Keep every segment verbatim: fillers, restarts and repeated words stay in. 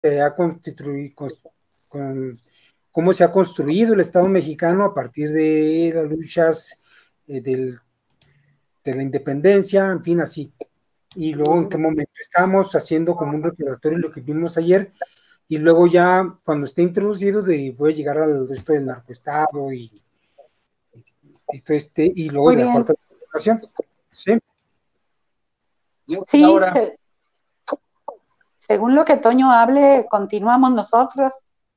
se ha constituido, con, con, cómo se ha construido el Estado mexicano a partir de las luchas eh, del, de la independencia, en fin, así. Y luego en qué momento estamos haciendo como un recordatorio de lo que vimos ayer, y luego ya cuando esté introducido de, voy a llegar al resto del narcoestado y, y, todo este, y luego Muy de la bien. cuarta transformación. ¿Sí? Sí, se, según lo que Toño hable, continuamos nosotros.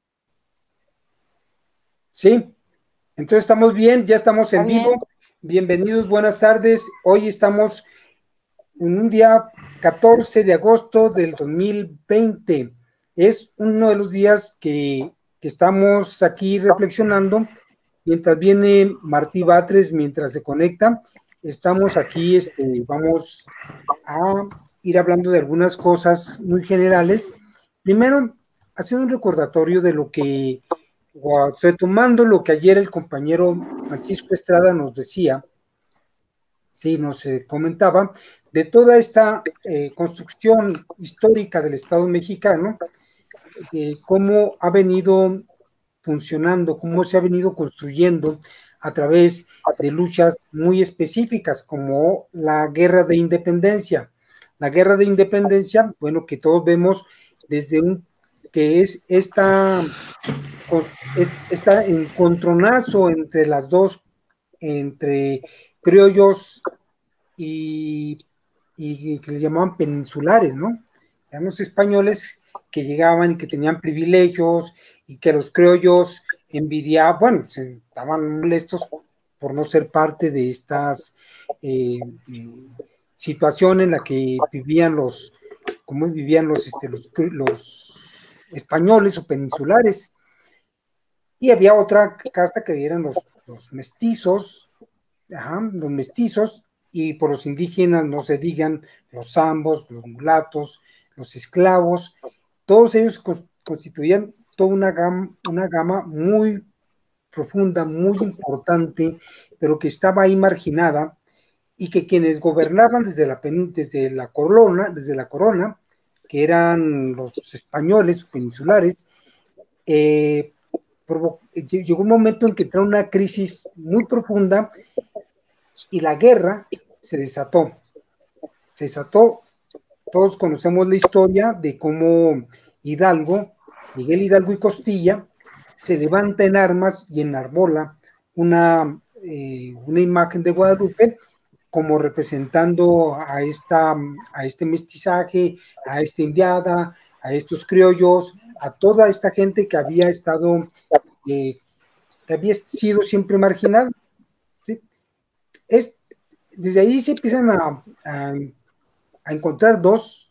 Sí, entonces estamos bien, ya estamos en Está bien. vivo. Bienvenidos, buenas tardes. Hoy estamos en un día catorce de agosto del dos mil veinte. Es uno de los días que, que estamos aquí reflexionando mientras viene Martí Batres, mientras se conecta. Estamos aquí, este, vamos a ir hablando de algunas cosas muy generales. Primero, haciendo un recordatorio de lo que, retomando lo que ayer el compañero Francisco Estrada nos decía, sí, nos eh, comentaba, de toda esta eh, construcción histórica del Estado mexicano, eh, cómo ha venido funcionando, cómo se ha venido construyendo a través de luchas muy específicas, como la guerra de independencia. La guerra de independencia, bueno, que todos vemos desde un, que es esta, es, esta encontronazo entre las dos, entre criollos y, y que le llamaban peninsulares, ¿no? Eran los españoles que llegaban y que tenían privilegios y que los criollos envidiaban, bueno, se estaban molestos por no ser parte de estas eh, eh, situaciones en la que vivían los, como vivían los, este, los, los españoles o peninsulares. Y había otra casta que eran los, los mestizos, ajá, los mestizos, y por los indígenas no se digan los zambos, los mulatos, los esclavos, todos ellos constituían toda una gama, una gama muy profunda, muy importante, pero que estaba ahí marginada, y que quienes gobernaban desde la, desde la corona, desde la corona, que eran los españoles peninsulares, eh, llegó un momento en que entró una crisis muy profunda y la guerra se desató. Se desató, todos conocemos la historia de cómo Hidalgo, Miguel Hidalgo y Costilla, se levanta en armas y enarbola una, eh, una imagen de Guadalupe como representando a, esta, a este mestizaje, a esta indiada, a estos criollos, a toda esta gente que había estado, eh, que había sido siempre marginada. ¿Sí? Es, desde ahí se empiezan a, a, a encontrar dos,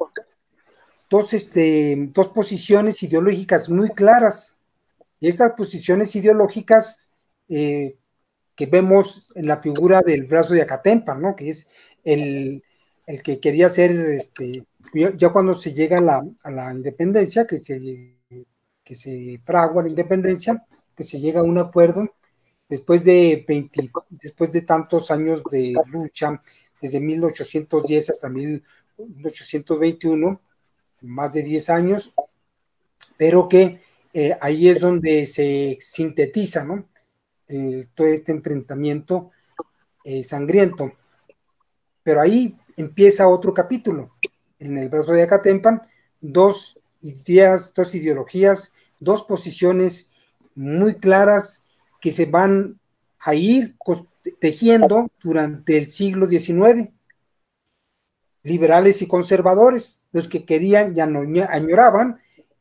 dos, este, dos posiciones ideológicas muy claras. Y estas posiciones ideológicas eh, que vemos en la figura del brazo de Acatempa, ¿no? Que es el, el que quería ser, este, ya cuando se llega a la, a la independencia, que se, que se fragua la independencia, que se llega a un acuerdo, después de, veinte, después de tantos años de lucha, desde mil ochocientos diez hasta mil ochocientos veintiuno, más de diez años, pero que eh, ahí es donde se sintetiza, ¿no? Eh, todo este enfrentamiento eh, sangriento. Pero ahí empieza otro capítulo. En el brazo de Acatempan, dos ideas, dos ideologías, dos posiciones muy claras que se van a ir tejiendo durante el siglo diecinueve. Liberales y conservadores, los que querían y añoraban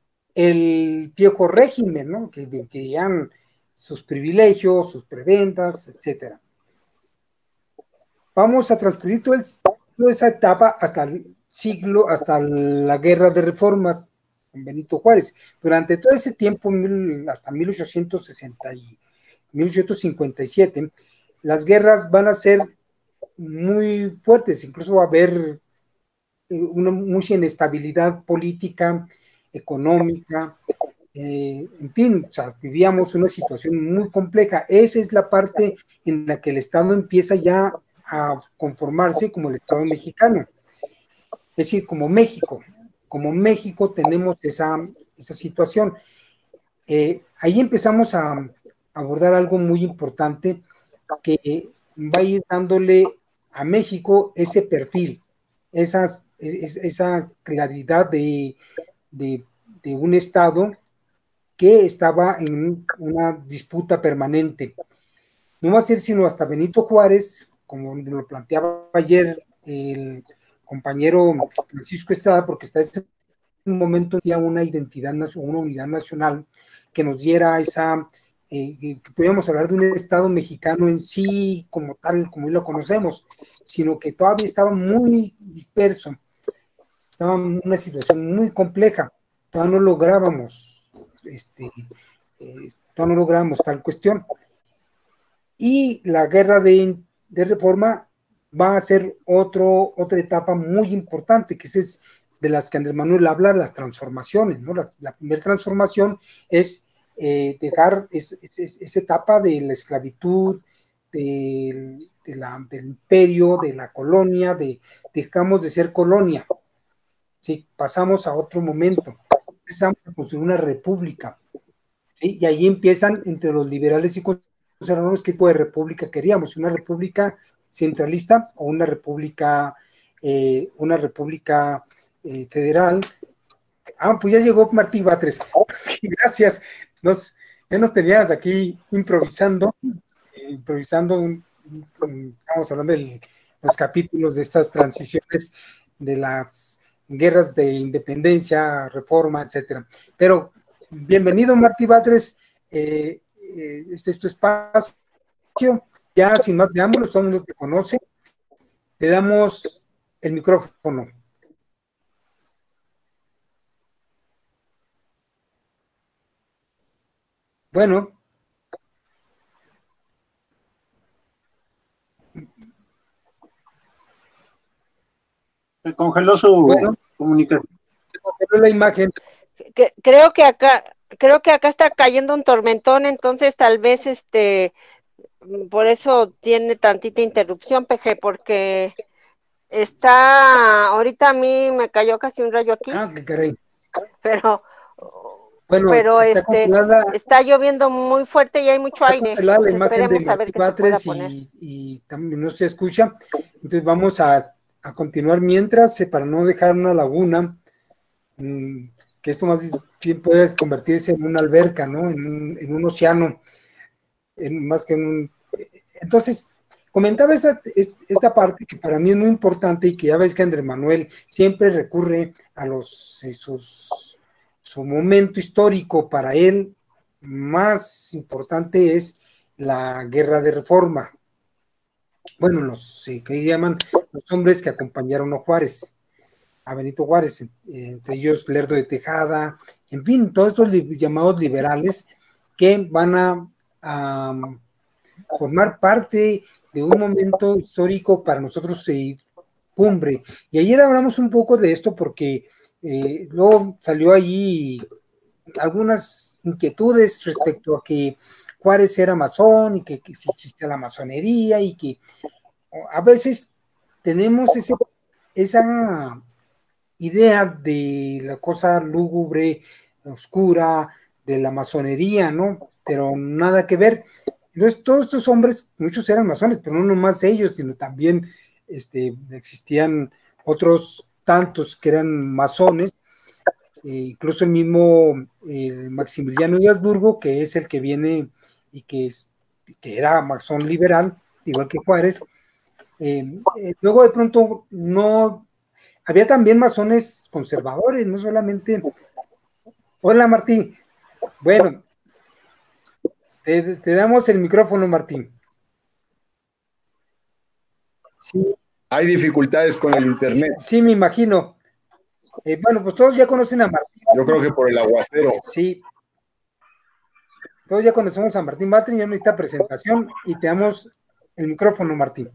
el viejo régimen, ¿no? Que querían sus privilegios, sus prebendas, etcétera. Vamos a transcurrir todo el, toda esa etapa hasta el siglo, hasta la guerra de reformas con Benito Juárez. Durante todo ese tiempo, hasta mil ochocientos sesenta y mil ochocientos cincuenta y siete, las guerras van a ser muy fuertes, incluso va a haber una mucha inestabilidad política, económica, eh, en fin, o sea, vivíamos una situación muy compleja. Esa es la parte en la que el Estado empieza ya a conformarse como el Estado mexicano, es decir, como México. como México tenemos esa, esa situación. Eh, ahí empezamos a abordar algo muy importante que va a ir dándole a México ese perfil, esas, es, esa claridad de, de, de un Estado que estaba en una disputa permanente. No va a ser sino hasta Benito Juárez, como lo planteaba ayer el compañero Francisco Estrada, porque hasta ese momento había una identidad, una unidad nacional que nos diera esa, eh, que pudiéramos hablar de un Estado mexicano en sí, como tal, como hoy lo conocemos, sino que todavía estaba muy disperso, estaba en una situación muy compleja, todavía no lográbamos, este, eh, todavía no logramos tal cuestión. Y la guerra de, de reforma va a ser otro, otra etapa muy importante, que es de las que Andrés Manuel habla, las transformaciones, ¿no? La, la primera transformación es eh, dejar es, es, es, esa etapa de la esclavitud, de, de la, del imperio, de la colonia, de dejamos de ser colonia, ¿sí? Pasamos a otro momento, empezamos a construir una república, ¿sí? Y ahí empiezan entre los liberales y conservadores qué tipo de república queríamos, una república centralista o una república, eh, una república eh, federal. Ah, pues ya llegó Martí Batres. Gracias. Nos, ya nos tenías aquí improvisando, eh, improvisando, un, un, estamos hablando de los capítulos de estas transiciones de las guerras de independencia, reforma, etcétera. Pero bienvenido, Martí Batres. Eh, eh, este es tu espacio. Ya sin más preámbulos, todo el mundo te conoce. Te damos el micrófono. Bueno. Se congeló su bueno, comunicación. Se congeló la imagen. Que, creo que acá, creo que acá está cayendo un tormentón, entonces tal vez este, por eso tiene tantita interrupción, P G, porque está, ahorita a mí me cayó casi un rayo aquí. Ah, qué caray. Pero, bueno, pero está, este, está lloviendo muy fuerte y hay mucho aire. La imagen de Martí Batres y, y también no se escucha. Entonces vamos a, a continuar mientras, para no dejar una laguna, mmm, que esto más bien puede convertirse en una alberca, ¿no? En un, en un océano, en, más que en un... Entonces, comentaba esta, esta parte que para mí es muy importante y que ya ves que Andrés Manuel siempre recurre a los, esos, su momento histórico para él más importante es la guerra de reforma. Bueno, los eh, que llaman los hombres que acompañaron a Juárez, a Benito Juárez, eh, entre ellos Lerdo de Tejada, en fin, todos estos li llamados liberales que van a, a formar parte de un momento histórico para nosotros eh, cumbre. Y ayer hablamos un poco de esto porque eh, luego salió allí algunas inquietudes respecto a que Juárez era masón y que, que si existía la masonería y que a veces tenemos ese, esa idea de la cosa lúgubre, oscura, de la masonería, ¿no? Pero nada que ver. Entonces, todos estos hombres, muchos eran masones, pero no nomás ellos, sino también este, existían otros tantos que eran masones, eh, incluso el mismo eh, Maximiliano de Habsburgo, que es el que viene y que, es, que era masón liberal, igual que Juárez. Eh, eh, luego de pronto no, había también masones conservadores, no solamente... Hola Martín, bueno, te, te damos el micrófono, Martín. Sí. Hay dificultades con el internet. Sí, me imagino. Eh, bueno, pues todos ya conocen a Martín. Yo creo que por el aguacero. Sí. Todos ya conocemos a Martín Batres, ya no necesita presentación y te damos el micrófono, Martín.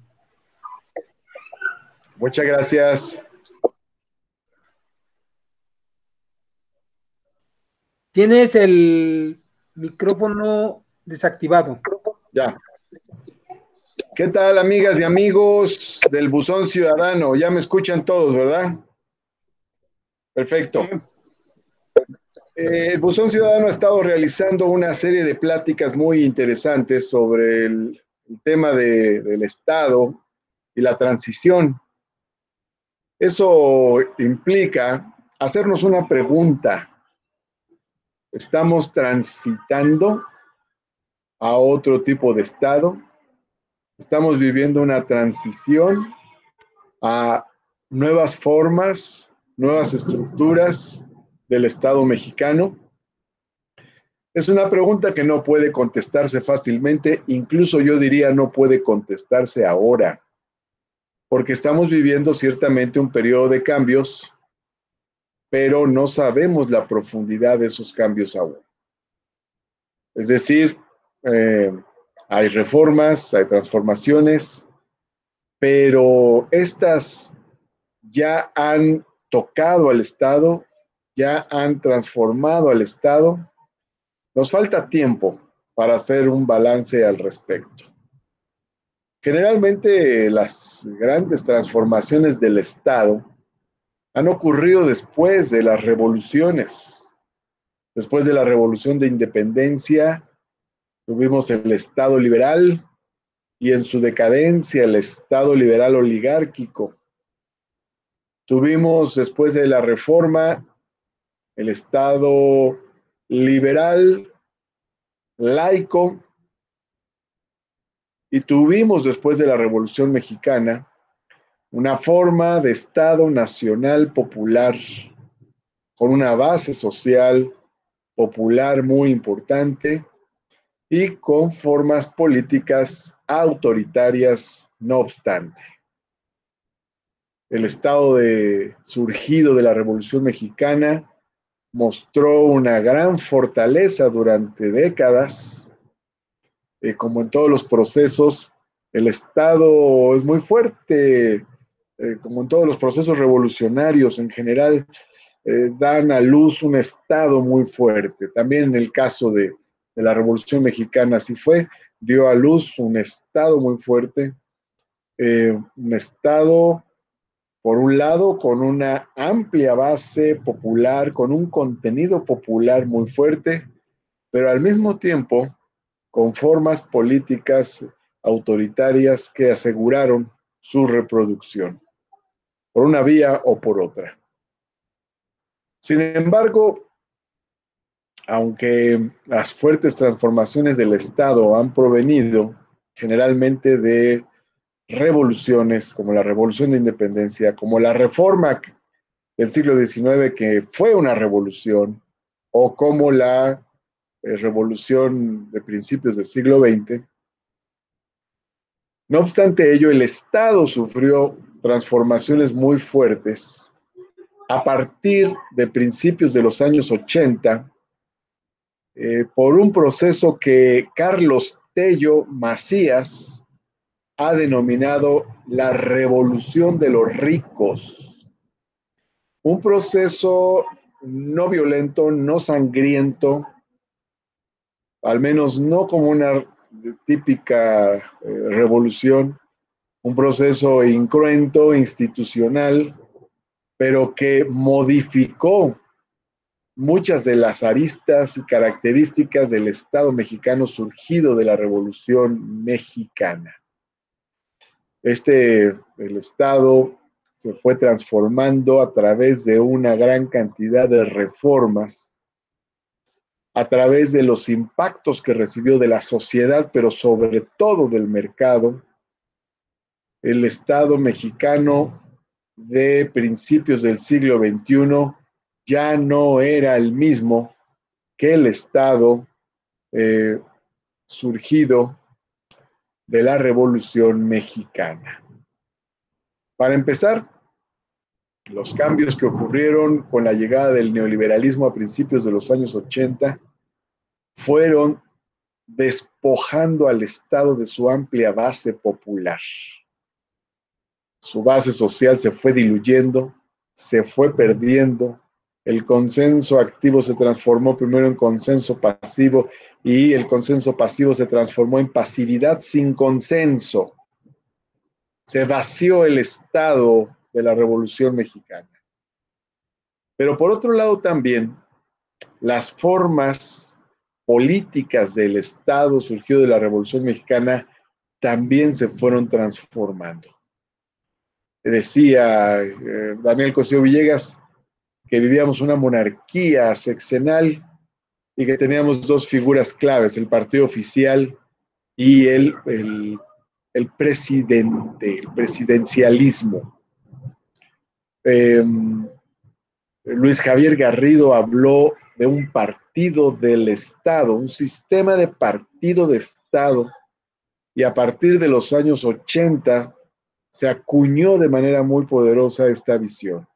Muchas gracias. Tienes el micrófono desactivado. Ya. ¿Qué tal, amigas y amigos del Buzón Ciudadano? Ya me escuchan todos, ¿verdad? Perfecto. Eh, el Buzón Ciudadano ha estado realizando una serie de pláticas muy interesantes sobre el, el tema de, del Estado y la transición. Eso implica hacernos una pregunta. ¿Estamos transitando a otro tipo de Estado? ¿Estamos viviendo una transición a nuevas formas, nuevas estructuras del Estado mexicano? Es una pregunta que no puede contestarse fácilmente, incluso yo diría no puede contestarse ahora, porque estamos viviendo ciertamente un periodo de cambios, pero no sabemos la profundidad de esos cambios aún. Es decir, eh, hay reformas, hay transformaciones, pero estas ya han tocado al Estado, ya han transformado al Estado. Nos falta tiempo para hacer un balance al respecto. Generalmente las grandes transformaciones del Estado han ocurrido después de las revoluciones. Después de la Revolución de Independencia, tuvimos el Estado liberal y en su decadencia el Estado liberal oligárquico. Tuvimos después de la Reforma el Estado liberal laico y tuvimos después de la Revolución Mexicana una forma de Estado nacional popular con una base social popular muy importante y con formas políticas autoritarias no obstante. El Estado de, surgido de la Revolución Mexicana mostró una gran fortaleza durante décadas. Eh, como en todos los procesos, el Estado es muy fuerte, eh, como en todos los procesos revolucionarios en general, eh, dan a luz un Estado muy fuerte. También en el caso de, de la Revolución Mexicana así fue, dio a luz un Estado muy fuerte, eh, un Estado, por un lado, con una amplia base popular, con un contenido popular muy fuerte, pero al mismo tiempo con formas políticas autoritarias que aseguraron su reproducción, por una vía o por otra. Sin embargo, aunque las fuertes transformaciones del Estado han provenido generalmente de revoluciones, como la Revolución de Independencia, como la Reforma del siglo diecinueve, que fue una revolución, o como la eh, Revolución de principios del siglo veinte, no obstante ello, el Estado sufrió transformaciones muy fuertes a partir de principios de los años ochenta, eh, por un proceso que Carlos Tello Macías ha denominado la revolución de los ricos. Un proceso no violento, no sangriento, al menos no como una típica eh, revolución, un proceso incruento, institucional, pero que modificó muchas de las aristas y características del Estado mexicano surgido de la Revolución Mexicana. Este, el Estado se fue transformando a través de una gran cantidad de reformas, a través de los impactos que recibió de la sociedad, pero sobre todo del mercado. El Estado mexicano de principios del siglo veintiuno ya no era el mismo que el Estado eh, surgido de la Revolución Mexicana. Para empezar, los cambios que ocurrieron con la llegada del neoliberalismo a principios de los años ochenta fueron despojando al Estado de su amplia base popular. Su base social se fue diluyendo, se fue perdiendo, el consenso activo se transformó primero en consenso pasivo y el consenso pasivo se transformó en pasividad sin consenso. Se vació el Estado de la Revolución Mexicana. Pero por otro lado también, las formas políticas del Estado surgido de la Revolución Mexicana también se fueron transformando. Decía eh, Daniel Cosío Villegas que vivíamos una monarquía sexenal y que teníamos dos figuras claves, el partido oficial y el, el, el presidente, el presidencialismo. Eh, Luis Javier Garrido habló de un partido del Estado, un sistema de partido de Estado, y a partir de los años ochenta se acuñó de manera muy poderosa esta visión.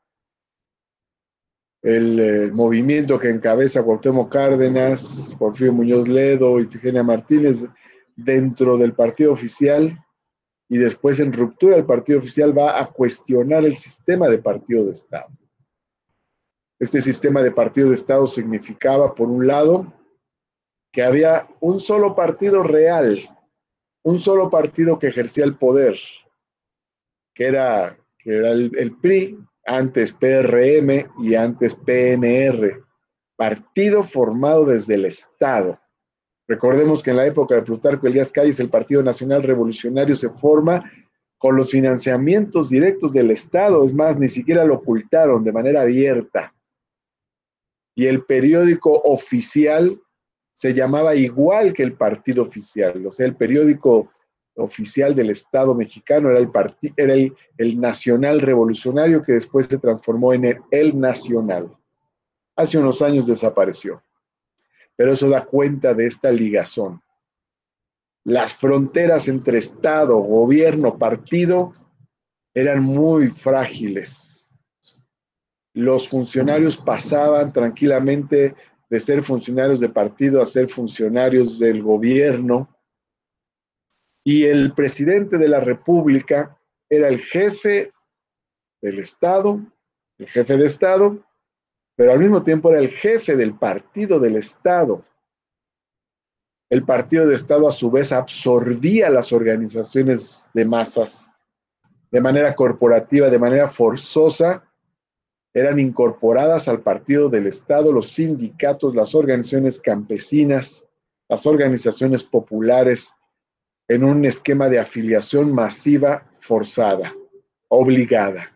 El eh, movimiento que encabeza Cuauhtémoc Cárdenas, Porfirio Muñoz Ledo y Ifigenia Martínez dentro del partido oficial y después en ruptura el partido oficial va a cuestionar el sistema de partido de Estado. Este sistema de partido de Estado significaba, por un lado, que había un solo partido real, un solo partido que ejercía el poder, que era, que era el, el P R I, antes P R M y antes P N R, partido formado desde el Estado. Recordemos que en la época de Plutarco Elías Calles el Partido Nacional Revolucionario se forma con los financiamientos directos del Estado, es más, ni siquiera lo ocultaron de manera abierta. Y el periódico oficial se llamaba igual que el partido oficial, o sea, el periódico oficial del Estado mexicano era el, era el, el Nacional Revolucionario, que después se transformó en el, el Nacional. Hace unos años desapareció, pero eso da cuenta de esta ligazón. Las fronteras entre Estado, gobierno, partido eran muy frágiles. Los funcionarios pasaban tranquilamente de ser funcionarios de partido a ser funcionarios del gobierno, y el presidente de la República era el jefe del Estado, el jefe de Estado, pero al mismo tiempo era el jefe del partido del Estado. El partido de Estado a su vez absorbía las organizaciones de masas de manera corporativa, de manera forzosa. Eran incorporadas al partido del Estado los sindicatos, las organizaciones campesinas, las organizaciones populares, en un esquema de afiliación masiva forzada, obligada.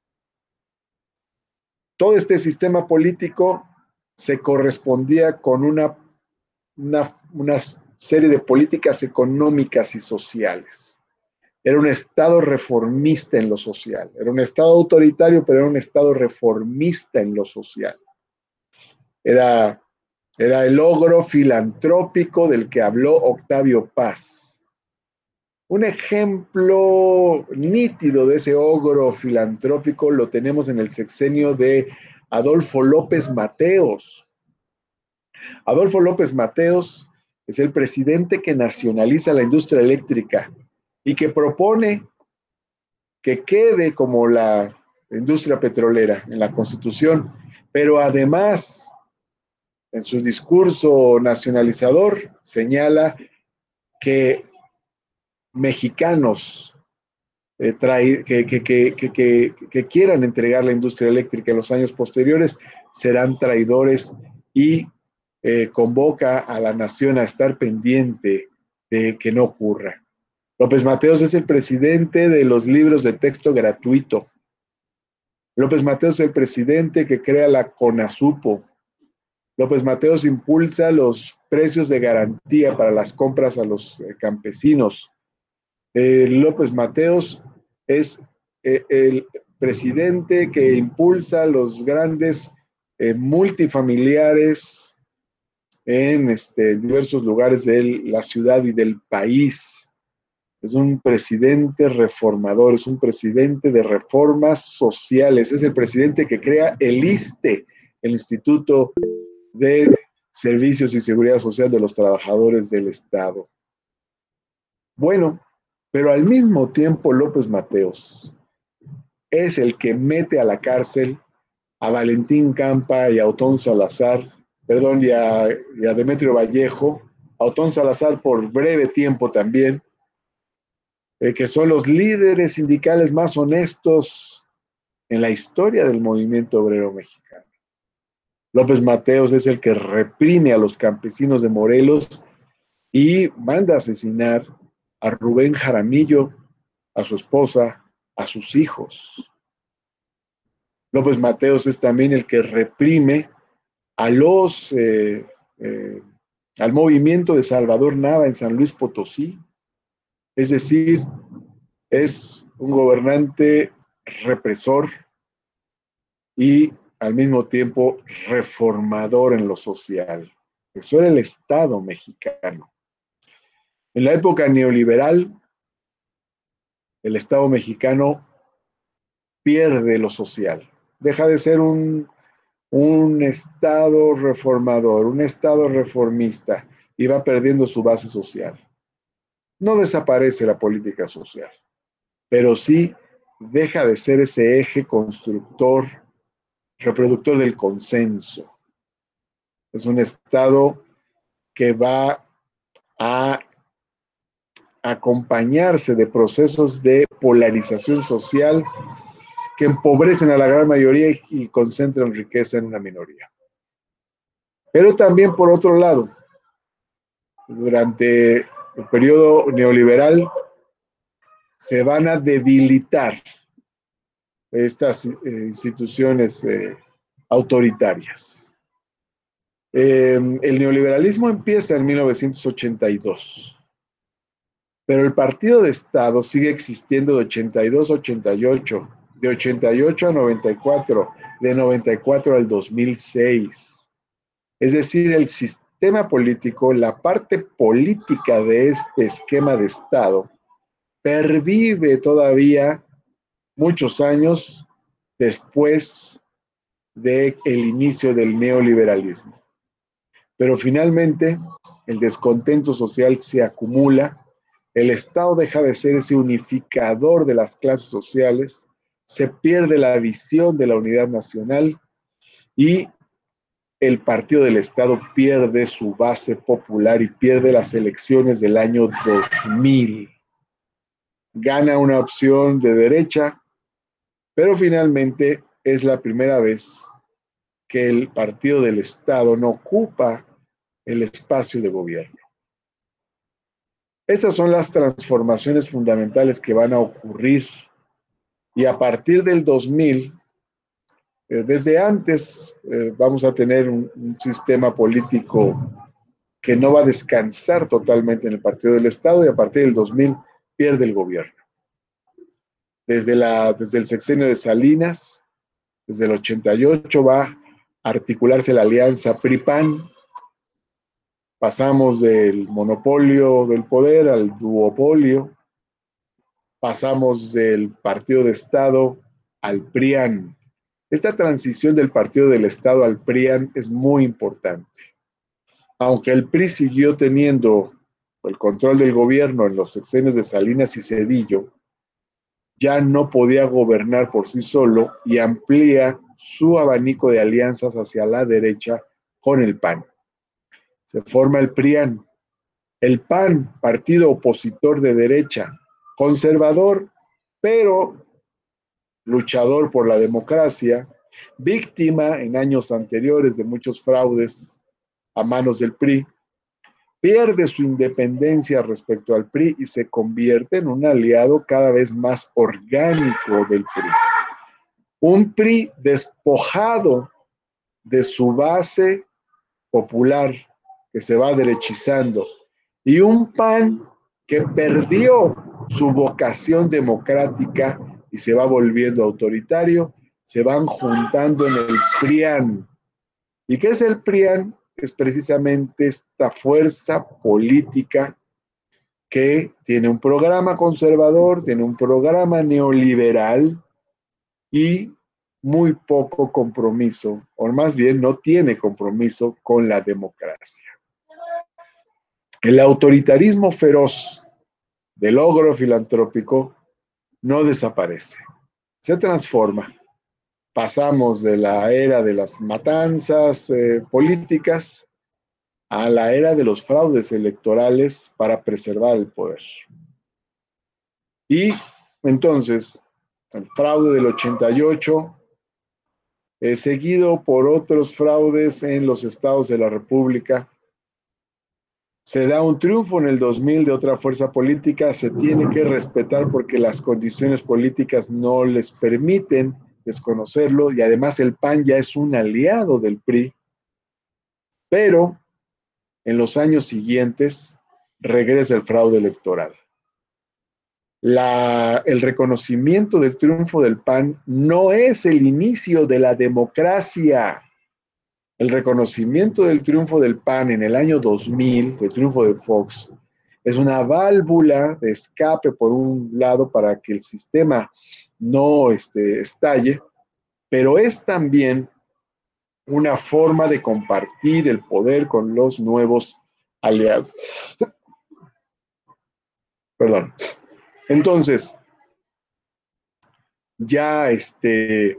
Todo este sistema político se correspondía con una, una, una serie de políticas económicas y sociales. Era un Estado reformista en lo social. Era un Estado autoritario, pero era un Estado reformista en lo social. Era, era el ogro filantrópico del que habló Octavio Paz. Un ejemplo nítido de ese ogro filantrópico lo tenemos en el sexenio de Adolfo López Mateos. Adolfo López Mateos es el presidente que nacionaliza la industria eléctrica y que propone que quede como la industria petrolera en la Constitución, pero además, en su discurso nacionalizador, señala que mexicanos eh, trae, que, que, que, que, que, que quieran entregar la industria eléctrica en los años posteriores serán traidores y eh, convoca a la nación a estar pendiente de que no ocurra. López Mateos es el presidente de los libros de texto gratuito. López Mateos es el presidente que crea la CONASUPO. López Mateos impulsa los precios de garantía para las compras a los eh, campesinos. Eh, López Mateos es eh, el presidente que impulsa los grandes eh, multifamiliares en este, diversos lugares de la ciudad y del país. Es un presidente reformador, es un presidente de reformas sociales, es el presidente que crea el ISSSTE, el Instituto de Servicios y Seguridad Social de los Trabajadores del Estado. Bueno, pero al mismo tiempo López Mateos es el que mete a la cárcel a Valentín Campa y a Otón Salazar, perdón, y a, y a Demetrio Vallejo, a Otón Salazar por breve tiempo también, eh, que son los líderes sindicales más honestos en la historia del movimiento obrero mexicano. López Mateos es el que reprime a los campesinos de Morelos y manda a asesinar a Rubén Jaramillo, a su esposa, a sus hijos. López Mateos es también el que reprime a los, eh, eh, al movimiento de Salvador Nava en San Luis Potosí. Es decir, es un gobernante represor y al mismo tiempo reformador en lo social. Eso era el Estado mexicano. En la época neoliberal, el Estado mexicano pierde lo social. Deja de ser un, un Estado reformador, un Estado reformista, y va perdiendo su base social. No desaparece la política social, pero sí deja de ser ese eje constructor, reproductor del consenso. Es un Estado que va a acompañarse de procesos de polarización social que empobrecen a la gran mayoría y, y concentran riqueza en una minoría. Pero también, por otro lado, durante el periodo neoliberal se van a debilitar estas eh, instituciones eh, autoritarias. Eh, el neoliberalismo empieza en mil novecientos ochenta y dos, pero el partido de Estado sigue existiendo de ochenta y dos a ochenta y ocho, de ochenta y ocho a noventa y cuatro, de noventa y cuatro al dos mil seis. Es decir, el sistema político, la parte política de este esquema de Estado, pervive todavía muchos años después del inicio del neoliberalismo. Pero finalmente el descontento social se acumula, el Estado deja de ser ese unificador de las clases sociales, se pierde la visión de la unidad nacional y el partido del Estado pierde su base popular y pierde las elecciones del año dos mil. Gana una opción de derecha, pero finalmente es la primera vez que el partido del Estado no ocupa el espacio de gobierno. Esas son las transformaciones fundamentales que van a ocurrir y a partir del dos mil, eh, desde antes eh, vamos a tener un, un sistema político que no va a descansar totalmente en el partido del Estado y a partir del dos mil pierde el gobierno. Desde, la, desde el sexenio de Salinas, desde el ochenta y ocho va a articularse la alianza P R I-P A N. Pasamos del monopolio del poder al duopolio. Pasamos del partido de Estado al P R I A N. Esta transición del partido del Estado al P R I A N es muy importante. Aunque el P R I siguió teniendo el control del gobierno en los sexenios de Salinas y Zedillo, ya no podía gobernar por sí solo y amplía su abanico de alianzas hacia la derecha con el P A N. Se forma el P R I A N. El P A N, partido opositor de derecha, conservador, pero luchador por la democracia, víctima en años anteriores de muchos fraudes a manos del P R I, pierde su independencia respecto al P R I y se convierte en un aliado cada vez más orgánico del P R I. Un P R I despojado de su base popular, que se va derechizando, y un P A N que perdió su vocación democrática y se va volviendo autoritario, se van juntando en el P R I A N. ¿Y qué es el P R I A N? Es precisamente esta fuerza política que tiene un programa conservador, tiene un programa neoliberal y muy poco compromiso, o más bien no tiene compromiso con la democracia. El autoritarismo feroz del ogro filantrópico no desaparece, se transforma. Pasamos de la era de las matanzas eh, políticas a la era de los fraudes electorales para preservar el poder. Y entonces, el fraude del ochenta y ocho eh, seguido por otros fraudes en los estados de la República. Se da un triunfo en el dos mil de otra fuerza política, se tiene que respetar porque las condiciones políticas no les permiten desconocerlo, y además el P A N ya es un aliado del P R I, pero en los años siguientes regresa el fraude electoral. La, el reconocimiento del triunfo del P A N no es el inicio de la democracia. El reconocimiento del triunfo del P A N en el año dos mil, del triunfo de Fox, es una válvula de escape por un lado para que el sistema no este, estalle, pero es también una forma de compartir el poder con los nuevos aliados. Perdón. Entonces, ya este,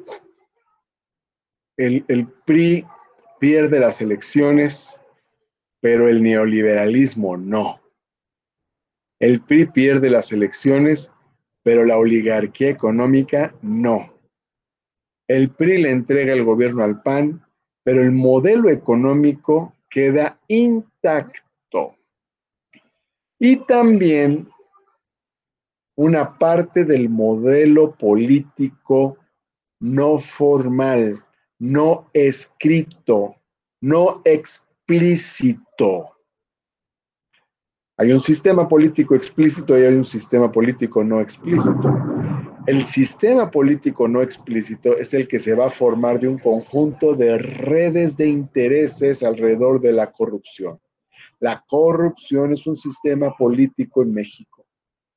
el, el P R I pierde las elecciones, pero el neoliberalismo no. El P R I pierde las elecciones, pero la oligarquía económica no. El P R I le entrega el gobierno al P A N, pero el modelo económico queda intacto. Y también una parte del modelo político no formal, no escrito, no explícito. Hay un sistema político explícito y hay un sistema político no explícito. El sistema político no explícito es el que se va a formar de un conjunto de redes de intereses alrededor de la corrupción. La corrupción es un sistema político en México.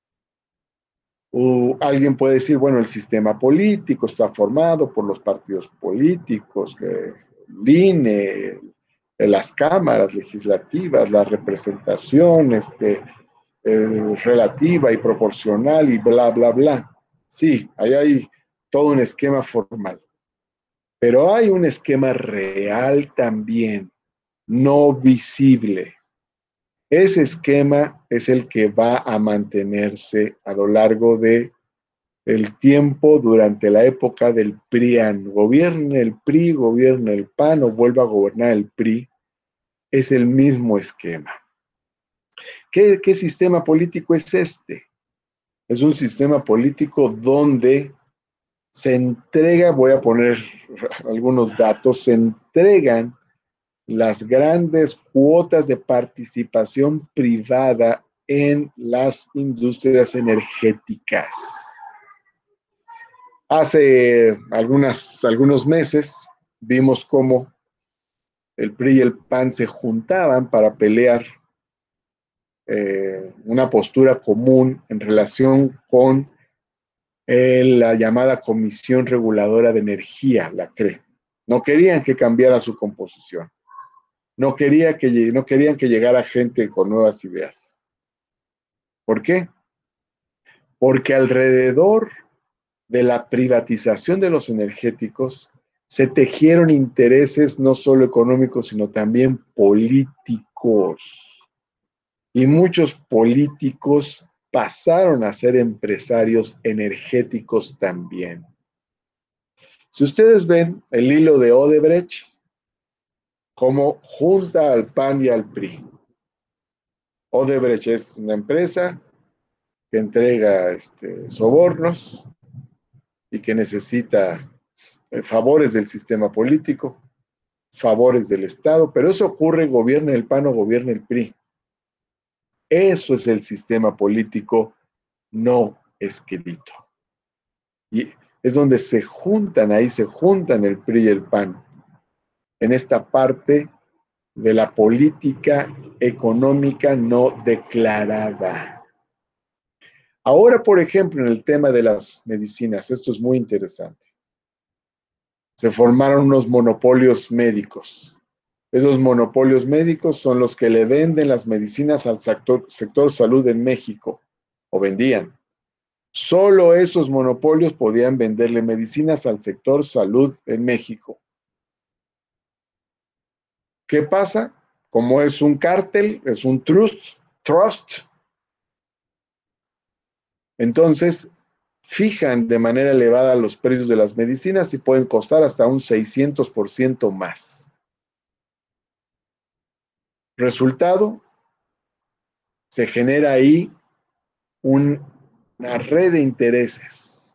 Uh, alguien puede decir, bueno, el sistema político está formado por los partidos políticos, que el I N E, las cámaras legislativas, la representación este, eh, relativa y proporcional y bla, bla, bla. Sí, ahí hay todo un esquema formal. Pero hay un esquema real también, no visible. Ese esquema es el que va a mantenerse a lo largo de el tiempo durante la época del PRIAN. Gobierne el P R I, gobierne el P A N o vuelva a gobernar el P R I. Es el mismo esquema. ¿Qué, qué sistema político es este? Es un sistema político donde se entrega, voy a poner algunos datos, se entregan las grandes cuotas de participación privada en las industrias energéticas. Hace algunas, algunos meses vimos cómo el P R I y el P A N se juntaban para pelear eh, una postura común en relación con eh, la llamada Comisión Reguladora de Energía, la C R E. No querían que cambiara su composición. No, quería que, no querían que llegara gente con nuevas ideas. ¿Por qué? Porque alrededor de la privatización de los energéticos se tejieron intereses no solo económicos, sino también políticos. Y muchos políticos pasaron a ser empresarios energéticos también. Si ustedes ven el hilo de Odebrecht, como junta al P A N y al P R I. Odebrecht es una empresa que entrega este, sobornos y que necesita eh, favores del sistema político, favores del Estado, pero eso ocurre, gobierne el P A N o gobierne el P R I. Eso es el sistema político no escrito. Y es donde se juntan, ahí se juntan el P R I y el P A N, en esta parte de la política económica no declarada. Ahora, por ejemplo, en el tema de las medicinas, esto es muy interesante. Se formaron unos monopolios médicos. Esos monopolios médicos son los que le venden las medicinas al sector, sector salud en México, o vendían. Solo esos monopolios podían venderle medicinas al sector salud en México. ¿Qué pasa? Como es un cártel, es un trust, trust, entonces fijan de manera elevada los precios de las medicinas y pueden costar hasta un seiscientos por ciento más. Resultado, se genera ahí un, una red de intereses.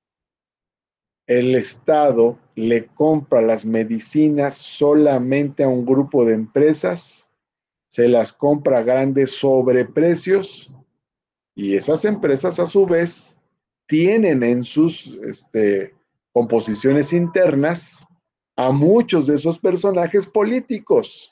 El Estado le compra las medicinas solamente a un grupo de empresas, se las compra a grandes sobreprecios y esas empresas a su vez tienen en sus este, composiciones internas a muchos de esos personajes políticos.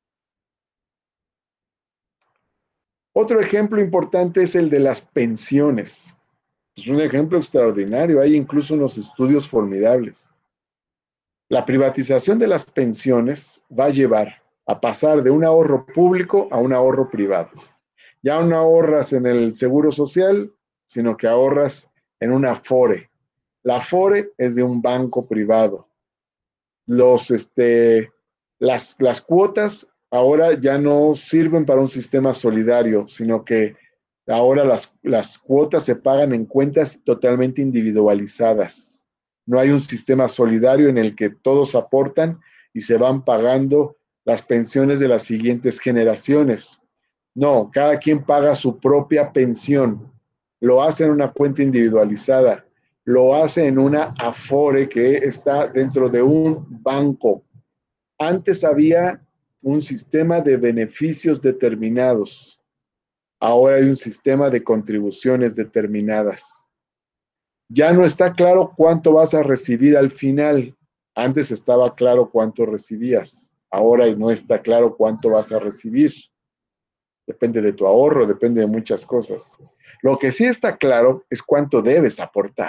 Otro ejemplo importante es el de las pensiones. Es un ejemplo extraordinario, hay incluso unos estudios formidables. La privatización de las pensiones va a llevar a pasar de un ahorro público a un ahorro privado. Ya no ahorras en el seguro social, sino que ahorras en una Afore. La Afore es de un banco privado. Los, este, las, las cuotas ahora ya no sirven para un sistema solidario, sino que ahora las, las cuotas se pagan en cuentas totalmente individualizadas. No hay un sistema solidario en el que todos aportan y se van pagando las pensiones de las siguientes generaciones. No, cada quien paga su propia pensión. Lo hace en una cuenta individualizada. Lo hace en una Afore que está dentro de un banco. Antes había un sistema de beneficios determinados. Ahora hay un sistema de contribuciones determinadas. Ya no está claro cuánto vas a recibir al final. Antes estaba claro cuánto recibías. Ahora no está claro cuánto vas a recibir. Depende de tu ahorro, depende de muchas cosas. Lo que sí está claro es cuánto debes aportar.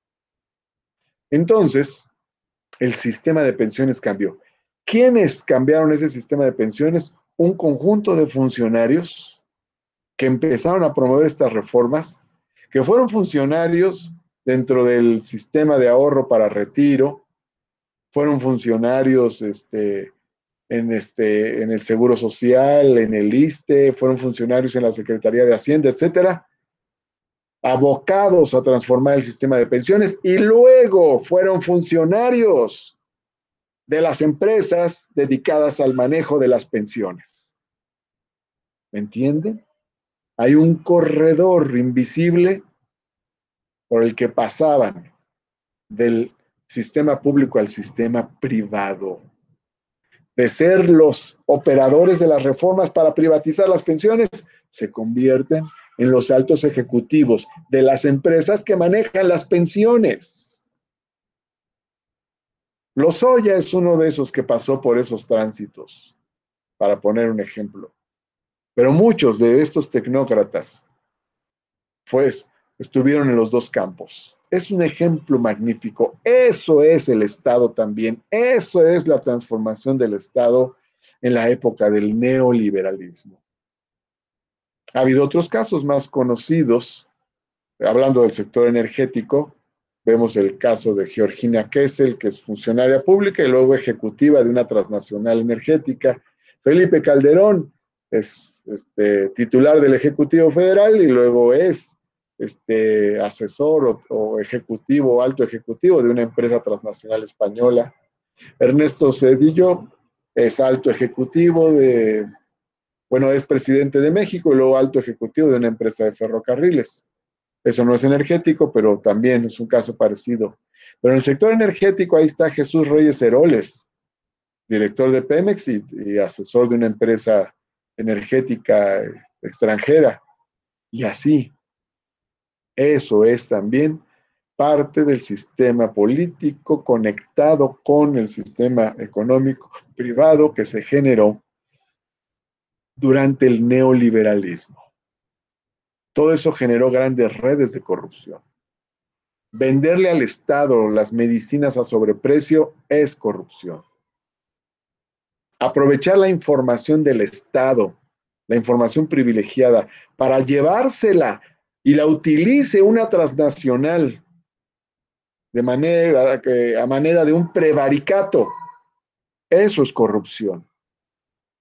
Entonces, el sistema de pensiones cambió. ¿Quiénes cambiaron ese sistema de pensiones? Un conjunto de funcionarios que empezaron a promover estas reformas, que fueron funcionarios dentro del sistema de ahorro para retiro, fueron funcionarios este, en, este, en el Seguro Social, en el ISSSTE, fueron funcionarios en la Secretaría de Hacienda, etcétera, abocados a transformar el sistema de pensiones y luego fueron funcionarios de las empresas dedicadas al manejo de las pensiones. ¿Me entienden? Hay un corredor invisible por el que pasaban del sistema público al sistema privado. De ser los operadores de las reformas para privatizar las pensiones, se convierten en los altos ejecutivos de las empresas que manejan las pensiones. Lozoya es uno de esos que pasó por esos tránsitos, para poner un ejemplo. Pero muchos de estos tecnócratas, pues, estuvieron en los dos campos. Es un ejemplo magnífico. Eso es el Estado también. Eso es la transformación del Estado en la época del neoliberalismo. Ha habido otros casos más conocidos. Hablando del sector energético, vemos el caso de Georgina Kessel, que es funcionaria pública y luego ejecutiva de una transnacional energética. Felipe Calderón es este, titular del Ejecutivo Federal y luego es este, asesor o, o ejecutivo, alto ejecutivo de una empresa transnacional española. Ernesto Zedillo es alto ejecutivo de, bueno, es presidente de México y luego alto ejecutivo de una empresa de ferrocarriles. Eso no es energético, pero también es un caso parecido. Pero en el sector energético ahí está Jesús Reyes Heroles, director de Pemex y, y asesor de una empresa energética extranjera. Y así, eso es también parte del sistema político conectado con el sistema económico privado que se generó durante el neoliberalismo. Todo eso generó grandes redes de corrupción. Venderle al Estado las medicinas a sobreprecio es corrupción. Aprovechar la información del Estado, la información privilegiada, para llevársela y la utilice una transnacional de manera, a manera de un prevaricato. Eso es corrupción.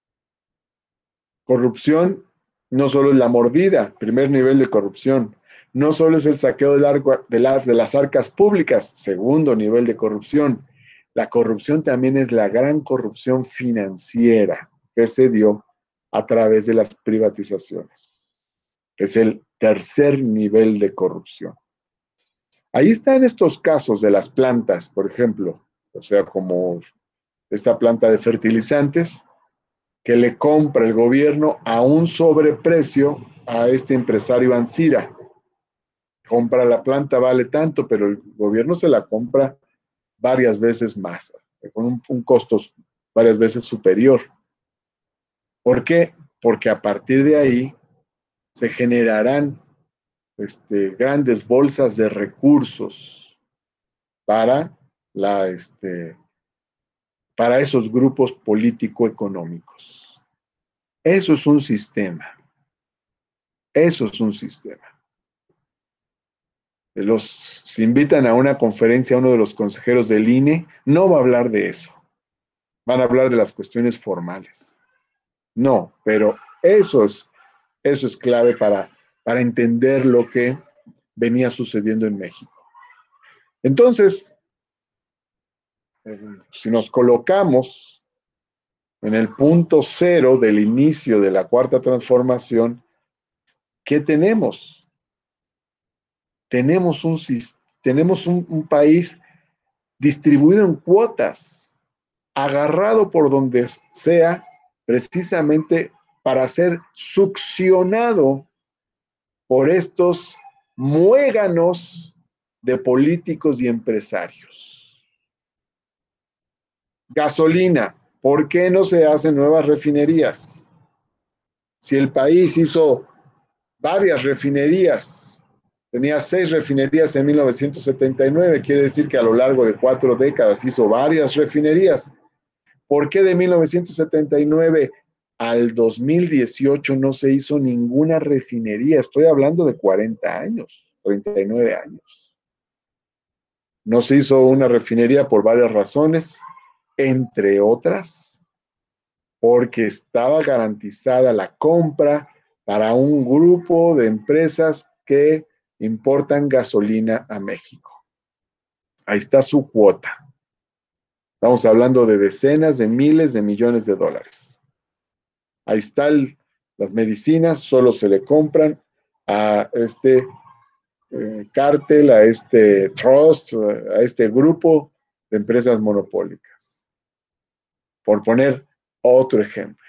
Corrupción no solo es la mordida, primer nivel de corrupción. no solo es el saqueo de, arco, de, la, de las arcas públicas, segundo nivel de corrupción, la corrupción también es la gran corrupción financiera que se dio a través de las privatizaciones. Es el tercer nivel de corrupción. Ahí están estos casos de las plantas, por ejemplo, o sea, como esta planta de fertilizantes, que le compra el gobierno a un sobreprecio a este empresario Ancira. Compra la planta, vale tanto, pero el gobierno se la compra varias veces más, con un, un costo varias veces superior. ¿Por qué? Porque a partir de ahí se generarán este, grandes bolsas de recursos para, la, este, para esos grupos político-económicos. Eso es un sistema. Eso es un sistema. Los se invitan a una conferencia a uno de los consejeros del I N E, no va a hablar de eso. Van a hablar de las cuestiones formales. No, pero eso es, eso es clave para, para entender lo que venía sucediendo en México. Entonces, eh, si nos colocamos en el punto cero del inicio de la Cuarta Transformación, ¿qué tenemos? Tenemos un, tenemos un, un país distribuido en cuotas, agarrado por donde sea, precisamente para ser succionado por estos muéganos de políticos y empresarios. Gasolina, ¿por qué no se hacen nuevas refinerías? Si el país hizo varias refinerías, tenía seis refinerías en mil novecientos setenta y nueve, quiere decir que a lo largo de cuatro décadas hizo varias refinerías. ¿Por qué de mil novecientos setenta y nueve al dos mil dieciocho no se hizo ninguna refinería? Estoy hablando de cuarenta años, treinta y nueve años. No se hizo una refinería por varias razones, entre otras, porque estaba garantizada la compra para un grupo de empresas que importan gasolina a México. Ahí está su cuota. Estamos hablando de decenas de miles de millones de dólares. Ahí están las medicinas, solo se le compran a este eh, cártel, a este trust, a este grupo de empresas monopólicas. Por poner otro ejemplo.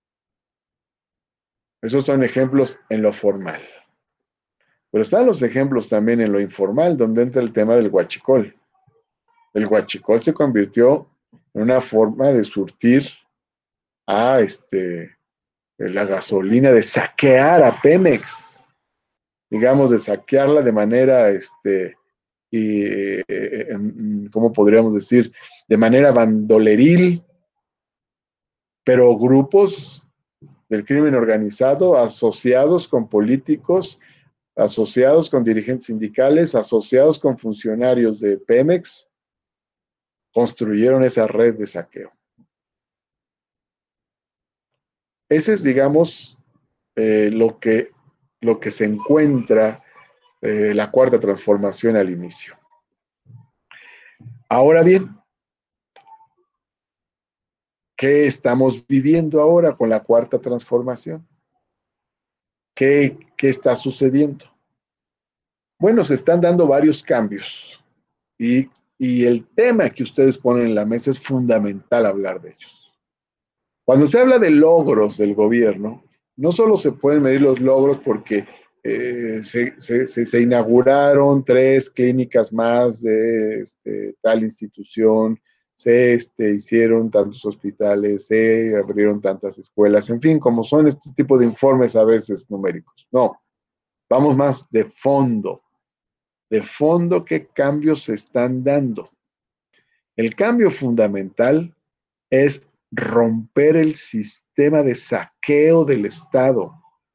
Esos son ejemplos en lo formal. Pero están los ejemplos también en lo informal, donde entra el tema del huachicol. El huachicol se convirtió en una forma de surtir a este, la gasolina, de saquear a Pemex, digamos, de saquearla de manera, este, y, eh, ¿cómo podríamos decir? De manera bandoleril, pero grupos del crimen organizado asociados con políticos, asociados con dirigentes sindicales, asociados con funcionarios de Pemex, construyeron esa red de saqueo. Ese es, digamos, eh, lo, que, lo que se encuentra eh, la Cuarta Transformación al inicio. Ahora bien, ¿qué estamos viviendo ahora con la Cuarta Transformación? ¿Qué, qué está sucediendo? Bueno, se están dando varios cambios y, y el tema que ustedes ponen en la mesa es fundamental hablar de ellos. Cuando se habla de logros del gobierno, no solo se pueden medir los logros porque eh, se, se, se, se inauguraron tres clínicas más de este, tal institución, se este, hicieron tantos hospitales, se abrieron tantas escuelas, en fin, como son este tipo de informes a veces numéricos. No, vamos más de fondo. De fondo, ¿qué cambios se están dando? El cambio fundamental es romper el sistema de saqueo del Estado,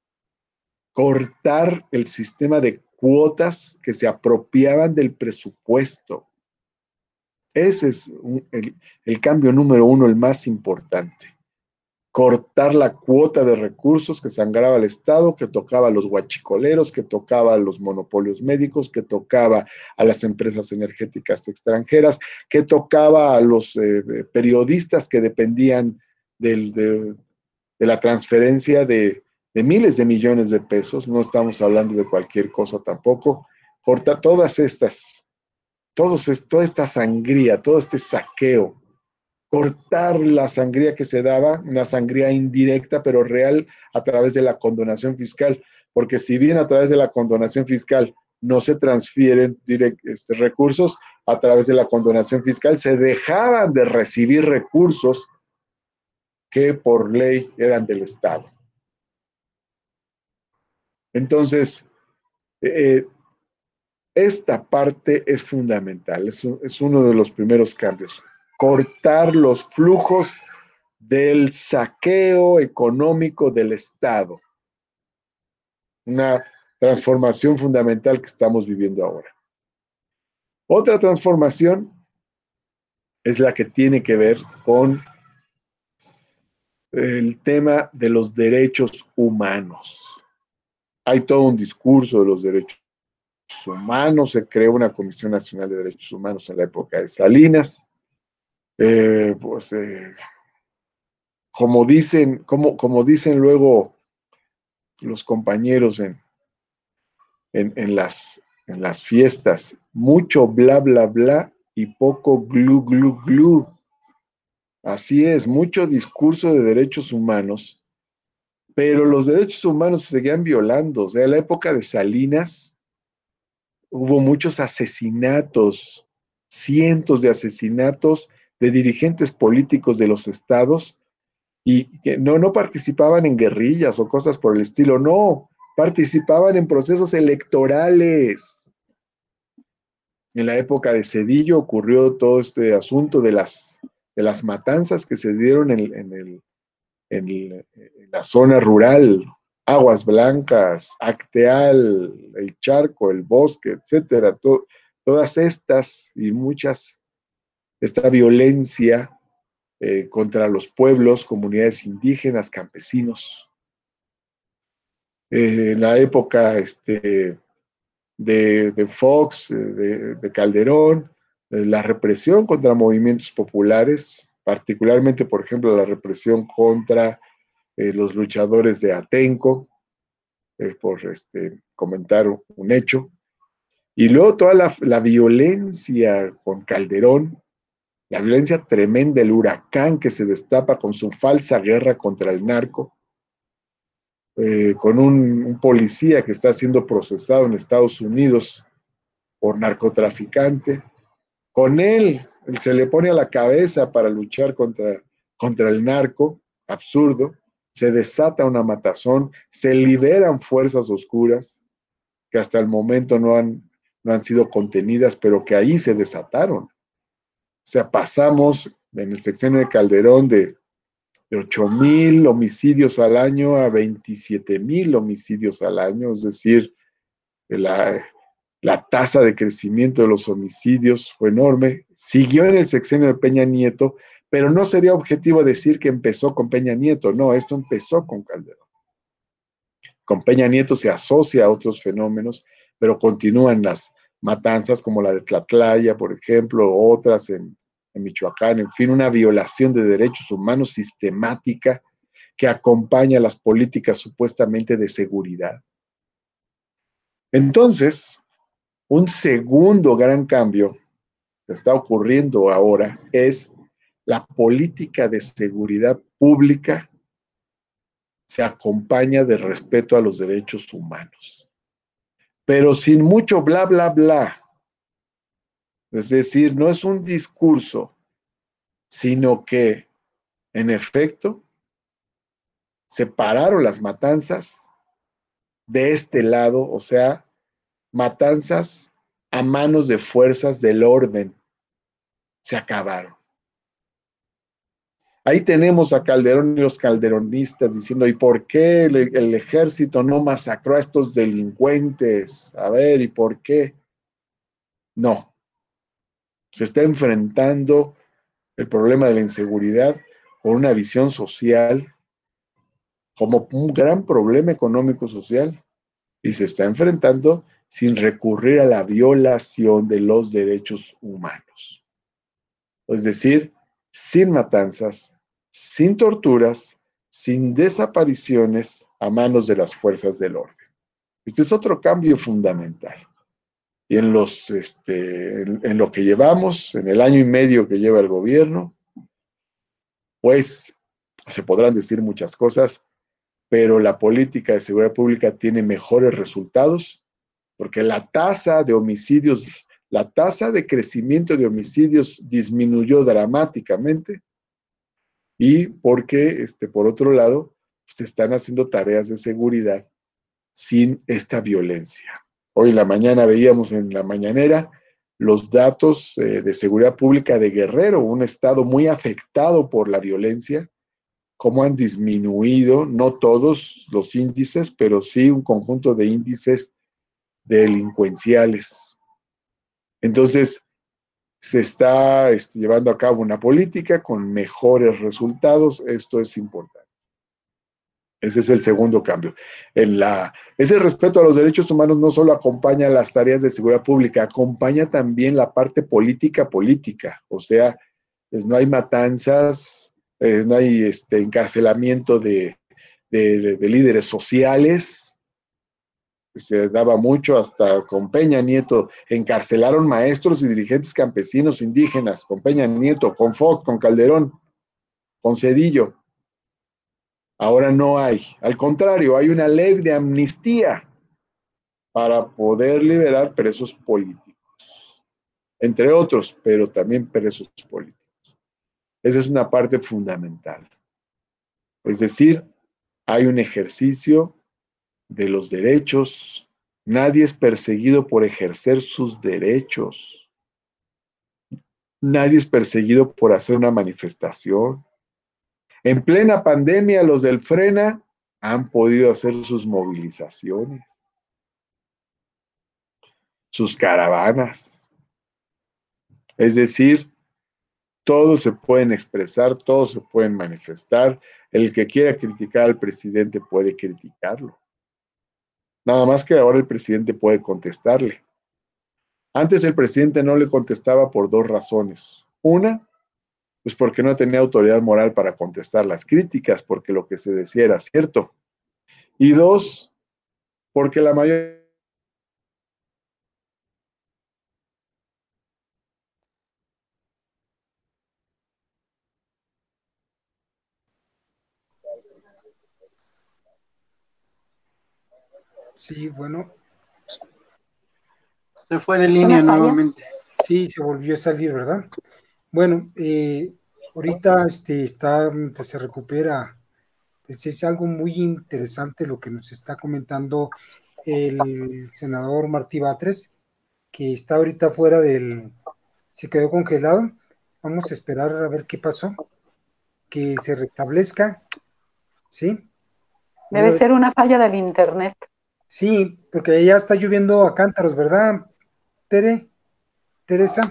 cortar el sistema de cuotas que se apropiaban del presupuesto. Ese es un, el, el cambio número uno, el más importante. cortar la cuota de recursos que sangraba al Estado, que tocaba a los huachicoleros, que tocaba a los monopolios médicos, que tocaba a las empresas energéticas extranjeras, que tocaba a los eh, periodistas que dependían del, de, de la transferencia de, de miles de millones de pesos. No estamos hablando de cualquier cosa tampoco. Cortar todas estas, todos, toda esta sangría, todo este saqueo, cortar la sangría que se daba, una sangría indirecta, pero real, a través de la condonación fiscal, porque si bien a través de la condonación fiscal no se transfieren direct, este, recursos, a través de la condonación fiscal se dejaban de recibir recursos que por ley eran del Estado. Entonces, eh, esta parte es fundamental, es, es uno de los primeros cambios. Cortar los flujos del saqueo económico del Estado. Una transformación fundamental que estamos viviendo ahora. Otra transformación es la que tiene que ver con el tema de los derechos humanos. Hay todo un discurso de los derechos humanos, se creó una Comisión Nacional de Derechos Humanos en la época de Salinas. Eh, pues, eh, como dicen, como, como dicen luego los compañeros en, en, en, las, en las fiestas, mucho bla, bla, bla y poco glu, glu, glu. Así es, mucho discurso de derechos humanos, pero los derechos humanos se seguían violando. O sea, en la época de Salinas hubo muchos asesinatos, cientos de asesinatos de dirigentes políticos de los estados y que no, no participaban en guerrillas o cosas por el estilo, no, participaban en procesos electorales. En la época de Zedillo ocurrió todo este asunto de las, de las matanzas que se dieron en, en, el, en, el, en la zona rural, Aguas Blancas, Acteal, el Charco, el Bosque, etcétera, to, todas estas y muchas, esta violencia eh, contra los pueblos, comunidades indígenas, campesinos. Eh, en la época este, de, de Fox, de, de Calderón, eh, la represión contra movimientos populares, particularmente, por ejemplo, la represión contra eh, los luchadores de Atenco, eh, por este, comentar un hecho, y luego toda la, la violencia con Calderón, la violencia tremenda, el huracán que se destapa con su falsa guerra contra el narco, eh, con un, un policía que está siendo procesado en Estados Unidos por narcotraficante. Con él, él se le pone a la cabeza para luchar contra, contra el narco, absurdo, se desata una matazón, se liberan fuerzas oscuras que hasta el momento no han, no han sido contenidas, pero que ahí se desataron. O sea, pasamos en el sexenio de Calderón de, de ocho mil homicidios al año a veintisiete mil homicidios al año, es decir, la, la tasa de crecimiento de los homicidios fue enorme. Siguió en el sexenio de Peña Nieto, pero no sería objetivo decir que empezó con Peña Nieto, no, esto empezó con Calderón. Con Peña Nieto se asocia a otros fenómenos, pero continúan las matanzas como la de Tlatlaya, por ejemplo, otras en, en Michoacán, en fin, una violación de derechos humanos sistemática que acompaña las políticas supuestamente de seguridad. Entonces, un segundo gran cambio que está ocurriendo ahora es la política de seguridad pública se acompaña de respeto a los derechos humanos, pero sin mucho bla, bla, bla. Es decir, no es un discurso, sino que, en efecto, se pararon las matanzas de este lado, o sea, matanzas a manos de fuerzas del orden. Se acabaron. Ahí tenemos a Calderón y los calderonistas diciendo, ¿y por qué el, el ejército no masacró a estos delincuentes? A ver, ¿y por qué? No. Se está enfrentando el problema de la inseguridad con una visión social como un gran problema económico-social y se está enfrentando sin recurrir a la violación de los derechos humanos. Es decir, sin matanzas, sin torturas, sin desapariciones a manos de las fuerzas del orden. Este es otro cambio fundamental. Y en, los, este, en, en lo que llevamos, en el año y medio que lleva el gobierno, pues se podrán decir muchas cosas, pero la política de seguridad pública tiene mejores resultados, porque la tasa de homicidios, la tasa de crecimiento de homicidios disminuyó dramáticamente, y porque, este, por otro lado, se están haciendo tareas de seguridad sin esta violencia. Hoy en la mañana veíamos en la mañanera los datos eh, de seguridad pública de Guerrero, un estado muy afectado por la violencia, cómo han disminuido, no todos los índices, pero sí un conjunto de índices delincuenciales. Entonces, se está este, llevando a cabo una política con mejores resultados. Esto es importante. Ese es el segundo cambio. En la, ese respeto a los derechos humanos no solo acompaña las tareas de seguridad pública, acompaña también la parte política política. O sea, pues no hay matanzas, eh, no hay este, encarcelamiento de, de, de, de líderes sociales. Se daba mucho, hasta con Peña Nieto encarcelaron maestros y dirigentes campesinos indígenas, con Peña Nieto, con Fox, con Calderón, con Zedillo. Ahora no hay. Al contrario, hay una ley de amnistía para poder liberar presos políticos, entre otros, pero también presos políticos. Esa es una parte fundamental. Es decir, hay un ejercicio de los derechos. Nadie es perseguido por ejercer sus derechos. Nadie es perseguido por hacer una manifestación. En plena pandemia, los del Frena han podido hacer sus movilizaciones, sus caravanas. Es decir, todos se pueden expresar, todos se pueden manifestar. El que quiera criticar al presidente puede criticarlo. Nada más que ahora el presidente puede contestarle. Antes el presidente no le contestaba por dos razones. Una, pues porque no tenía autoridad moral para contestar las críticas, porque lo que se decía era cierto. Y dos, porque la mayoría... Sí, bueno. Se fue de línea nuevamente. Sí, se volvió a salir, ¿verdad? Bueno, eh, ahorita este, está, se recupera, pues es algo muy interesante lo que nos está comentando el senador Martí Batres, que está ahorita fuera del, se quedó congelado. Vamos a esperar a ver qué pasó, que se restablezca, ¿sí? Debe ser una falla del internet. Sí, porque ya está lloviendo a cántaros, ¿verdad, Tere? Teresa.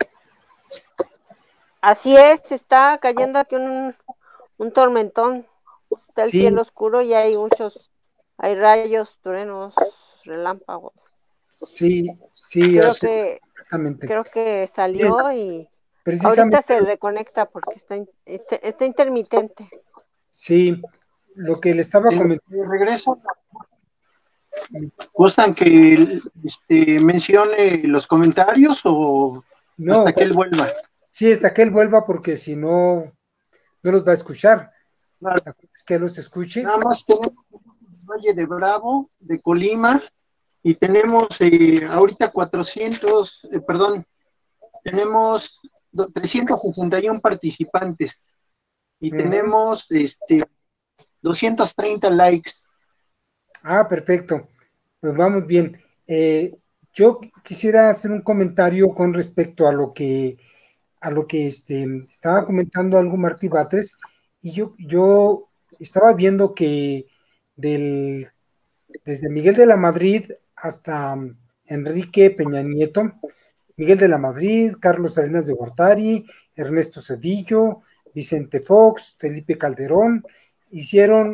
Así es, está cayendo aquí un, un tormentón, está el Sí. cielo oscuro y hay muchos, hay rayos, truenos, relámpagos. Sí, sí, creo hace, que exactamente. creo que salió Bien. Y ahorita se reconecta porque está, está, está intermitente. Sí, lo que le estaba comentando. Regreso. ¿Gustan que este, mencione los comentarios o no, hasta que él vuelva? Sí, hasta que él vuelva, porque si no, no los va a escuchar. Claro. La cosa es que los escuche. Nada más tenemos Valle de Bravo, de Colima, y tenemos eh, ahorita cuatrocientos, eh, perdón, tenemos trescientos sesenta y uno participantes y uh-huh. tenemos este, doscientos treinta likes. Ah, perfecto. Pues vamos bien. Eh, yo quisiera hacer un comentario con respecto a lo que a lo que este, estaba comentando algo Martí Batres, y yo, yo estaba viendo que del, desde Miguel de la Madrid hasta Enrique Peña Nieto, Miguel de la Madrid, Carlos Salinas de Gortari, Ernesto Zedillo, Vicente Fox, Felipe Calderón, hicieron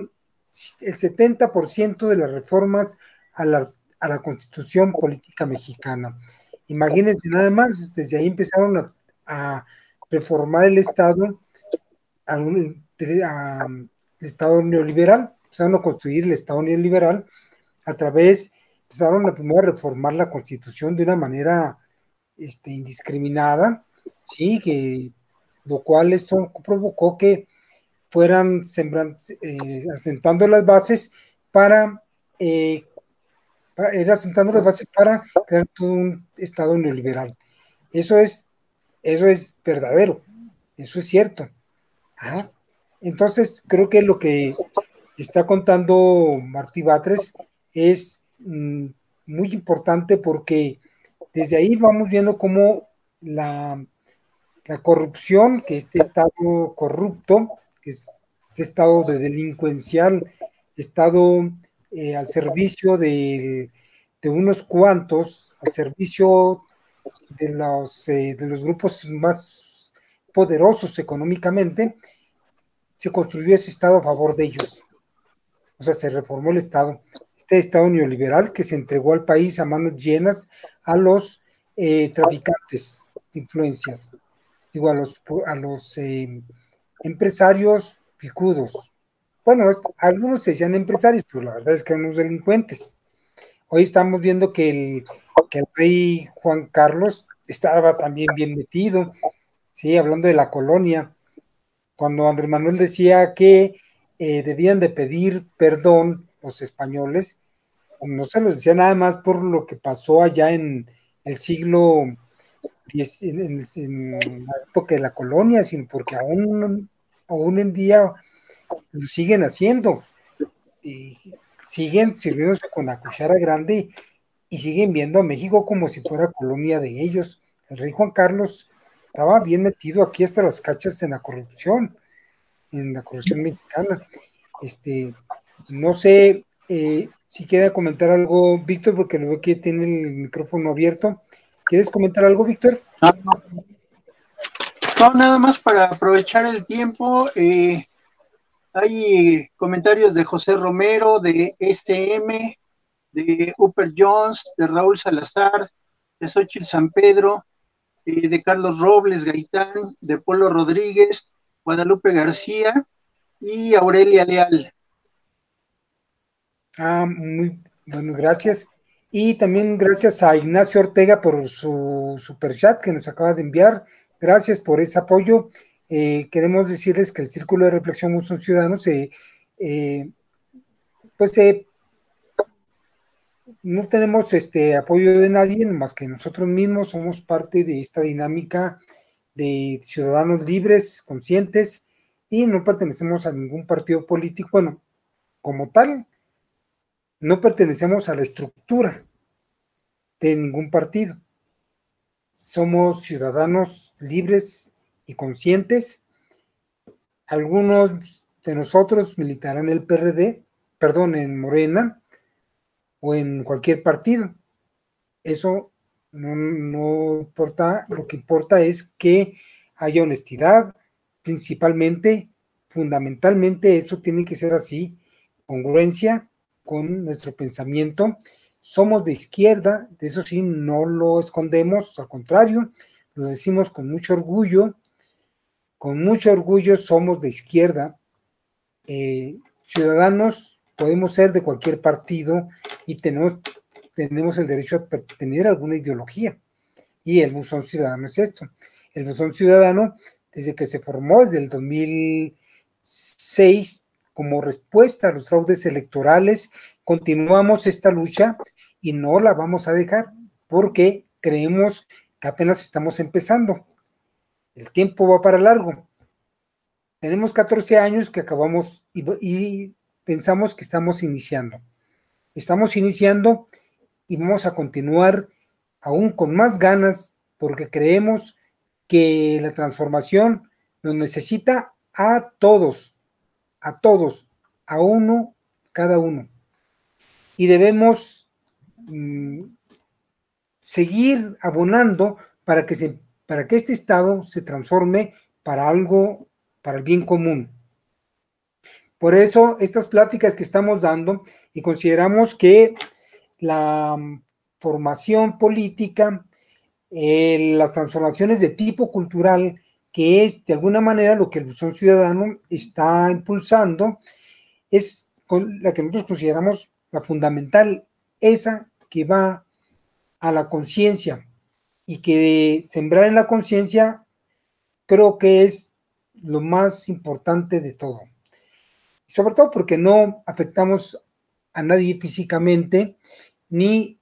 el setenta por ciento de las reformas a la, a la Constitución política mexicana. Imagínense nada más, desde ahí empezaron a, a reformar el Estado a un a, a, Estado neoliberal, empezaron a construir el Estado neoliberal a través, empezaron a primero a reformar la Constitución de una manera este, indiscriminada, sí, que lo cual esto provocó que fueran sembrando, eh, asentando las bases para, eh, para ir asentando las bases para crear todo un Estado neoliberal. Eso es, eso es verdadero, eso es cierto. Ajá. Entonces, creo que lo que está contando Martí Batres es mmm, muy importante porque desde ahí vamos viendo cómo la, la corrupción, que este Estado corrupto, que es este estado de delincuencial, estado eh, al servicio de, de unos cuantos, al servicio de los, eh, de los grupos más poderosos económicamente, se construyó ese Estado a favor de ellos. O sea, se reformó el Estado. Este Estado neoliberal que se entregó al país a manos llenas a los eh, traficantes de influencias, digo, a los, a los eh, empresarios picudos. Bueno, algunos se decían empresarios, pero la verdad es que eran unos delincuentes. Hoy estamos viendo que el, que el rey Juan Carlos estaba también bien metido, sí, hablando de la colonia, cuando Andrés Manuel decía que eh, debían de pedir perdón los españoles, no se los decía nada más por lo que pasó allá en el siglo diez, en, en, en la época de la colonia, sino porque aún, aún en día lo siguen haciendo y siguen sirviéndose con la cuchara grande y siguen viendo a México como si fuera colonia de ellos. El rey Juan Carlos estaba bien metido aquí hasta las cachas en la corrupción, en la corrupción mexicana. Este, no sé eh, si quiere comentar algo, Víctor, porque lo veo que tiene el micrófono abierto. ¿Quieres comentar algo, Víctor? No, no. No, nada más para aprovechar el tiempo. Eh, hay comentarios de José Romero, de S M, de Upper Jones, de Raúl Salazar, de Xochitl San Pedro, eh, de Carlos Robles Gaitán, de Polo Rodríguez, Guadalupe García y Aurelia Leal. Ah, muy bueno, gracias. Y también gracias a Ignacio Ortega por su super chat que nos acaba de enviar. Gracias por ese apoyo. Eh, queremos decirles que el Círculo de Reflexión Musón Ciudadanos eh, eh, pues eh, no tenemos este apoyo de nadie más que nosotros mismos. Somos parte de esta dinámica de ciudadanos libres, conscientes, y no pertenecemos a ningún partido político. Bueno, como tal, no pertenecemos a la estructura de ningún partido. Somos ciudadanos libres y conscientes. Algunos de nosotros militarán en el P R D, perdón, en Morena o en cualquier partido. Eso no, no importa, lo que importa es que haya honestidad, principalmente, fundamentalmente, eso tiene que ser así, congruencia con nuestro pensamiento. Somos de izquierda, de eso sí, no lo escondemos, al contrario, lo decimos con mucho orgullo, con mucho orgullo somos de izquierda. Eh, ciudadanos podemos ser de cualquier partido y tenemos, tenemos el derecho a tener alguna ideología, y el Buzón Ciudadano es esto. El Buzón Ciudadano, desde que se formó desde el dos mil seis, como respuesta a los fraudes electorales, continuamos esta lucha y no la vamos a dejar porque creemos que apenas estamos empezando. El tiempo va para largo. Tenemos catorce años que acabamos y, y pensamos que estamos iniciando. Estamos iniciando y vamos a continuar aún con más ganas porque creemos que la transformación nos necesita a todos, a todos, a uno, cada uno. Y debemos mmm, seguir abonando para que, se, para que este Estado se transforme para algo, para el bien común. Por eso, estas pláticas que estamos dando, y consideramos que la formación política, eh, las transformaciones de tipo cultural, que es de alguna manera lo que el Buzón Ciudadano está impulsando, es con la que nosotros consideramos la fundamental, esa que va a la conciencia, y que sembrar en la conciencia creo que es lo más importante de todo. Sobre todo porque no afectamos a nadie físicamente, ni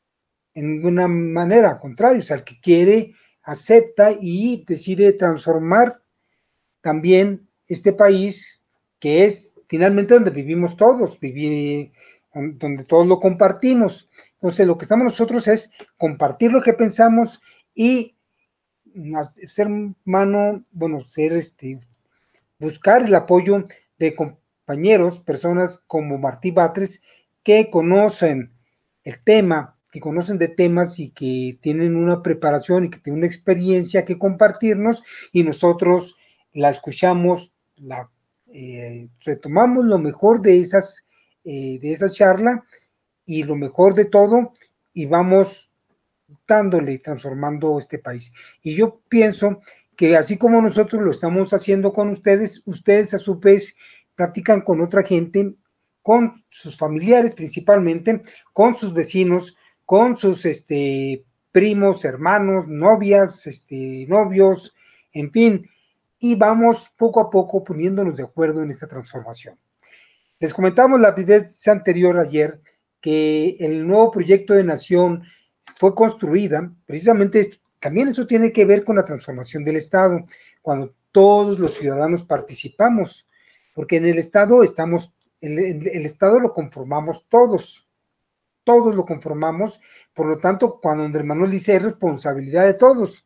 en ninguna manera, al contrario, o sea, el que quiere, acepta y decide transformar también este país, que es finalmente donde vivimos todos, vivir, donde todos lo compartimos. Entonces, lo que estamos nosotros es compartir lo que pensamos y ser mano, bueno, ser este, buscar el apoyo de compañeros, personas como Martí Batres, que conocen el tema, que conocen de temas y que tienen una preparación y que tienen una experiencia que compartirnos, y nosotros la escuchamos, la eh, retomamos lo mejor de esas eh, de esa charla y lo mejor de todo, y vamos dándole y transformando este país. Y yo pienso que así como nosotros lo estamos haciendo con ustedes, ustedes a su vez platican con otra gente, con sus familiares principalmente, con sus vecinos, con sus este, primos, hermanos, novias, este, novios, en fin, y vamos poco a poco poniéndonos de acuerdo en esta transformación. Les comentamos la vez anterior ayer que el nuevo proyecto de nación fue construida, precisamente también eso tiene que ver con la transformación del Estado, cuando todos los ciudadanos participamos, porque en el Estado estamos, el, el, el Estado lo conformamos todos, todos lo conformamos, por lo tanto, cuando Andrés Manuel dice es responsabilidad de todos,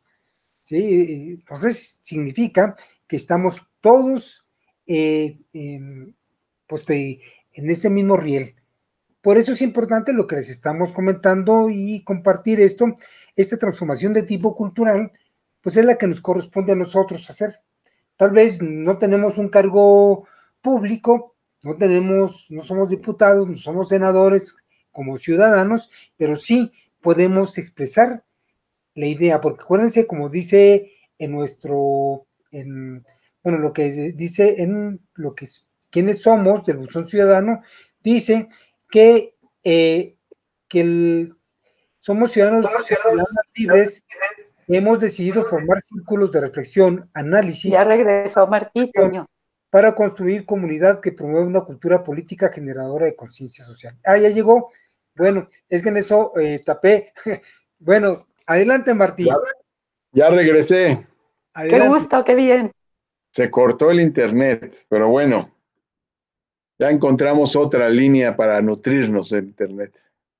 ¿sí? Entonces significa que estamos todos eh, en, pues, de, en ese mismo riel. Por eso es importante lo que les estamos comentando y compartir esto, esta transformación de tipo cultural, pues es la que nos corresponde a nosotros hacer. Tal vez no tenemos un cargo público, no tenemos, no somos diputados, no somos senadores como ciudadanos, pero sí podemos expresar la idea, porque acuérdense, como dice en nuestro, en, bueno, lo que dice en lo que quiénes somos del Buzón Ciudadano, dice que, eh, que el, somos ciudadanos, ciudadanos libres, hemos decidido formar círculos de reflexión, análisis. Ya regresó Martí, Toño. Para construir comunidad que promueve una cultura política generadora de conciencia social. Ah, ya llegó. Bueno, es que en eso eh, tapé. Bueno, adelante, Martí. Ya, ya regresé. Adelante. Qué gusto, qué bien. Se cortó el internet, pero bueno. Ya encontramos otra línea para nutrirnos de internet.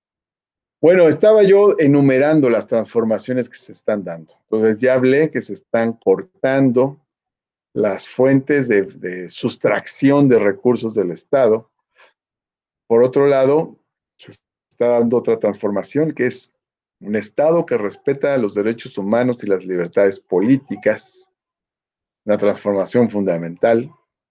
Bueno, estaba yo enumerando las transformaciones que se están dando. Entonces ya hablé que se están cortando las fuentes de, de sustracción de recursos del Estado. Por otro lado, se está dando otra transformación, que es un Estado que respeta los derechos humanos y las libertades políticas. Una transformación fundamental.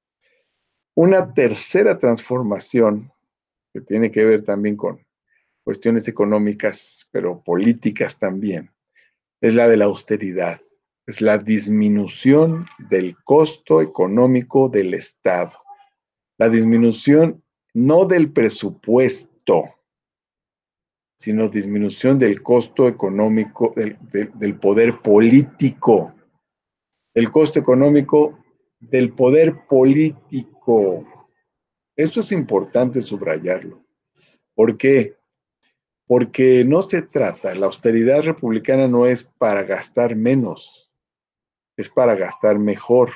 Una tercera transformación que tiene que ver también con cuestiones económicas, pero políticas también, es la de la austeridad, es la disminución del costo económico del Estado, la disminución no del presupuesto, sino disminución del costo económico, del, del, del poder político, el costo económico del poder político. Esto es importante subrayarlo. ¿Por qué? Porque no se trata, la austeridad republicana no es para gastar menos, es para gastar mejor,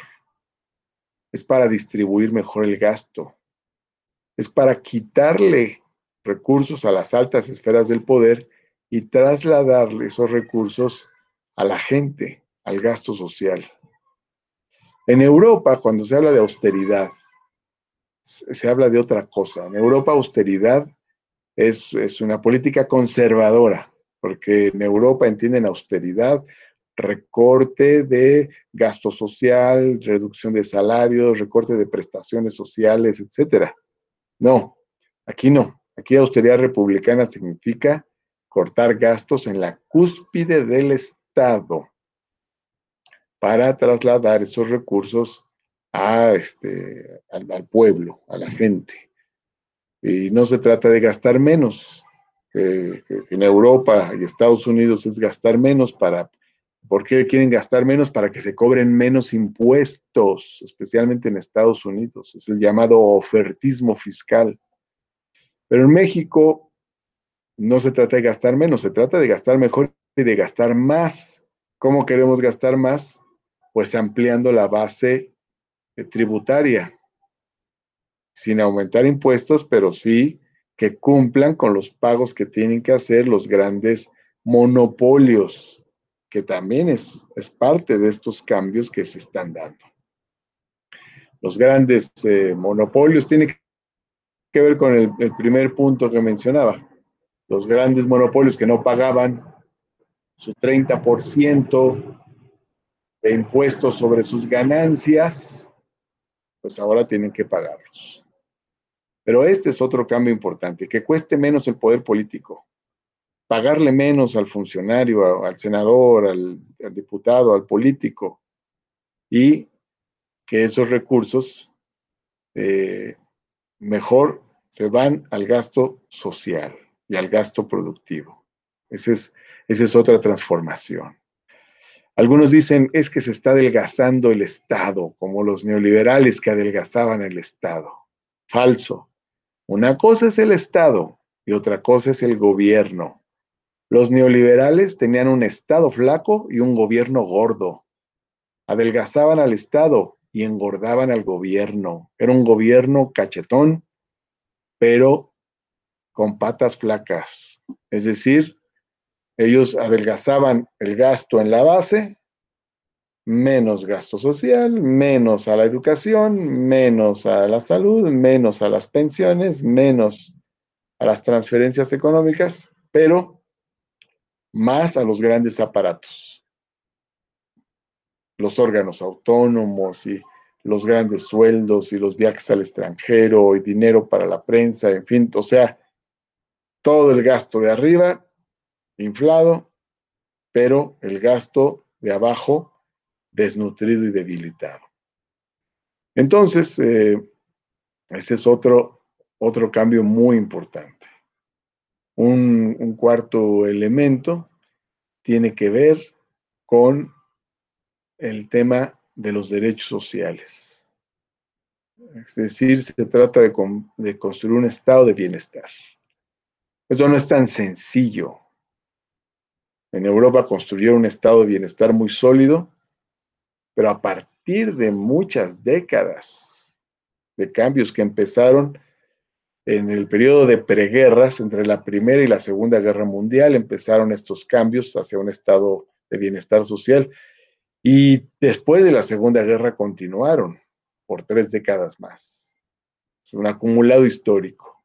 es para distribuir mejor el gasto, es para quitarle recursos a las altas esferas del poder y trasladarle esos recursos a la gente, al gasto social. En Europa, cuando se habla de austeridad, se habla de otra cosa. En Europa, austeridad Es, es una política conservadora, porque en Europa entienden austeridad, recorte de gasto social, reducción de salarios, recorte de prestaciones sociales, etcétera. No, aquí no. Aquí austeridad republicana significa cortar gastos en la cúspide del Estado para trasladar esos recursos a este, al, al pueblo, a la gente. Y no se trata de gastar menos, que, que, que en Europa y Estados Unidos es gastar menos para... ¿Por qué quieren gastar menos? Para que se cobren menos impuestos, especialmente en Estados Unidos. Es el llamado ofertismo fiscal. Pero en México no se trata de gastar menos, se trata de gastar mejor y de gastar más. ¿Cómo queremos gastar más? Pues ampliando la base tributaria, sin aumentar impuestos, pero sí que cumplan con los pagos que tienen que hacer los grandes monopolios, que también es, es parte de estos cambios que se están dando. Los grandes eh, monopolios tienen que ver con el, el primer punto que mencionaba. Los grandes monopolios que no pagaban su treinta por ciento de impuestos sobre sus ganancias, pues ahora tienen que pagarlos. Pero este es otro cambio importante, que cueste menos el poder político, pagarle menos al funcionario, al senador, al, al diputado, al político, y que esos recursos eh, mejor se van al gasto social y al gasto productivo. Esa es, esa es otra transformación. Algunos dicen, es que se está adelgazando el Estado, como los neoliberales que adelgazaban el Estado. Falso. Una cosa es el Estado y otra cosa es el gobierno. Los neoliberales tenían un Estado flaco y un gobierno gordo. Adelgazaban al Estado y engordaban al gobierno. Era un gobierno cachetón, pero con patas flacas. Es decir, ellos adelgazaban el gasto en la base, menos gasto social, menos a la educación, menos a la salud, menos a las pensiones, menos a las transferencias económicas, pero más a los grandes aparatos, los órganos autónomos y los grandes sueldos y los viajes al extranjero y dinero para la prensa, en fin, o sea, todo el gasto de arriba inflado, pero el gasto de abajo desnutrido y debilitado. Entonces, eh, ese es otro, otro cambio muy importante. Un, un cuarto elemento tiene que ver con el tema de los derechos sociales. Es decir, se trata de, de construir un estado de bienestar. Esto no es tan sencillo. En Europa construyeron un estado de bienestar muy sólido, pero a partir de muchas décadas de cambios que empezaron en el periodo de preguerras, entre la Primera y la Segunda Guerra Mundial, empezaron estos cambios hacia un estado de bienestar social. Y después de la Segunda Guerra continuaron por tres décadas más. Es un acumulado histórico.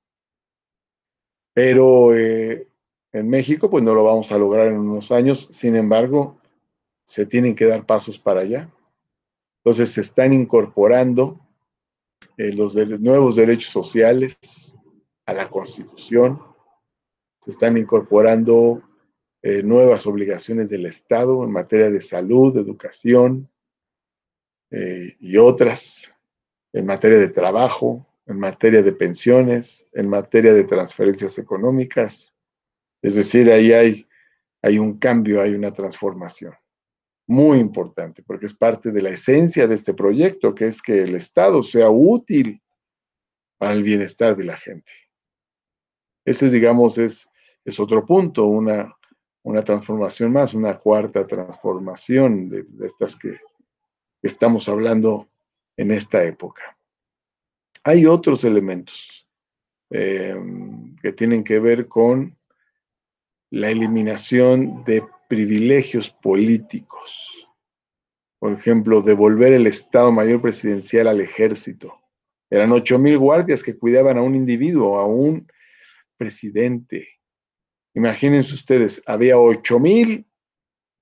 Pero eh, en México, pues no lo vamos a lograr en unos años. Sin embargo, se tienen que dar pasos para allá. Entonces se están incorporando eh, los de, nuevos derechos sociales a la Constitución. Se están incorporando eh, nuevas obligaciones del Estado en materia de salud, educación, Eh, y otras, en materia de trabajo, en materia de pensiones, en materia de transferencias económicas. Es decir, ahí hay, hay un cambio, hay una transformación muy importante, porque es parte de la esencia de este proyecto, que es que el Estado sea útil para el bienestar de la gente. Ese, digamos, es, es otro punto, una, una transformación más, una cuarta transformación de, de estas que estamos hablando en esta época. Hay otros elementos eh, que tienen que ver con la eliminación de privilegios políticos. Por ejemplo, devolver el Estado Mayor Presidencial al ejército. Eran ocho mil guardias que cuidaban a un individuo, a un presidente. Imagínense ustedes, había ocho mil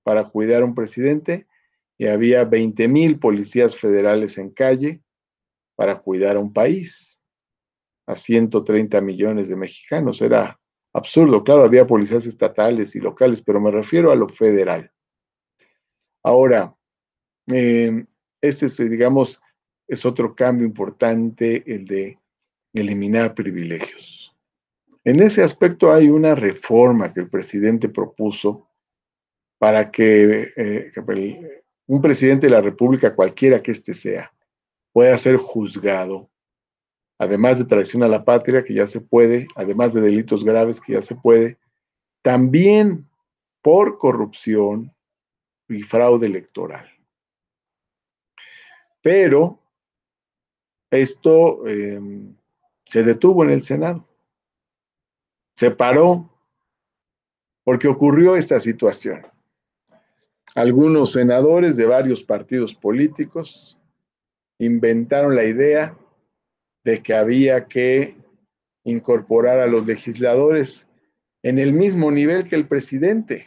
para cuidar a un presidente y había veinte mil policías federales en calle para cuidar a un país, a ciento treinta millones de mexicanos. Era absurdo. Claro, había policías estatales y locales, pero me refiero a lo federal. Ahora, eh, este es, digamos, es otro cambio importante, el de eliminar privilegios. En ese aspecto hay una reforma que el presidente propuso para que, eh, que el, un presidente de la República, cualquiera que éste sea, pueda ser juzgado, además de traición a la patria, que ya se puede, además de delitos graves, que ya se puede, también por corrupción y fraude electoral. Pero esto eh, se detuvo en el Senado. Se paró porque ocurrió esta situación. Algunos senadores de varios partidos políticos inventaron la idea de que había que incorporar a los legisladores en el mismo nivel que el presidente.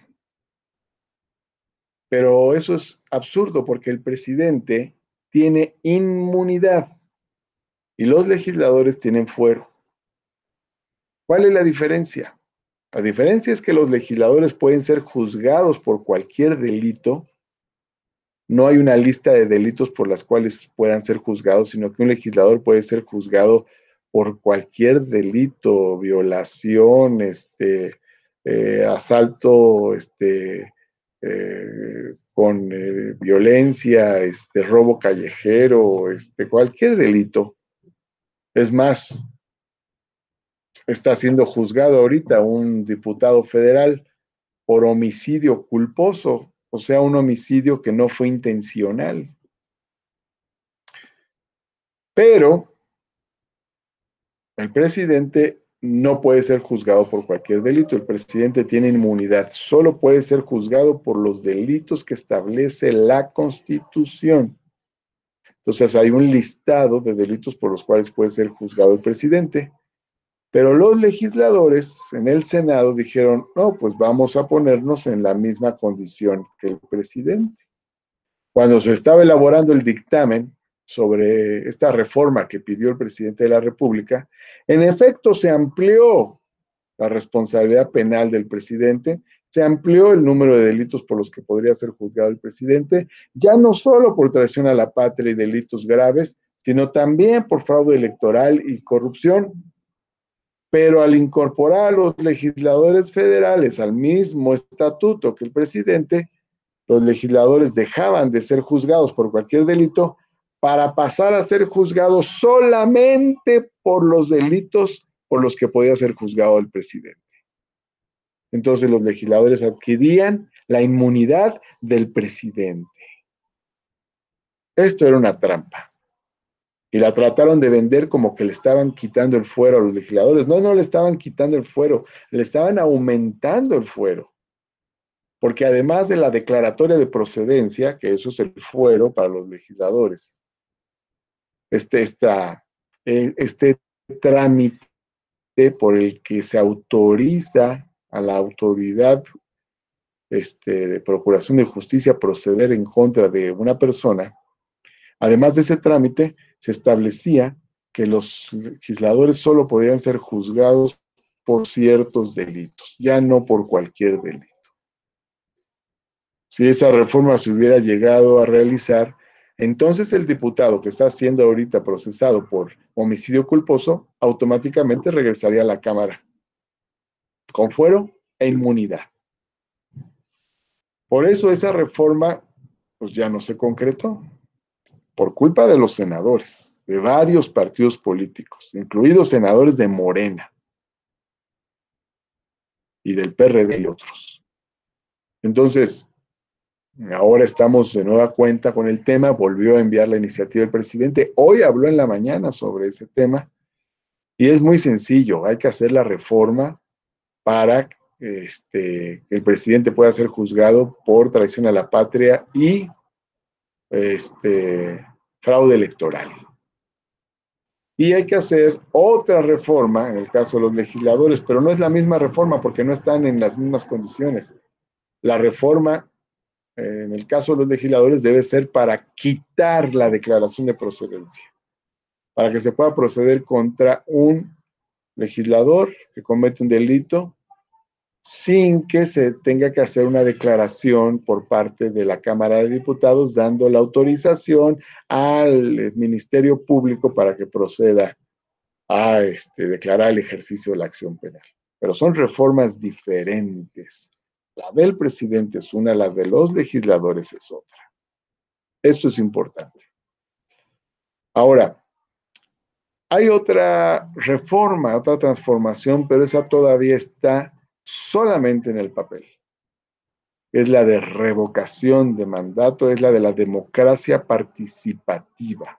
Pero eso es absurdo porque el presidente tiene inmunidad y los legisladores tienen fuero. ¿Cuál es la diferencia? La diferencia es que los legisladores pueden ser juzgados por cualquier delito. No hay una lista de delitos por las cuales puedan ser juzgados, sino que un legislador puede ser juzgado por cualquier delito, violación, este, eh, asalto, este, eh, con eh, violencia, este, robo callejero, este, cualquier delito. Es más, está siendo juzgado ahorita un diputado federal por homicidio culposo, o sea, un homicidio que no fue intencional. Pero el presidente no puede ser juzgado por cualquier delito. El presidente tiene inmunidad. Solo puede ser juzgado por los delitos que establece la Constitución. Entonces hay un listado de delitos por los cuales puede ser juzgado el presidente. Pero los legisladores en el Senado dijeron, no, pues vamos a ponernos en la misma condición que el presidente. Cuando se estaba elaborando el dictamen sobre esta reforma que pidió el presidente de la República, en efecto se amplió la responsabilidad penal del presidente, se amplió el número de delitos por los que podría ser juzgado el presidente, ya no solo por traición a la patria y delitos graves, sino también por fraude electoral y corrupción. Pero al incorporar a los legisladores federales al mismo estatuto que el presidente, los legisladores dejaban de ser juzgados por cualquier delito para pasar a ser juzgados solamente por los delitos por los que podía ser juzgado el presidente. Entonces los legisladores adquirían la inmunidad del presidente. Esto era una trampa. Y la trataron de vender como que le estaban quitando el fuero a los legisladores. No, no le estaban quitando el fuero, le estaban aumentando el fuero. Porque además de la declaratoria de procedencia, que eso es el fuero para los legisladores, este, esta, este trámite por el que se autoriza a la autoridad este, de procuración de justicia proceder en contra de una persona, además de ese trámite, se establecía que los legisladores solo podían ser juzgados por ciertos delitos, ya no por cualquier delito. Si esa reforma se hubiera llegado a realizar, entonces el diputado que está siendo ahorita procesado por homicidio culposo, automáticamente regresaría a la Cámara, con fuero e inmunidad. Por eso esa reforma, pues ya no se concretó, por culpa de los senadores, de varios partidos políticos, incluidos senadores de Morena y del P R D y otros. Entonces, ahora estamos de nueva cuenta con el tema, volvió a enviar la iniciativa el presidente, hoy habló en la mañana sobre ese tema, y es muy sencillo, hay que hacer la reforma para este, que el presidente pueda ser juzgado por traición a la patria y este, fraude electoral. Y hay que hacer otra reforma, en el caso de los legisladores, pero no es la misma reforma porque no están en las mismas condiciones. La reforma en el caso de los legisladores, debe ser para quitar la declaración de procedencia, para que se pueda proceder contra un legislador que comete un delito sin que se tenga que hacer una declaración por parte de la Cámara de Diputados dando la autorización al Ministerio Público para que proceda a este, declarar el ejercicio de la acción penal. Pero son reformas diferentes. La del presidente es una, la de los legisladores es otra. Esto es importante. Ahora, hay otra reforma, otra transformación, pero esa todavía está solamente en el papel. Es la de revocación de mandato, es la de la democracia participativa.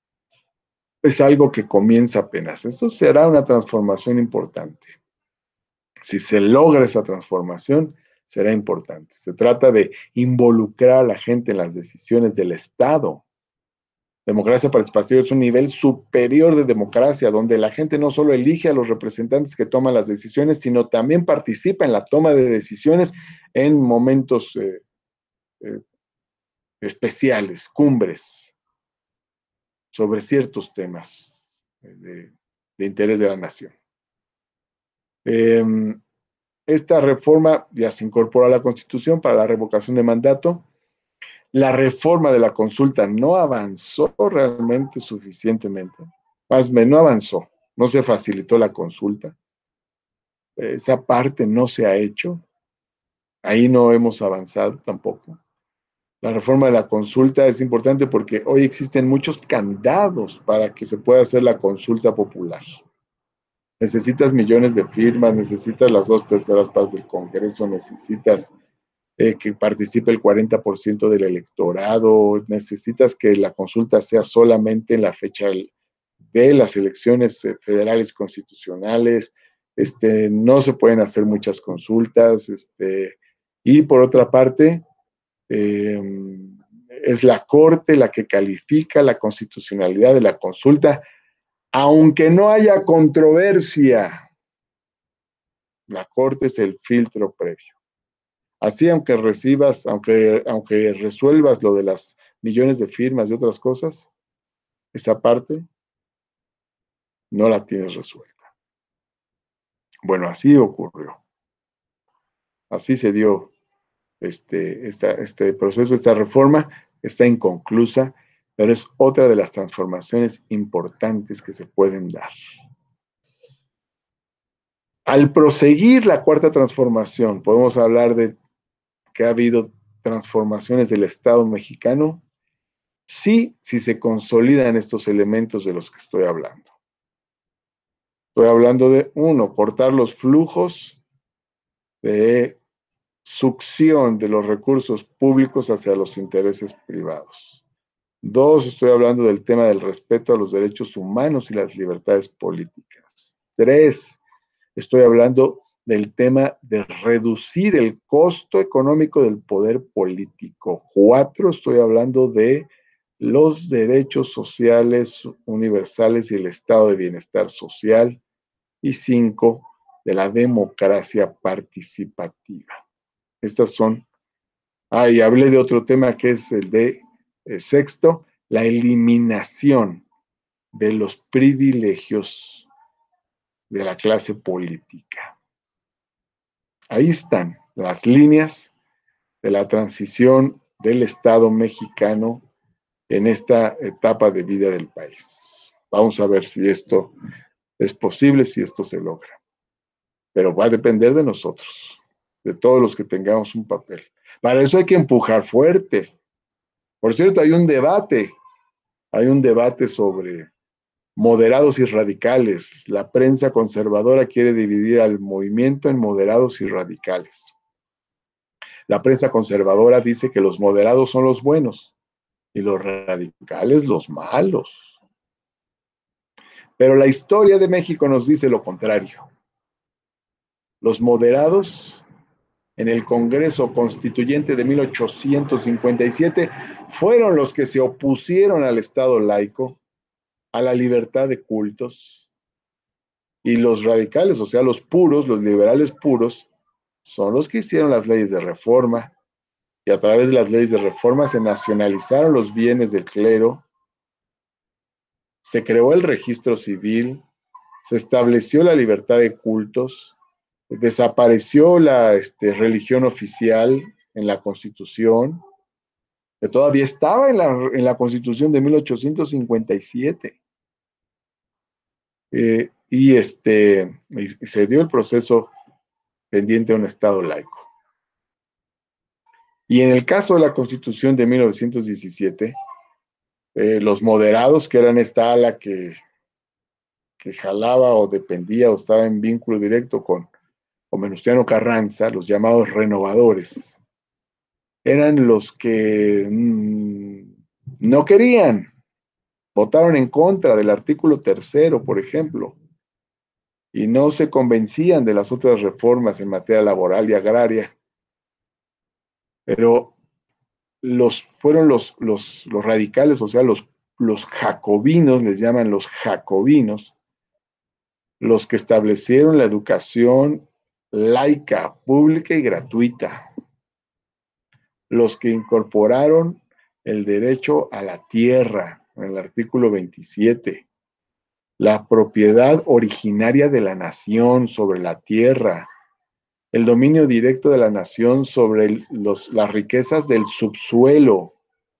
Es algo que comienza apenas. Esto será una transformación importante. Si se logra esa transformación, será importante. Se trata de involucrar a la gente en las decisiones del Estado. Democracia participativa es un nivel superior de democracia, donde la gente no solo elige a los representantes que toman las decisiones, sino también participa en la toma de decisiones en momentos eh, eh, especiales, cumbres, sobre ciertos temas de, de interés de la nación. Eh, esta reforma ya se incorporó a la Constitución para la revocación de mandato. La reforma de la consulta no avanzó realmente suficientemente. Más bien, no avanzó, no se facilitó la consulta. Esa parte no se ha hecho. Ahí no hemos avanzado tampoco. La reforma de la consulta es importante porque hoy existen muchos candados para que se pueda hacer la consulta popular. Necesitas millones de firmas, necesitas las dos terceras partes del Congreso, necesitas Eh, que participe el cuarenta por ciento del electorado, necesitas que la consulta sea solamente en la fecha de las elecciones federales constitucionales, este, no se pueden hacer muchas consultas, este, y por otra parte, eh, es la Corte la que califica la constitucionalidad de la consulta, aunque no haya controversia, la Corte es el filtro previo. Así, aunque recibas, aunque, aunque resuelvas lo de las millones de firmas y otras cosas, esa parte no la tienes resuelta. Bueno, así ocurrió. Así se dio este, esta, este proceso, esta reforma está inconclusa, pero es otra de las transformaciones importantes que se pueden dar. Al proseguir la cuarta transformación, podemos hablar de que ha habido transformaciones del Estado mexicano, sí, si se consolidan estos elementos de los que estoy hablando. Estoy hablando de, uno, cortar los flujos de succión de los recursos públicos hacia los intereses privados. Dos, estoy hablando del tema del respeto a los derechos humanos y las libertades políticas. Tres, estoy hablando del tema de reducir el costo económico del poder político. Cuatro, estoy hablando de los derechos sociales universales y el estado de bienestar social. Y cinco, de la democracia participativa. Estas son, ah, y hablé de otro tema que es el de el sexto, la eliminación de los privilegios de la clase política. Ahí están las líneas de la transición del Estado mexicano en esta etapa de vida del país. Vamos a ver si esto es posible, si esto se logra. Pero va a depender de nosotros, de todos los que tengamos un papel. Para eso hay que empujar fuerte. Por cierto, hay un debate, hay un debate sobre moderados y radicales. La prensa conservadora quiere dividir al movimiento en moderados y radicales. La prensa conservadora dice que los moderados son los buenos y los radicales los malos. Pero la historia de México nos dice lo contrario. Los moderados en el Congreso Constituyente de mil ochocientos cincuenta y siete fueron los que se opusieron al Estado laico, a la libertad de cultos, y los radicales, o sea, los puros, los liberales puros, son los que hicieron las leyes de reforma, y a través de las leyes de reforma se nacionalizaron los bienes del clero, se creó el registro civil, se estableció la libertad de cultos, desapareció la este, religión oficial en la Constitución, que todavía estaba en la, en la Constitución de mil ochocientos cincuenta y siete. Eh, y, este, y se dio el proceso pendiente a un Estado laico. Y en el caso de la Constitución de mil novecientos diecisiete, eh, los moderados, que eran esta ala que, que jalaba o dependía o estaba en vínculo directo con, con Venustiano Carranza, los llamados renovadores, eran los que mmm, no querían, votaron en contra del artículo tercero, por ejemplo, y no se convencían de las otras reformas en materia laboral y agraria. Pero los, fueron los, los, los radicales, o sea, los, los jacobinos, les llaman los jacobinos, los que establecieron la educación laica, pública y gratuita, los que incorporaron el derecho a la tierra en el artículo veintisiete, la propiedad originaria de la nación sobre la tierra, el dominio directo de la nación sobre el, los, las riquezas del subsuelo.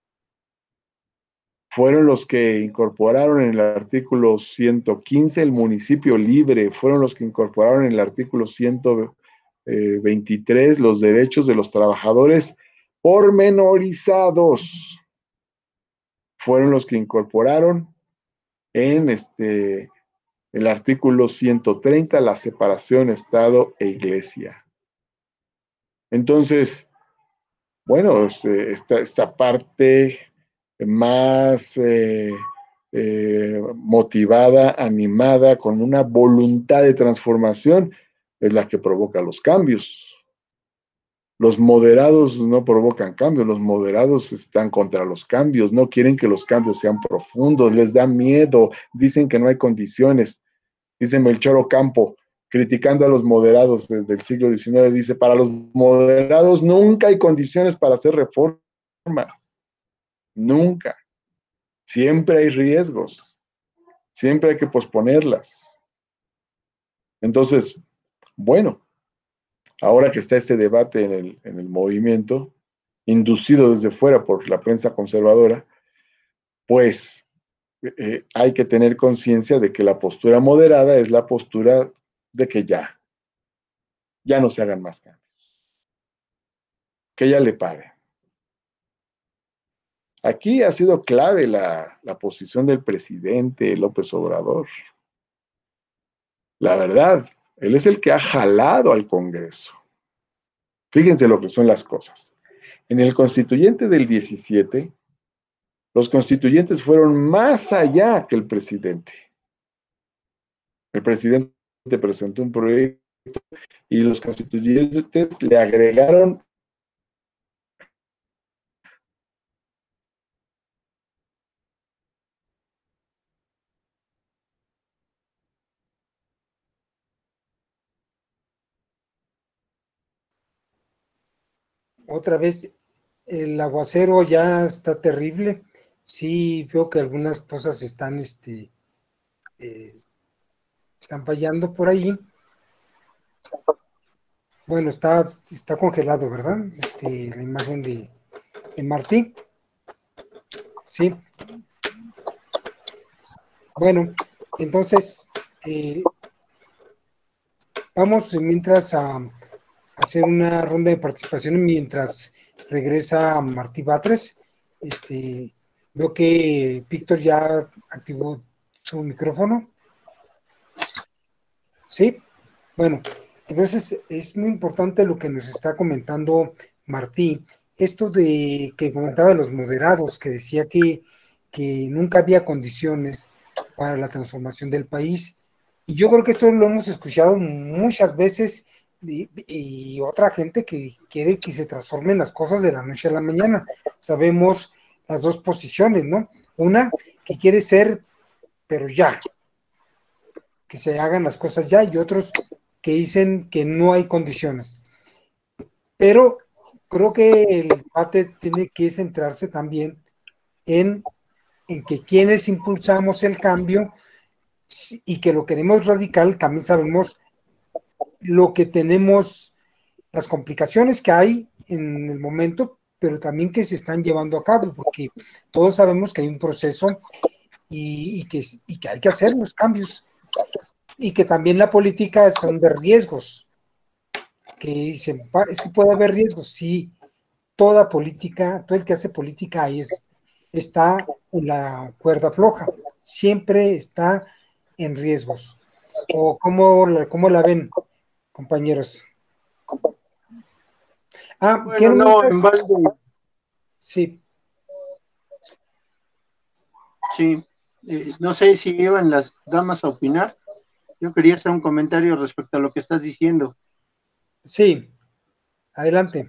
Fueron los que incorporaron en el artículo ciento quince el municipio libre, fueron los que incorporaron en el artículo ciento veintitrés los derechos de los trabajadores pormenorizados. Fueron los que incorporaron en este, el artículo ciento treinta la separación Estado e Iglesia. Entonces, bueno, esta, esta parte más eh, eh, motivada, animada, con una voluntad de transformación, es la que provoca los cambios. Los moderados no provocan cambios, los moderados están contra los cambios, no quieren que los cambios sean profundos, les da miedo, dicen que no hay condiciones. Dice Melchor Ocampo, criticando a los moderados desde el siglo diecinueve, dice, para los moderados nunca hay condiciones para hacer reformas, nunca. Siempre hay riesgos, siempre hay que posponerlas. Entonces, bueno, ahora que está este debate en el, en el movimiento, inducido desde fuera por la prensa conservadora, pues eh, hay que tener conciencia de que la postura moderada es la postura de que ya, ya no se hagan más cambios, que ya le pare. Aquí ha sido clave la, la posición del presidente López Obrador. La verdad, él es el que ha jalado al Congreso. Fíjense lo que son las cosas. En el constituyente del diecisiete, los constituyentes fueron más allá que el presidente. El presidente presentó un proyecto y los constituyentes le agregaron otra vez el aguacero ya está terrible. Sí, veo que algunas cosas están, este, eh, están fallando por ahí. Bueno, está, está congelado, ¿verdad? Este, la imagen de, de Martí. Sí. Bueno, entonces, eh, vamos mientras a hacer una ronda de participación mientras regresa Martí Batres. Este, veo que Víctor ya activó su micrófono. Sí, bueno, entonces es muy importante lo que nos está comentando Martí, esto de que comentaba de los moderados, que decía que, que nunca había condiciones para la transformación del país, y yo creo que esto lo hemos escuchado muchas veces. Y, y otra gente que quiere que se transformen las cosas de la noche a la mañana. Sabemos las dos posiciones, ¿no? Una que quiere ser, pero ya, que se hagan las cosas ya, y otros que dicen que no hay condiciones. Pero creo que el debate tiene que centrarse también en, en que quienes impulsamos el cambio y que lo queremos radical, también sabemos lo que tenemos, las complicaciones que hay en el momento, pero también que se están llevando a cabo, porque todos sabemos que hay un proceso y, y, que, y que hay que hacer los cambios, y que también la política son de riesgos, que dicen, es que puede haber riesgos, sí, toda política, todo el que hace política ahí es, está en la cuerda floja, siempre está en riesgos. ¿O cómo la, cómo la ven, compañeros? Ah, bueno, no, en balde. Sí. Sí, eh, no sé si iban las damas a opinar. Yo quería hacer un comentario respecto a lo que estás diciendo. Sí, adelante.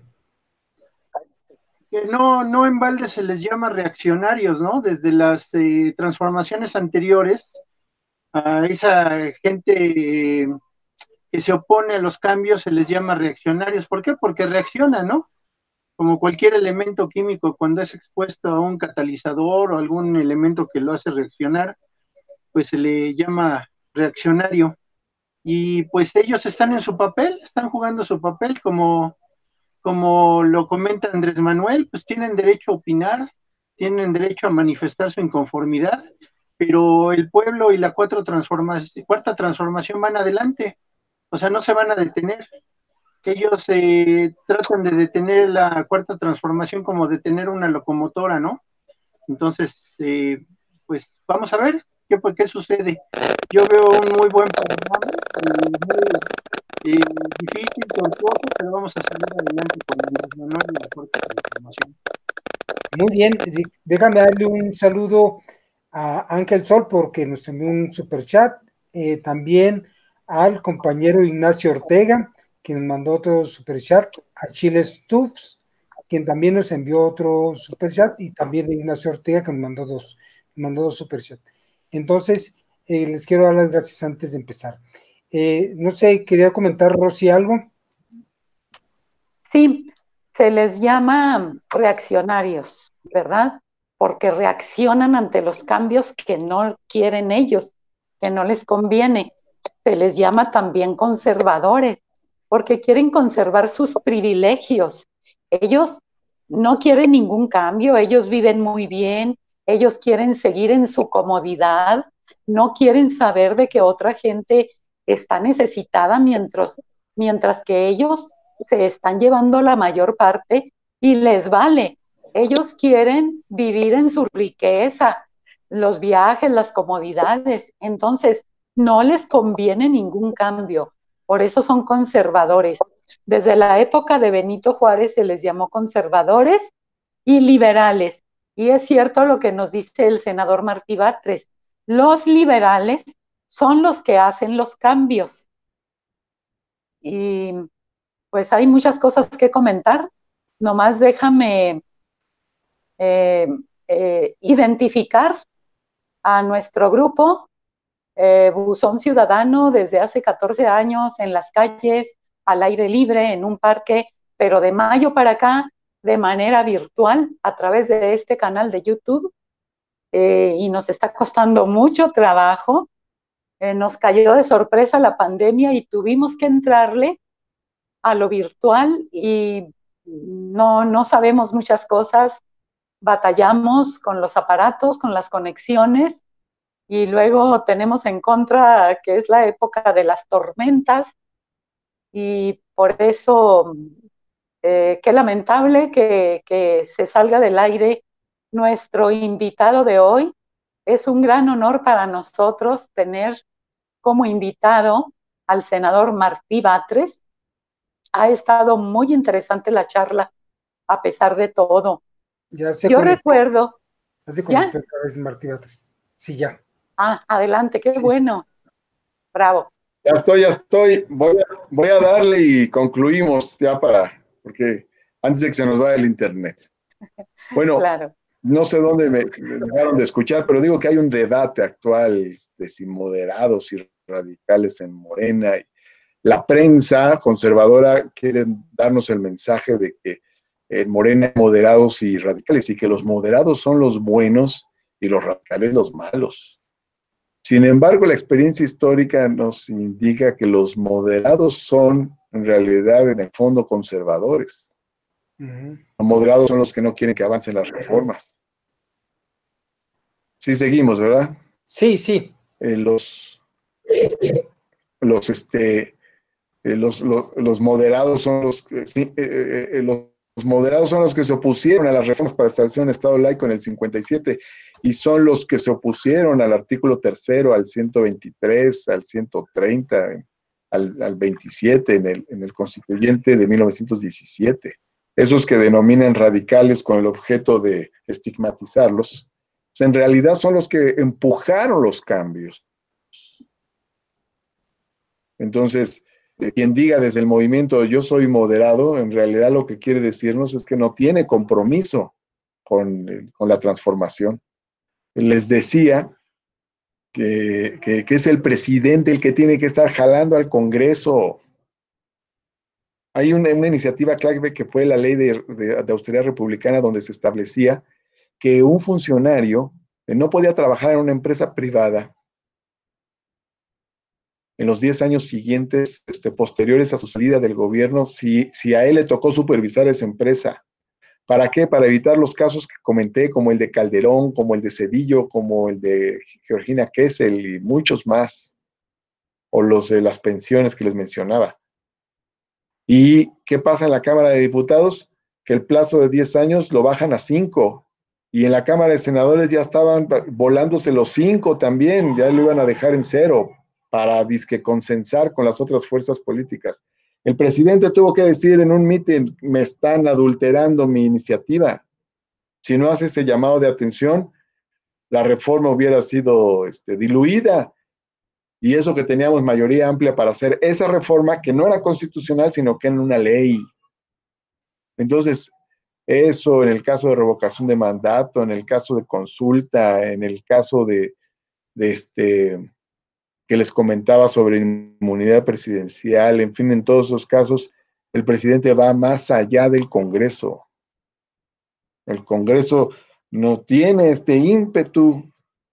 Que no, no en balde se les llama reaccionarios, ¿no? Desde las eh, transformaciones anteriores, a esa gente eh, que se opone a los cambios se les llama reaccionarios. ¿Por qué? Porque reaccionan, ¿no? Como cualquier elemento químico, cuando es expuesto a un catalizador o algún elemento que lo hace reaccionar, pues se le llama reaccionario. Y pues ellos están en su papel, están jugando su papel, como, como lo comenta Andrés Manuel, pues tienen derecho a opinar, tienen derecho a manifestar su inconformidad, pero el pueblo y la cuatro transformación, cuarta transformación van adelante, o sea, no se van a detener. Ellos eh, tratan de detener la cuarta transformación como detener una locomotora, ¿no? Entonces, eh, pues vamos a ver qué, qué sucede. Yo veo un muy buen panorama, eh, muy eh, difícil, tortuoso, pero vamos a salir adelante con Andrés Manuel y la cuarta transformación. Muy bien, déjame darle un saludo a Ángel Sol porque nos envió un superchat, eh, también al compañero Ignacio Ortega, quien mandó otro superchat, a Chile Stubbs, quien también nos envió otro superchat, y también a Ignacio Ortega, que nos mandó dos, mandó dos superchats. Entonces, eh, les quiero dar las gracias antes de empezar. Eh, no sé, quería comentar, Rosy, algo. Sí, se les llama reaccionarios, ¿verdad? Porque reaccionan ante los cambios que no quieren ellos, que no les conviene. Se les llama también conservadores, porque quieren conservar sus privilegios. Ellos no quieren ningún cambio, ellos viven muy bien, ellos quieren seguir en su comodidad, no quieren saber de que otra gente está necesitada mientras, mientras que ellos se están llevando la mayor parte y les vale. Ellos quieren vivir en su riqueza, los viajes, las comodidades. Entonces, no les conviene ningún cambio. Por eso son conservadores. Desde la época de Benito Juárez se les llamó conservadores y liberales. Y es cierto lo que nos dice el senador Martí Batres. Los liberales son los que hacen los cambios. Y pues hay muchas cosas que comentar. Nomás déjame eh, eh, identificar a nuestro grupo, eh, Buzón Ciudadano, desde hace catorce años en las calles, al aire libre, en un parque, pero de mayo para acá, de manera virtual, a través de este canal de YouTube, eh, y nos está costando mucho trabajo. Eh, nos cayó de sorpresa la pandemia y tuvimos que entrarle a lo virtual y no, no sabemos muchas cosas, batallamos con los aparatos, con las conexiones, y luego tenemos en contra que es la época de las tormentas, y por eso eh, qué lamentable que, que se salga del aire nuestro invitado de hoy. Es un gran honor para nosotros tener como invitado al senador Martí Batres. Ha estado muy interesante la charla, a pesar de todo. Ya se Yo conectó, recuerdo. ya se conectó otra vez Martí Batres. Sí, ya. Ah, adelante, qué Sí. bueno. Bravo. Ya estoy, ya estoy. Voy a, voy a darle y concluimos ya para, porque antes de que se nos vaya el internet. Bueno, Claro. no sé dónde me, me dejaron de escuchar, pero digo que hay un debate actual de si moderados y radicales en Morena. La prensa conservadora quiere darnos el mensaje de que en Morena moderados y radicales, y que los moderados son los buenos y los radicales los malos. Sin embargo, la experiencia histórica nos indica que los moderados son, en realidad, en el fondo, conservadores. Uh-huh. Los moderados son los que no quieren que avancen las reformas. Sí, seguimos, ¿verdad? Sí, sí. Eh, los, los, este, eh, los, los, los moderados son los, eh, sí, eh, eh, los Los moderados son los que se opusieron a las reformas para establecer un Estado laico en el cincuenta y siete y son los que se opusieron al artículo tercero, al ciento veintitrés, al ciento treinta, al, al veintisiete en el, en el Constituyente de mil novecientos diecisiete. Esos que denominan radicales con el objeto de estigmatizarlos, pues en realidad son los que empujaron los cambios. Entonces, quien diga desde el movimiento yo soy moderado, en realidad lo que quiere decirnos es que no tiene compromiso con, con la transformación. Les decía que, que, que es el presidente el que tiene que estar jalando al Congreso. Hay una, una iniciativa clave que fue la ley de, de, de austeridad republicana, donde se establecía que un funcionario no podía trabajar en una empresa privada en los diez años siguientes, este, posteriores a su salida del gobierno, si, si a él le tocó supervisar esa empresa. ¿Para qué? Para evitar los casos que comenté, como el de Calderón, como el de Cedillo, como el de Georgina Kessel y muchos más, o los de las pensiones que les mencionaba. ¿Y qué pasa en la Cámara de Diputados? Que el plazo de diez años lo bajan a cinco, y en la Cámara de Senadores ya estaban volándose los cinco también, ya lo iban a dejar en cero, para disque consensar con las otras fuerzas políticas. El presidente tuvo que decir en un mitin, me están adulterando mi iniciativa. Si no hace ese llamado de atención, la reforma hubiera sido este, diluida. Y eso que teníamos mayoría amplia para hacer esa reforma, que no era constitucional, sino que era una ley. Entonces, eso en el caso de revocación de mandato, en el caso de consulta, en el caso de, de este... que les comentaba sobre inmunidad presidencial, en fin, en todos esos casos, el presidente va más allá del Congreso. El Congreso no tiene este ímpetu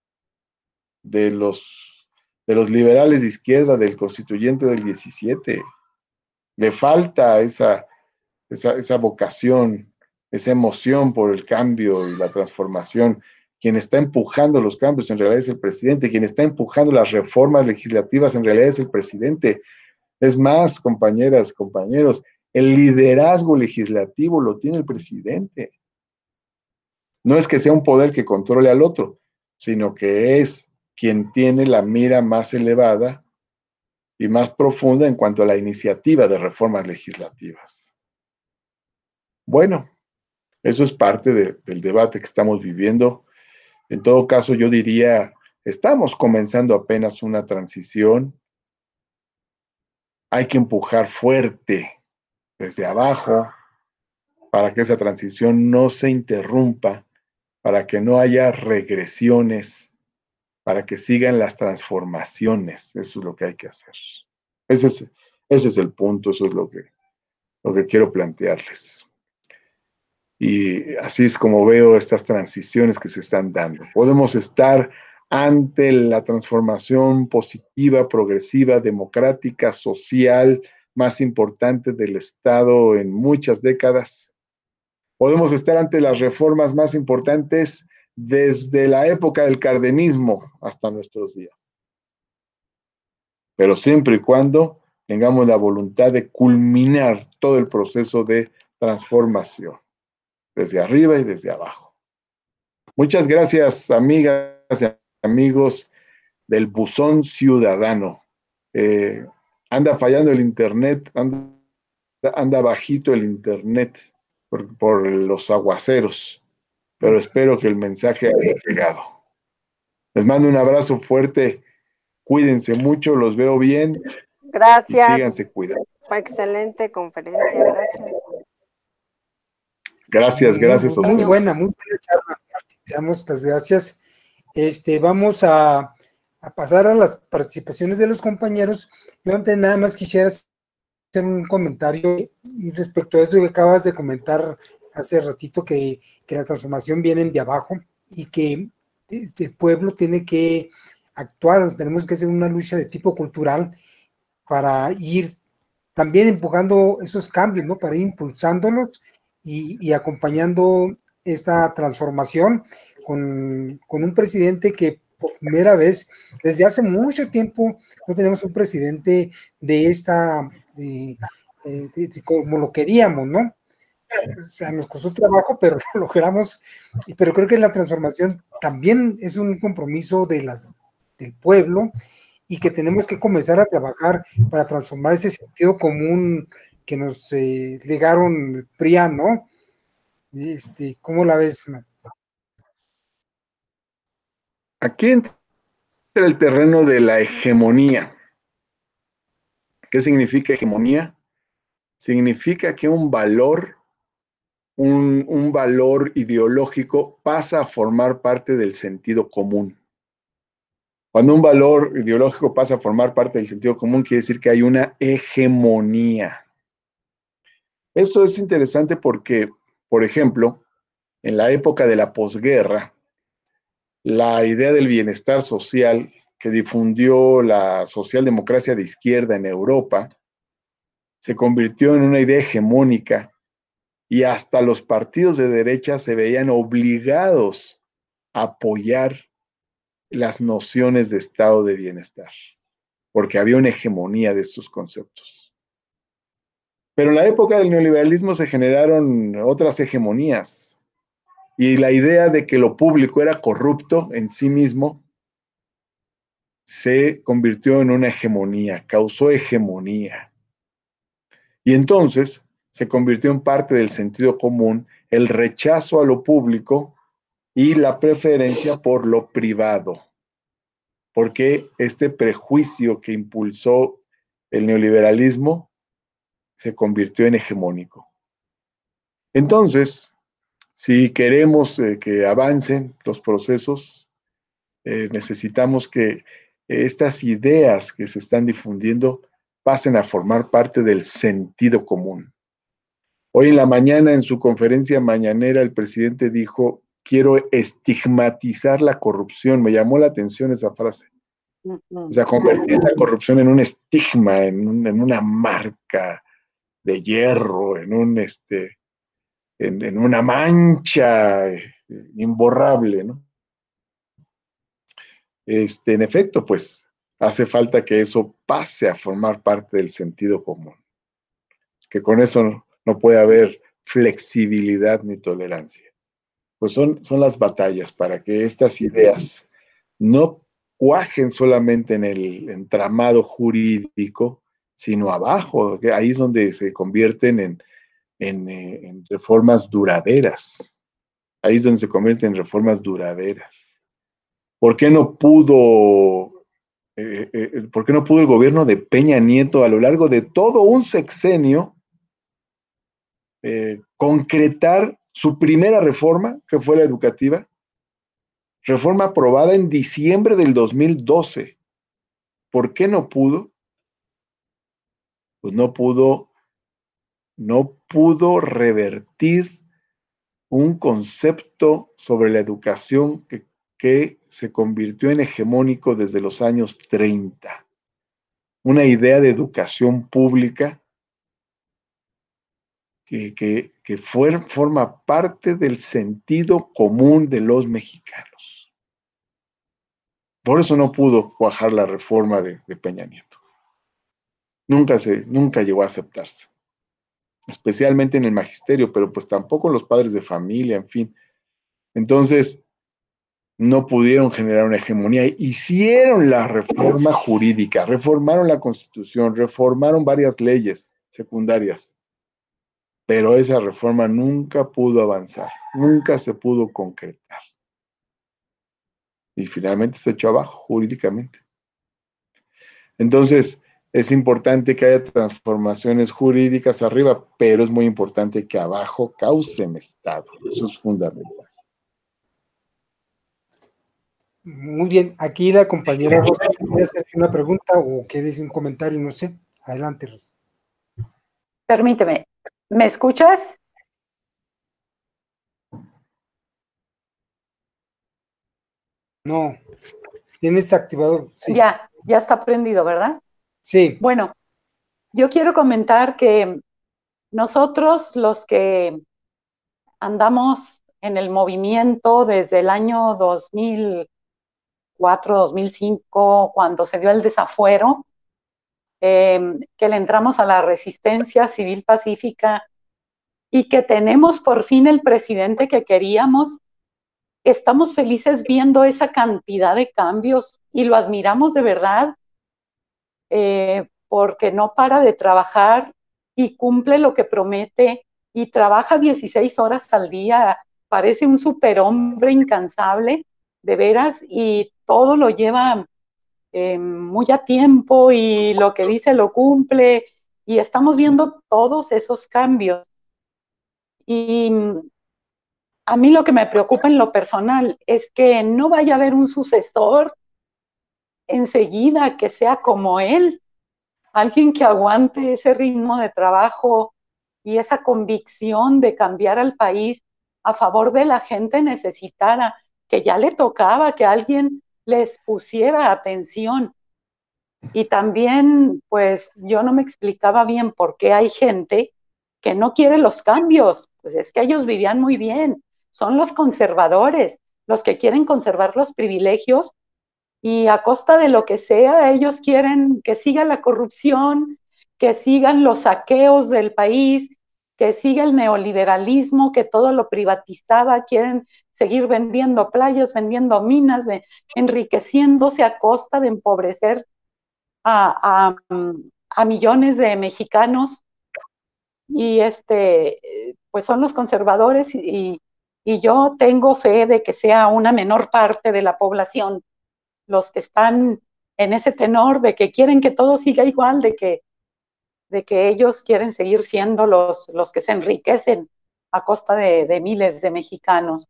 de los, de los liberales de izquierda del constituyente del diecisiete. Le falta esa, esa, esa vocación, esa emoción por el cambio y la transformación. Quien está empujando los cambios en realidad es el presidente, quien está empujando las reformas legislativas en realidad es el presidente. Es más, compañeras, compañeros, el liderazgo legislativo lo tiene el presidente. No es que sea un poder que controle al otro, sino que es quien tiene la mira más elevada y más profunda en cuanto a la iniciativa de reformas legislativas. Bueno, eso es parte de, del debate que estamos viviendo. En todo caso, yo diría, estamos comenzando apenas una transición. Hay que empujar fuerte desde abajo para que esa transición no se interrumpa, para que no haya regresiones, para que sigan las transformaciones. Eso es lo que hay que hacer. Ese es, ese es el punto, eso es lo que, lo que quiero plantearles. Y así es como veo estas transiciones que se están dando. Podemos estar ante la transformación positiva, progresiva, democrática, social, más importante del Estado en muchas décadas. Podemos estar ante las reformas más importantes desde la época del cardenismo hasta nuestros días. Pero siempre y cuando tengamos la voluntad de culminar todo el proceso de transformación, desde arriba y desde abajo. Muchas gracias, amigas y amigos del Buzón Ciudadano. Eh, anda fallando el internet, anda, anda bajito el internet por, por los aguaceros, pero espero que el mensaje haya llegado. Les mando un abrazo fuerte, cuídense mucho, los veo bien. Gracias. Y síganse cuidando. Fue excelente conferencia, gracias. Gracias, gracias. Muy, muy buena, muy buena charla. Te damos las gracias. Este, vamos a, a pasar a las participaciones de los compañeros. Yo antes nada más quisiera hacer un comentario respecto a eso que acabas de comentar, hace ratito que, que la transformación viene de abajo y que el pueblo tiene que actuar, tenemos que hacer una lucha de tipo cultural para ir también empujando esos cambios, ¿no? Para ir impulsándolos y, y acompañando esta transformación con, con un presidente que por primera vez, desde hace mucho tiempo, no tenemos un presidente de esta, de, de, de, como lo queríamos, ¿no? O sea, nos costó trabajo, pero lo logramos, pero creo que la transformación también es un compromiso de las, del pueblo y que tenemos que comenzar a trabajar para transformar ese sentido común que nos eh, legaron P R I A N, ¿no? Este, ¿cómo la ves, man? Aquí entra el terreno de la hegemonía. ¿Qué significa hegemonía? Significa que un valor, un, un valor ideológico pasa a formar parte del sentido común. Cuando un valor ideológico pasa a formar parte del sentido común, quiere decir que hay una hegemonía. Esto es interesante porque, por ejemplo, en la época de la posguerra, la idea del bienestar social que difundió la socialdemocracia de izquierda en Europa se convirtió en una idea hegemónica y hasta los partidos de derecha se veían obligados a apoyar las nociones de estado de bienestar, porque había una hegemonía de estos conceptos. Pero en la época del neoliberalismo se generaron otras hegemonías y la idea de que lo público era corrupto en sí mismo se convirtió en una hegemonía, causó hegemonía. Y entonces se convirtió en parte del sentido común el rechazo a lo público y la preferencia por lo privado, porque este prejuicio que impulsó el neoliberalismo se convirtió en hegemónico. Entonces, si queremos eh, que avancen los procesos, eh, necesitamos que estas ideas que se están difundiendo pasen a formar parte del sentido común. Hoy en la mañana, en su conferencia mañanera, el presidente dijo: quiero estigmatizar la corrupción. Me llamó la atención esa frase. O sea, convertir la corrupción en un estigma, en, un, en una marca de hierro, en, un, este, en, en una mancha eh, imborrable, ¿no? Este, en efecto, pues hace falta que eso pase a formar parte del sentido común, que con eso no, no puede haber flexibilidad ni tolerancia. Pues son, son las batallas para que estas ideas no cuajen solamente en el entramado jurídico, sino abajo, que ahí es donde se convierten en, en, en reformas duraderas. Ahí es donde se convierten en reformas duraderas. ¿Por qué no pudo, eh, eh, por qué no pudo el gobierno de Peña Nieto a lo largo de todo un sexenio eh, concretar su primera reforma, que fue la educativa? Reforma aprobada en diciembre del dos mil doce. ¿Por qué no pudo? Pues no pudo, no pudo revertir un concepto sobre la educación que que se convirtió en hegemónico desde los años treinta. Una idea de educación pública que, que, que fue, forma parte del sentido común de los mexicanos. Por eso no pudo cuajar la reforma de, de Peña Nieto. Nunca, se, nunca llegó a aceptarse, especialmente en el magisterio, pero pues tampoco los padres de familia, en fin. Entonces, no pudieron generar una hegemonía. Hicieron la reforma jurídica, reformaron la Constitución, reformaron varias leyes secundarias, pero esa reforma nunca pudo avanzar, nunca se pudo concretar. Y finalmente se echó abajo jurídicamente. Entonces, es importante que haya transformaciones jurídicas arriba, pero es muy importante que abajo causen Estado. Eso es fundamental. Muy bien, aquí la compañera Rosa quiere hacerte una pregunta o que dice un comentario, no sé. Adelante, Rosa. Permíteme, ¿me escuchas? No, tienes activado. Sí. Ya, ya está prendido, ¿verdad? Sí. Bueno, yo quiero comentar que nosotros los que andamos en el movimiento desde el año dos mil cuatro, dos mil cinco, cuando se dio el desafuero, eh, que le entramos a la resistencia civil pacífica y que tenemos por fin el presidente que queríamos, estamos felices viendo esa cantidad de cambios y lo admiramos de verdad, eh, porque no para de trabajar y cumple lo que promete y trabaja dieciséis horas al día, parece un superhombre incansable, de veras, y todo lo lleva eh, muy a tiempo y lo que dice lo cumple, y estamos viendo todos esos cambios. Y a mí lo que me preocupa en lo personal es que no vaya a haber un sucesor enseguida que sea como él, alguien que aguante ese ritmo de trabajo y esa convicción de cambiar al país a favor de la gente necesitada, que ya le tocaba que alguien les pusiera atención. Y también, pues yo no me explicaba bien por qué hay gente que no quiere los cambios. Pues es que ellos vivían muy bien. Son los conservadores, los que quieren conservar los privilegios y a costa de lo que sea, ellos quieren que siga la corrupción, que sigan los saqueos del país, que siga el neoliberalismo, que todo lo privatizaba, quieren seguir vendiendo playas, vendiendo minas, enriqueciéndose a costa de empobrecer a, a, a millones de mexicanos. Y este, pues son los conservadores y, y yo tengo fe de que sea una menor parte de la población los que están en ese tenor de que quieren que todo siga igual, de que, de que ellos quieren seguir siendo los, los que se enriquecen a costa de, de miles de mexicanos.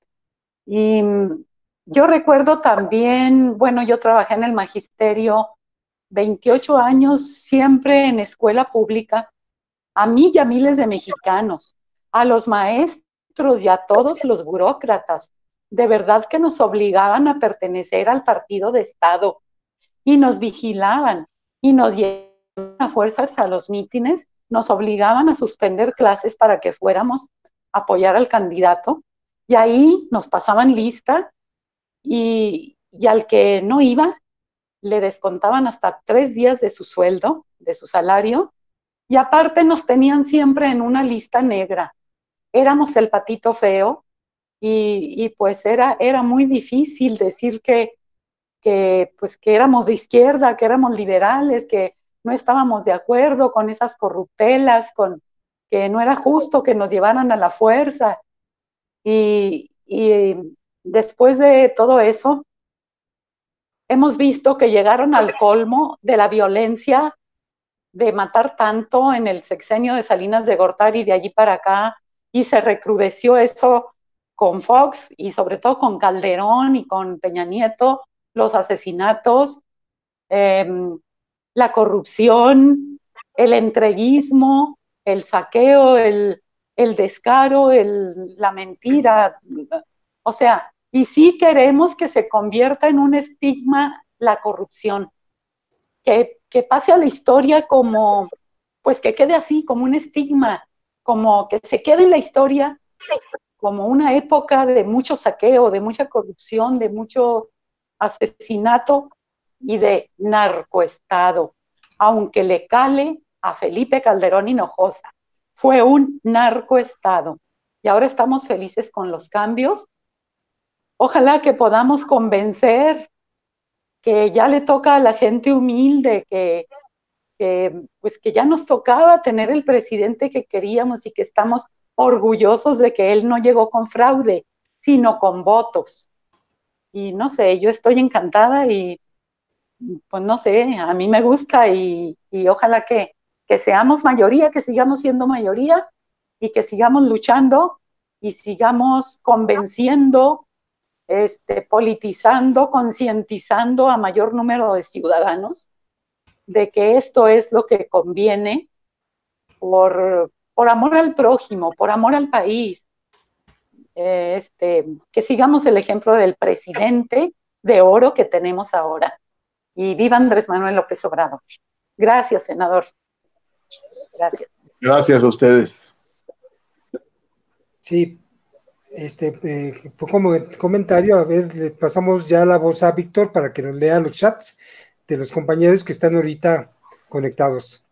Y yo recuerdo también, bueno, yo trabajé en el magisterio veintiocho años, siempre en escuela pública, a mí y a miles de mexicanos, a los maestros y a todos los burócratas, de verdad que nos obligaban a pertenecer al partido de Estado y nos vigilaban y nos llevaban a fuerzas a los mítines, nos obligaban a suspender clases para que fuéramos a apoyar al candidato y ahí nos pasaban lista y, y al que no iba le descontaban hasta tres días de su sueldo, de su salario, y aparte nos tenían siempre en una lista negra. Éramos el patito feo y, y pues era, era muy difícil decir que, que, pues que éramos de izquierda, que éramos liberales, que no estábamos de acuerdo con esas corruptelas, con que no era justo que nos llevaran a la fuerza. Y, y después de todo eso, hemos visto que llegaron al colmo de la violencia, de matar tanto en el sexenio de Salinas de Gortari de allí para acá, y se recrudeció eso con Fox y sobre todo con Calderón y con Peña Nieto, los asesinatos, eh, la corrupción, el entreguismo, el saqueo, el, el descaro, el, la mentira. O sea, y sí queremos que se convierta en un estigma la corrupción, que, que pase a la historia como, pues que quede así, como un estigma, como que se quede en la historia como una época de mucho saqueo, de mucha corrupción, de mucho asesinato y de narcoestado, aunque le cale a Felipe Calderón Hinojosa. Fue un narcoestado. Y ahora estamos felices con los cambios. Ojalá que podamos convencer que ya le toca a la gente humilde, que, que, pues que ya nos tocaba tener el presidente que queríamos y que estamos orgullosos de que él no llegó con fraude, sino con votos. Y no sé, yo estoy encantada y pues no sé, a mí me gusta y, y ojalá que, que seamos mayoría, que sigamos siendo mayoría y que sigamos luchando y sigamos convenciendo, este, politizando, concientizando a mayor número de ciudadanos de que esto es lo que conviene por, por amor al prójimo, por amor al país. Eh, este, que sigamos el ejemplo del presidente de oro que tenemos ahora. Y viva Andrés Manuel López Obrador. Gracias, senador. Gracias. Gracias a ustedes. Sí, este eh, fue como comentario. A ver, le pasamos ya la voz a Víctor para que nos lea los chats de los compañeros que están ahorita conectados.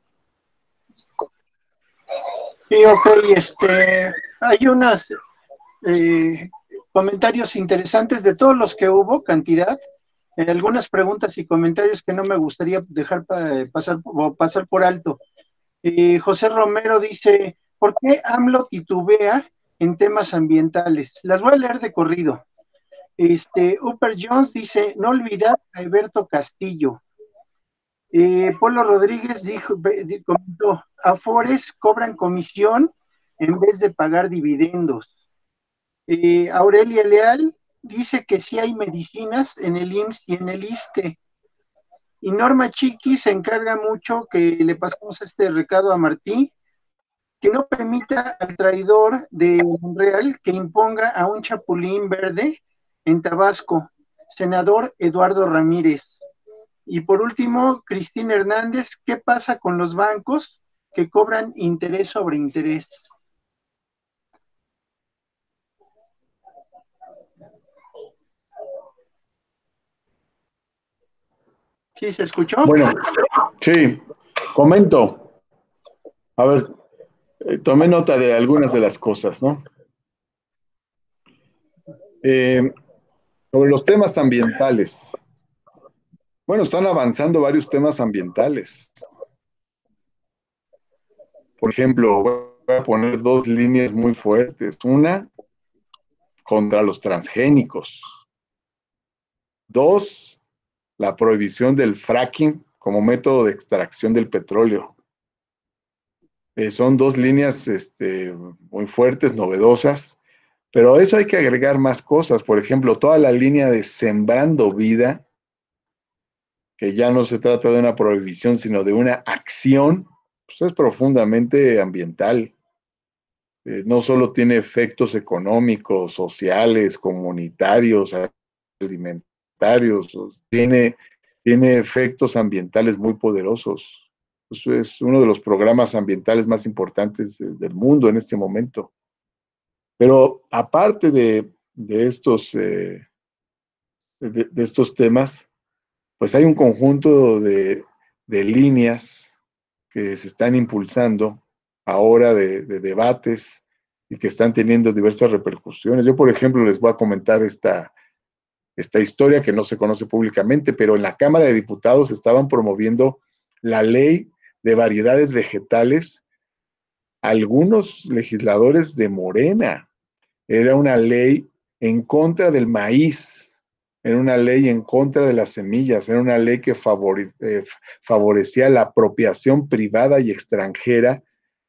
Sí, ok, este, hay unos eh, comentarios interesantes de todos los que hubo, cantidad, eh, algunas preguntas y comentarios que no me gustaría dejar pa, pasar, o pasar por alto. Eh, José Romero dice, ¿por qué AMLO titubea en temas ambientales? Las voy a leer de corrido. Este, Upper Jones dice, no olvidar a Alberto Castillo. Eh, Polo Rodríguez dijo, comentó, Afores cobran comisión en vez de pagar dividendos. Eh, Aurelia Leal dice que sí hay medicinas en el I M S S y en el ISSSTE. Y Norma Chiqui se encarga mucho, que le pasamos este recado a Martí, que no permita al traidor de Monreal que imponga a un chapulín verde en Tabasco, senador Eduardo Ramírez. Y por último, Cristina Hernández, ¿qué pasa con los bancos que cobran interés sobre interés? ¿Sí se escuchó? Bueno, sí, comento. A ver, eh, tomé nota de algunas de las cosas, ¿no? Eh, sobre los temas ambientales. Bueno, están avanzando varios temas ambientales. Por ejemplo, voy a poner dos líneas muy fuertes. Una, contra los transgénicos. Dos, la prohibición del fracking como método de extracción del petróleo. Eh, son dos líneas este, muy fuertes, novedosas, pero a eso hay que agregar más cosas. Por ejemplo, toda la línea de Sembrando Vida, que ya no se trata de una prohibición, sino de una acción, pues es profundamente ambiental. Eh, no solo tiene efectos económicos, sociales, comunitarios, alimentarios, tiene, tiene efectos ambientales muy poderosos. Eso es uno de los programas ambientales más importantes del mundo en este momento. Pero aparte de, de estos, eh, de, de estos temas, pues hay un conjunto de, de líneas que se están impulsando ahora de, de debates y que están teniendo diversas repercusiones. Yo, por ejemplo, les voy a comentar esta, esta historia que no se conoce públicamente, pero en la Cámara de Diputados estaban promoviendo la ley de variedades vegetales, algunos legisladores de Morena. Era una ley en contra del maíz, era una ley en contra de las semillas, era una ley que favore, eh, favorecía la apropiación privada y extranjera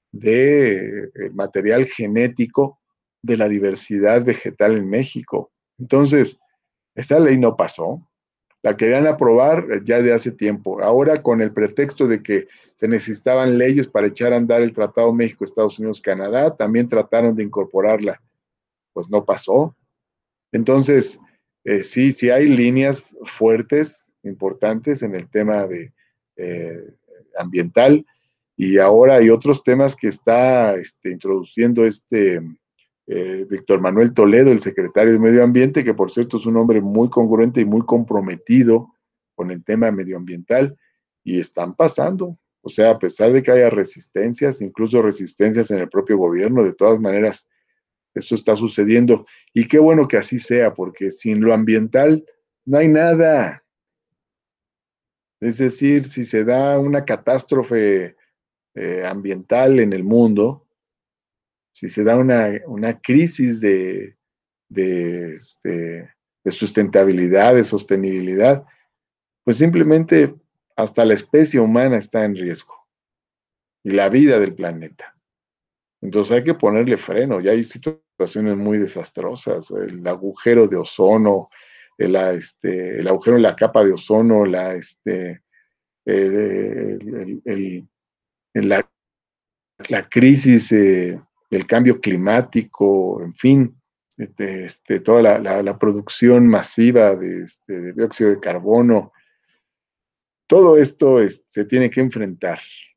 de eh, material genético de la diversidad vegetal en México. Entonces, esa ley no pasó. La querían aprobar ya de hace tiempo. Ahora, con el pretexto de que se necesitaban leyes para echar a andar el Tratado México, Estados Unidos, Canadá, también trataron de incorporarla. Pues no pasó. Entonces, eh, sí, sí hay líneas fuertes, importantes en el tema de, eh, ambiental, y ahora hay otros temas que está este, introduciendo este eh, Víctor Manuel Toledo, el secretario de Medio Ambiente, que por cierto es un hombre muy congruente y muy comprometido con el tema medioambiental, y están pasando. O sea, a pesar de que haya resistencias, incluso resistencias en el propio gobierno, de todas maneras, eso está sucediendo. Y qué bueno que así sea, porque sin lo ambiental no hay nada. Es decir, si se da una catástrofe eh, ambiental en el mundo, si se da una, una crisis de, de, este, de sustentabilidad, de sostenibilidad, pues simplemente hasta la especie humana está en riesgo y la vida del planeta. Entonces hay que ponerle freno. Ya hay situaciones muy desastrosas, el agujero de ozono, el, este, el agujero en la capa de ozono, la, este, el, el, el, el, la, la crisis eh, del cambio climático, en fin, este, este, toda la, la, la producción masiva de, este, de dióxido de carbono. Todo esto es, se tiene que enfrentar.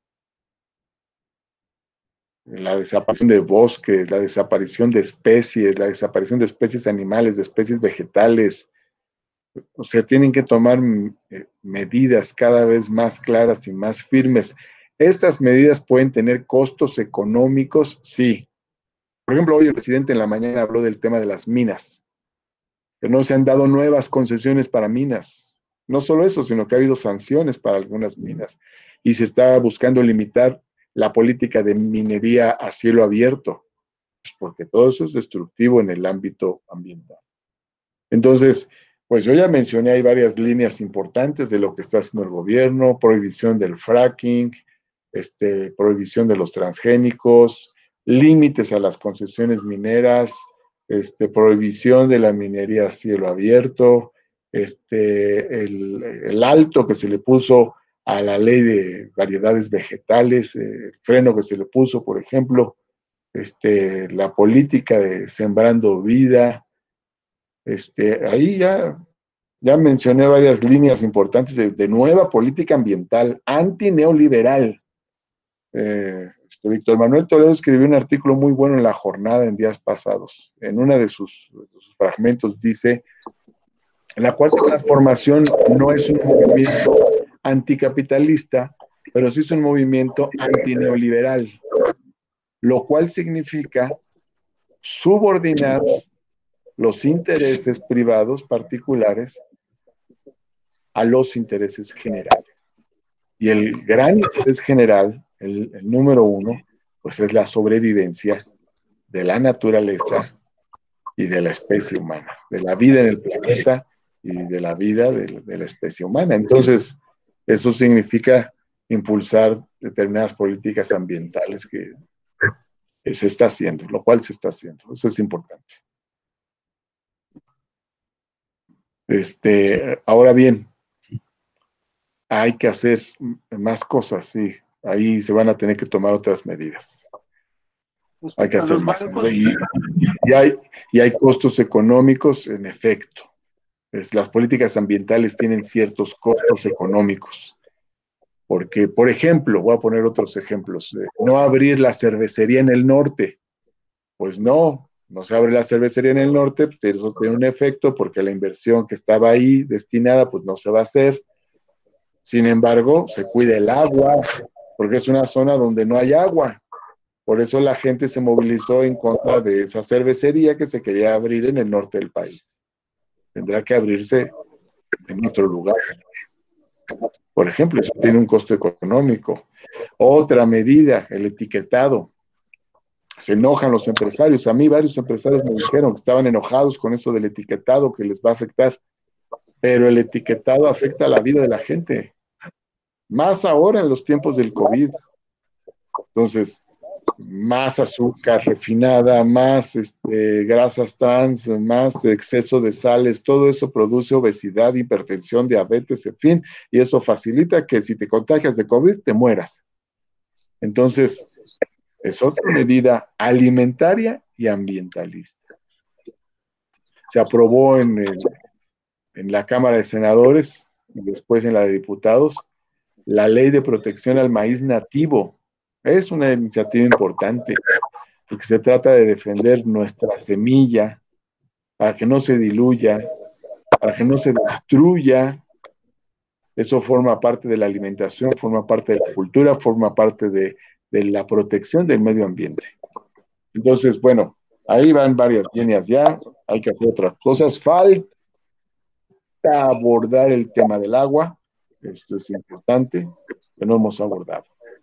La desaparición de bosques, la desaparición de especies, la desaparición de especies animales, de especies vegetales. O sea, tienen que tomar eh, medidas cada vez más claras y más firmes. Estas medidas pueden tener costos económicos, sí. Por ejemplo, hoy el presidente en la mañana habló del tema de las minas, que no se han dado nuevas concesiones para minas. No solo eso, sino que ha habido sanciones para algunas minas y se está buscando limitar la política de minería a cielo abierto, pues porque todo eso es destructivo en el ámbito ambiental. Entonces, pues yo ya mencioné, hay varias líneas importantes de lo que está haciendo el gobierno: prohibición del fracking, este, prohibición de los transgénicos, límites a las concesiones mineras, este, prohibición de la minería a cielo abierto, este, el, el alto que se le puso a la ley de variedades vegetales, eh, el freno que se le puso, por ejemplo, este, la política de sembrando vida. Este, ahí ya, ya mencioné varias líneas importantes de, de nueva política ambiental antineoliberal. Eh, este, Víctor Manuel Toledo escribió un artículo muy bueno en La Jornada en días pasados. En uno de sus, de sus fragmentos dice: la cuarta transformación no es un movimiento anticapitalista, pero sí es un movimiento antineoliberal, lo cual significa subordinar los intereses privados particulares a los intereses generales. Y el gran interés general, el, el número uno, pues es la sobrevivencia de la naturaleza y de la especie humana, de la vida en el planeta y de la vida de, de la especie humana. Entonces, eso significa impulsar determinadas políticas ambientales que, que se está haciendo, lo cual se está haciendo. Eso es importante. Este, ahora bien, hay que hacer más cosas, sí. Ahí se van a tener que tomar otras medidas. Hay que hacer más. Y, y, hay, y hay costos económicos, en efecto. Es, las políticas ambientales tienen ciertos costos económicos. Porque, por ejemplo, voy a poner otros ejemplos. Eh, no abrir la cervecería en el norte. Pues no, no se abre la cervecería en el norte, pues eso tiene un efecto porque la inversión que estaba ahí destinada, pues no se va a hacer. Sin embargo, se cuida el agua, porque es una zona donde no hay agua. Por eso la gente se movilizó en contra de esa cervecería que se quería abrir en el norte del país. Tendrá que abrirse en otro lugar. Por ejemplo, eso tiene un costo económico. Otra medida, el etiquetado. Se enojan los empresarios. A mí varios empresarios me dijeron que estaban enojados con eso del etiquetado, que les va a afectar. Pero el etiquetado afecta a la vida de la gente. Más ahora en los tiempos del COVID. Entonces, más azúcar refinada, más este, grasas trans, más exceso de sales, todo eso produce obesidad, hipertensión, diabetes, en fin, y eso facilita que si te contagias de COVID, te mueras. Entonces, es otra medida alimentaria y ambientalista. Se aprobó en, el, en la Cámara de Senadores y después en la de Diputados la Ley de Protección al Maíz Nativo. Es una iniciativa importante porque se trata de defender nuestra semilla para que no se diluya, para que no se destruya. Eso forma parte de la alimentación, forma parte de la cultura, forma parte de, de la protección del medio ambiente. Entonces, bueno, ahí van varias líneas ya, hay que hacer otras cosas. Falta abordar el tema del agua, esto es importante, que no hemos abordado.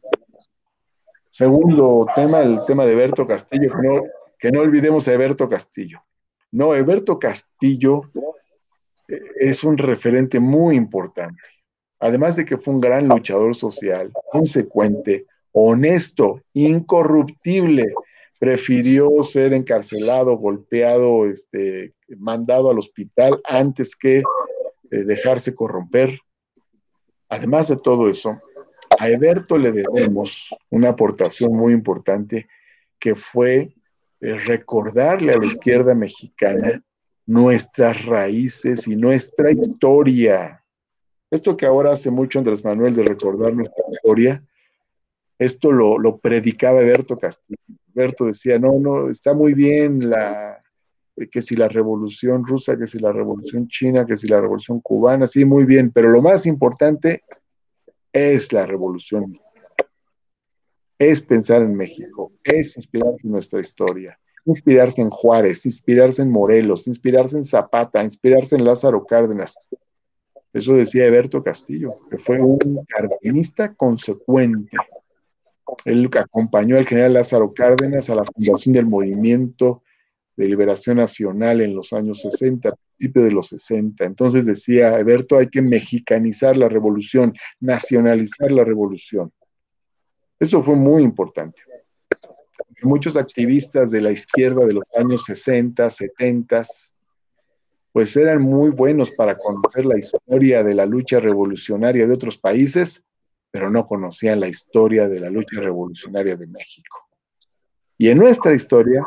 Segundo tema, el tema de Eberto Castillo, que no, que no olvidemos a Eberto Castillo. No, Eberto Castillo es un referente muy importante. Además de que fue un gran luchador social, consecuente, honesto, incorruptible, prefirió ser encarcelado, golpeado, este, mandado al hospital antes que eh, dejarse corromper. Además de todo eso, a Eberto le debemos una aportación muy importante que fue eh, recordarle a la izquierda mexicana nuestras raíces y nuestra historia. Esto que ahora hace mucho Andrés Manuel de recordar nuestra historia, esto lo, lo predicaba Eberto Castillo. Eberto decía, no, no, está muy bien la, que si la revolución rusa, que si la revolución china, que si la revolución cubana, sí, muy bien, pero lo más importante es la revolución mexicana, es pensar en México, es inspirarse en nuestra historia, inspirarse en Juárez, inspirarse en Morelos, inspirarse en Zapata, inspirarse en Lázaro Cárdenas. Eso decía Eberto Castillo, que fue un cardenista consecuente. Él acompañó al general Lázaro Cárdenas a la fundación del Movimiento de Liberación Nacional en los años sesenta, a principios de los sesenta. Entonces decía Eberto, hay que mexicanizar la revolución, nacionalizar la revolución. Eso fue muy importante. Muchos activistas de la izquierda de los años sesenta, setenta, pues eran muy buenos para conocer la historia de la lucha revolucionaria de otros países, pero no conocían la historia de la lucha revolucionaria de México. Y en nuestra historia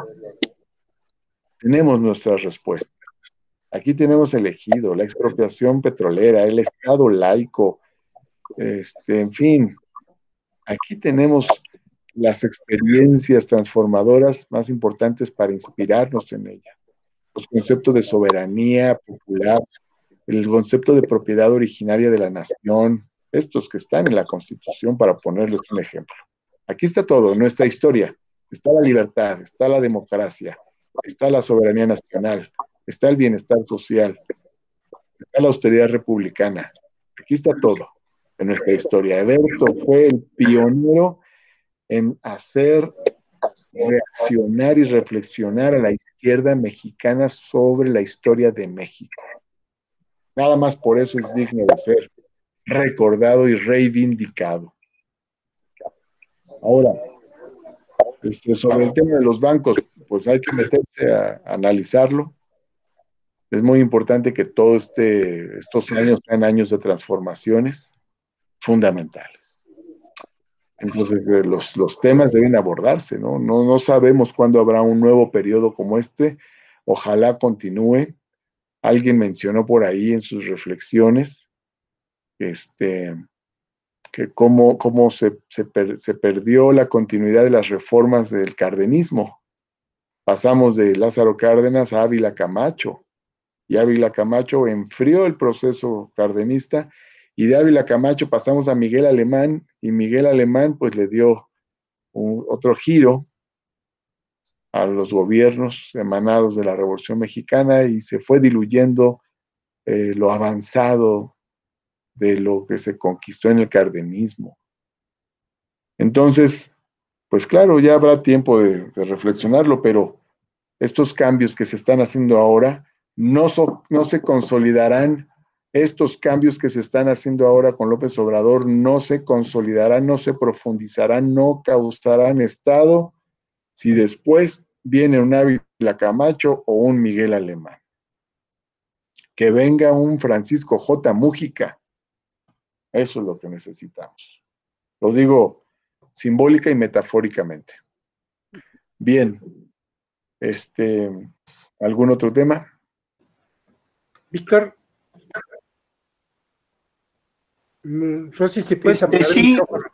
tenemos nuestras respuestas. Aquí tenemos elegido la expropiación petrolera, el Estado laico, este, en fin, aquí tenemos las experiencias transformadoras más importantes para inspirarnos en ella. Los conceptos de soberanía popular, el concepto de propiedad originaria de la nación, estos que están en la Constitución, para ponerles un ejemplo. Aquí está todo, nuestra historia. Está la libertad, está la democracia, está la soberanía nacional, está el bienestar social, está la austeridad republicana. Aquí está todo en nuestra historia. Eberto fue el pionero en hacer reaccionar y reflexionar a la izquierda mexicana sobre la historia de México. Nada más por eso es digno de ser recordado y reivindicado. Ahora, este, sobre el tema de los bancos, pues hay que meterse a, a analizarlo. Es muy importante que todos este, estos años sean años de transformaciones fundamentales. Entonces, los, los temas deben abordarse, ¿no? ¿no? No sabemos cuándo habrá un nuevo periodo como este. Ojalá continúe. Alguien mencionó por ahí en sus reflexiones este, que cómo, cómo se, se, per, se perdió la continuidad de las reformas del cardenismo. Pasamos de Lázaro Cárdenas a Ávila Camacho, y Ávila Camacho enfrió el proceso cardenista, y de Ávila Camacho pasamos a Miguel Alemán, y Miguel Alemán pues le dio un, otro giro a los gobiernos emanados de la Revolución Mexicana, y se fue diluyendo eh, lo avanzado de lo que se conquistó en el cardenismo. Entonces, pues claro, ya habrá tiempo de, de reflexionarlo, pero estos cambios que se están haciendo ahora no, so, no se consolidarán. Estos cambios que se están haciendo ahora con López Obrador no se consolidarán, no se profundizarán, no causarán Estado si después viene un Ávila Camacho o un Miguel Alemán. Que venga un Francisco J. Mújica. Eso es lo que necesitamos. Lo digo simbólica y metafóricamente. Bien. Este, ¿algún otro tema? Víctor. Rosy, si puedes este, apagar sí. el micrófono.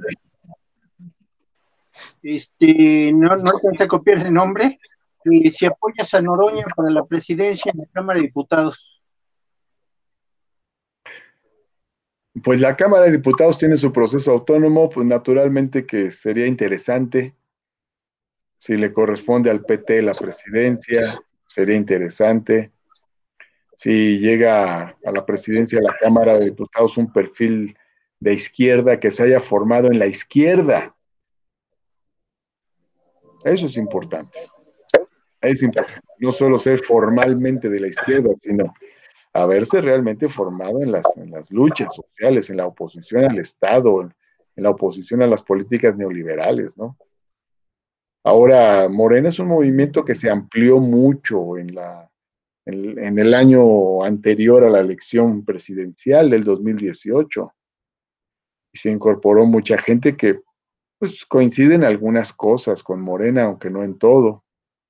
Este, no, no alcancé a copiar ese nombre. Eh, si apoyas a Noroña para la presidencia en la Cámara de Diputados. Pues la Cámara de Diputados tiene su proceso autónomo, pues naturalmente que sería interesante. Si le corresponde al P T la presidencia, sería interesante. Si llega a, a la presidencia de la Cámara de Diputados un perfil de izquierda que se haya formado en la izquierda. Eso es importante. Es importante. No solo ser formalmente de la izquierda, sino haberse realmente formado en las, en las luchas sociales, en la oposición al Estado, en, en la oposición a las políticas neoliberales, ¿no? Ahora, Morena es un movimiento que se amplió mucho en, la, en, en el año anterior a la elección presidencial del dos mil dieciocho. Y se incorporó mucha gente que pues, coincide en algunas cosas con Morena, aunque no en todo.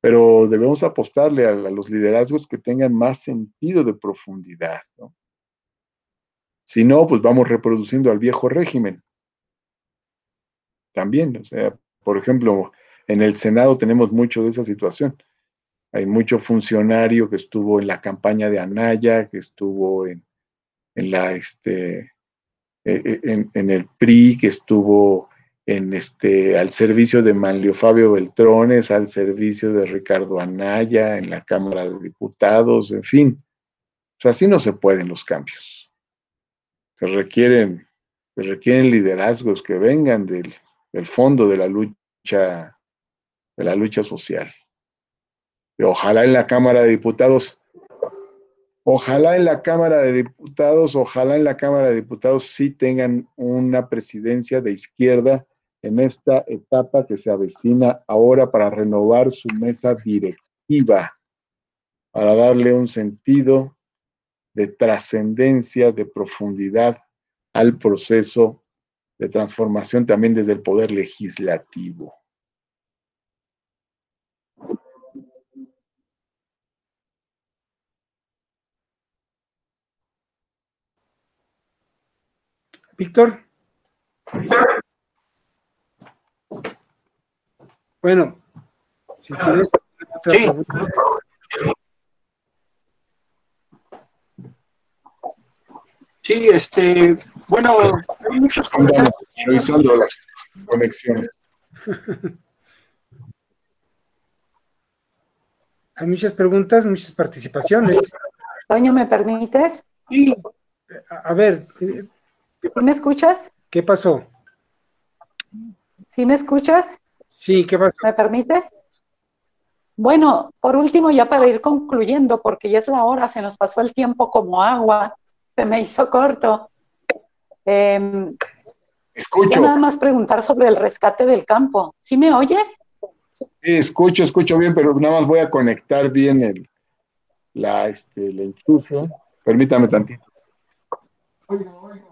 pero debemos apostarle a, a los liderazgos que tengan más sentido de profundidad, ¿no? Si no, pues vamos reproduciendo al viejo régimen. También, o sea, por ejemplo, en el Senado tenemos mucho de esa situación. Hay mucho funcionario que estuvo en la campaña de Anaya, que estuvo en, en la, este, en, en el P R I, que estuvo en este, al servicio de Manlio Fabio Beltrones, al servicio de Ricardo Anaya, en la Cámara de Diputados, en fin. O sea, así no se pueden los cambios. Se requieren, se requieren liderazgos que vengan del, del fondo de la lucha, de la lucha social. Y ojalá en la Cámara de Diputados, ojalá en la Cámara de Diputados, ojalá en la Cámara de Diputados sí tengan una presidencia de izquierda en esta etapa que se avecina ahora para renovar su mesa directiva, para darle un sentido de trascendencia, de profundidad al proceso de transformación también desde el poder legislativo. Víctor. Bueno, si tienes otra Sí. pregunta. Sí, este, bueno, hay muchos Andamos revisando las conexiones. Hay muchas preguntas, muchas participaciones. Toño, ¿me permites? Sí, A, a ver, ¿Sí me escuchas? ¿qué pasó? ¿Sí me escuchas? Sí, ¿qué pasó? ¿Me permites? Bueno, por último, ya para ir concluyendo, porque ya es la hora, se nos pasó el tiempo como agua, se me hizo corto. Eh, Escucho. ya nada más preguntar sobre el rescate del campo. ¿Sí me oyes? Sí, escucho, escucho bien, pero nada más voy a conectar bien el, la, este, el enchufe. Permítame tantito. Oiga, oiga.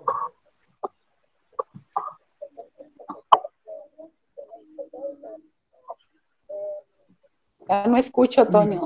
Ya no escucho, Toño.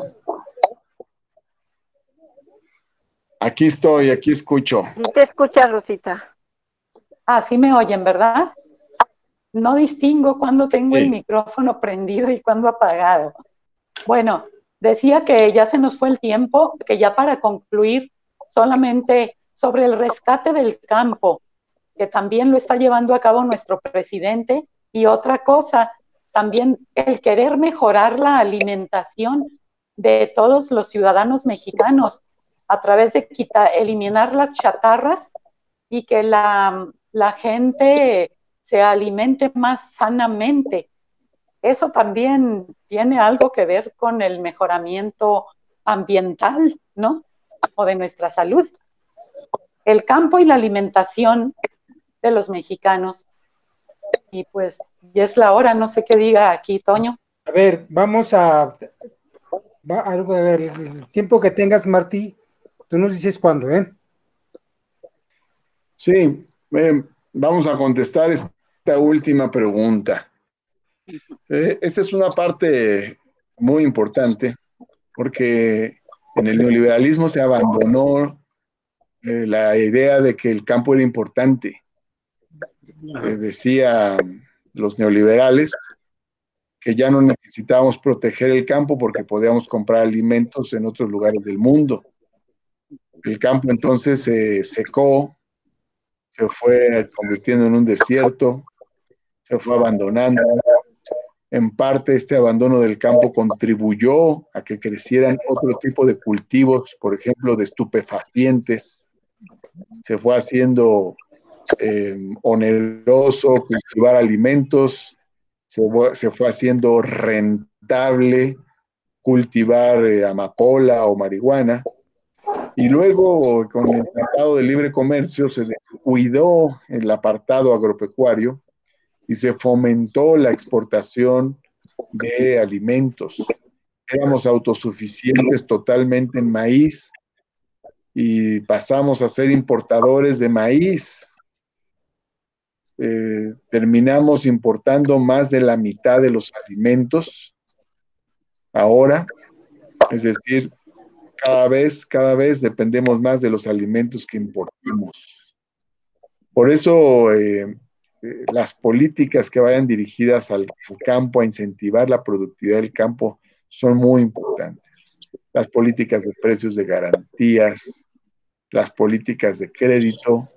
Aquí estoy, aquí escucho. No te escucha, Rosita. Ah, sí me oyen, ¿verdad? No distingo cuándo tengo Sí. el micrófono prendido y cuándo apagado. Bueno, decía que ya se nos fue el tiempo, que ya para concluir solamente sobre el rescate del campo, que también lo está llevando a cabo nuestro presidente, y otra cosa, también el querer mejorar la alimentación de todos los ciudadanos mexicanos a través de quitar, eliminar las chatarras y que la, la gente se alimente más sanamente. Eso también tiene algo que ver con el mejoramiento ambiental, ¿no? O de nuestra salud. El campo y la alimentación de los mexicanos. Y pues ya es la hora, no sé qué diga aquí, Toño. A ver, vamos a, va, a ver, el tiempo que tengas, Martí, tú nos dices cuándo, ¿eh? Sí, eh, vamos a contestar esta última pregunta. Eh, esta es una parte muy importante porque en el neoliberalismo se abandonó eh, la idea de que el campo era importante. Eh, decían los neoliberales que ya no necesitábamos proteger el campo porque podíamos comprar alimentos en otros lugares del mundo. El campo entonces se secó, se fue convirtiendo en un desierto, se fue abandonando. En parte este abandono del campo contribuyó a que crecieran otro tipo de cultivos, por ejemplo, de estupefacientes. Se fue haciendo eh, oneroso cultivar alimentos, se fue, se fue haciendo rentable cultivar eh, amapola o marihuana. Y luego, con el Tratado de Libre Comercio, se descuidó el apartado agropecuario y se fomentó la exportación de alimentos. Éramos autosuficientes totalmente en maíz y pasamos a ser importadores de maíz. Eh, terminamos importando más de la mitad de los alimentos ahora, es decir, cada vez, cada vez dependemos más de los alimentos que importamos. Por eso, eh, eh, las políticas que vayan dirigidas al, al campo, a incentivar la productividad del campo, son muy importantes. Las políticas de precios de garantías, las políticas de crédito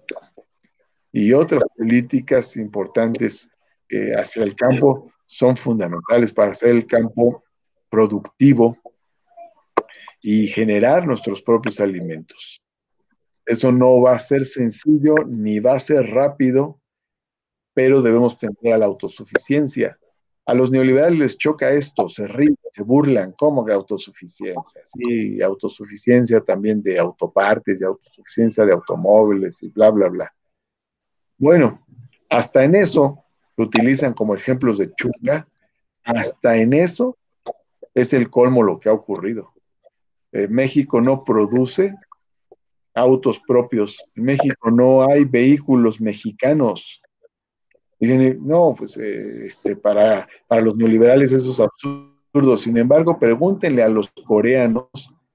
y otras políticas importantes eh, hacia el campo son fundamentales para hacer el campo productivo y generar nuestros propios alimentos. Eso no va a ser sencillo ni va a ser rápido, pero debemos tender a la autosuficiencia. A los neoliberales les choca esto, se ríen, se burlan, ¿cómo que autosuficiencia? Sí, autosuficiencia también de autopartes, de autosuficiencia de automóviles y bla, bla, bla. Bueno, hasta en eso lo utilizan como ejemplos de chunga, hasta en eso es el colmo lo que ha ocurrido. Eh, México no produce autos propios, en México no hay vehículos mexicanos. Dicen, no, pues eh, este, para, para los neoliberales eso es absurdo. Sin embargo, pregúntenle a los coreanos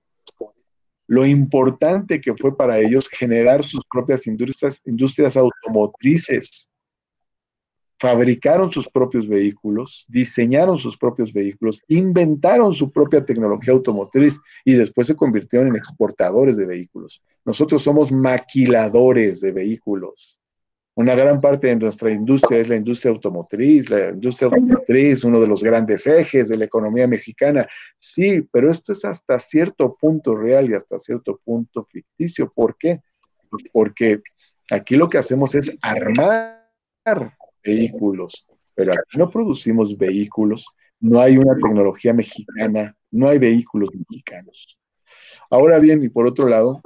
lo importante que fue para ellos generar sus propias industrias, industrias automotrices. Fabricaron sus propios vehículos, diseñaron sus propios vehículos, inventaron su propia tecnología automotriz y después se convirtieron en exportadores de vehículos. Nosotros somos maquiladores de vehículos. Una gran parte de nuestra industria es la industria automotriz, la industria automotriz, uno de los grandes ejes de la economía mexicana. Sí, pero esto es hasta cierto punto real y hasta cierto punto ficticio. ¿Por qué? Pues porque aquí lo que hacemos es armar vehículos, pero aquí no producimos vehículos, no hay una tecnología mexicana, no hay vehículos mexicanos. Ahora bien, y por otro lado,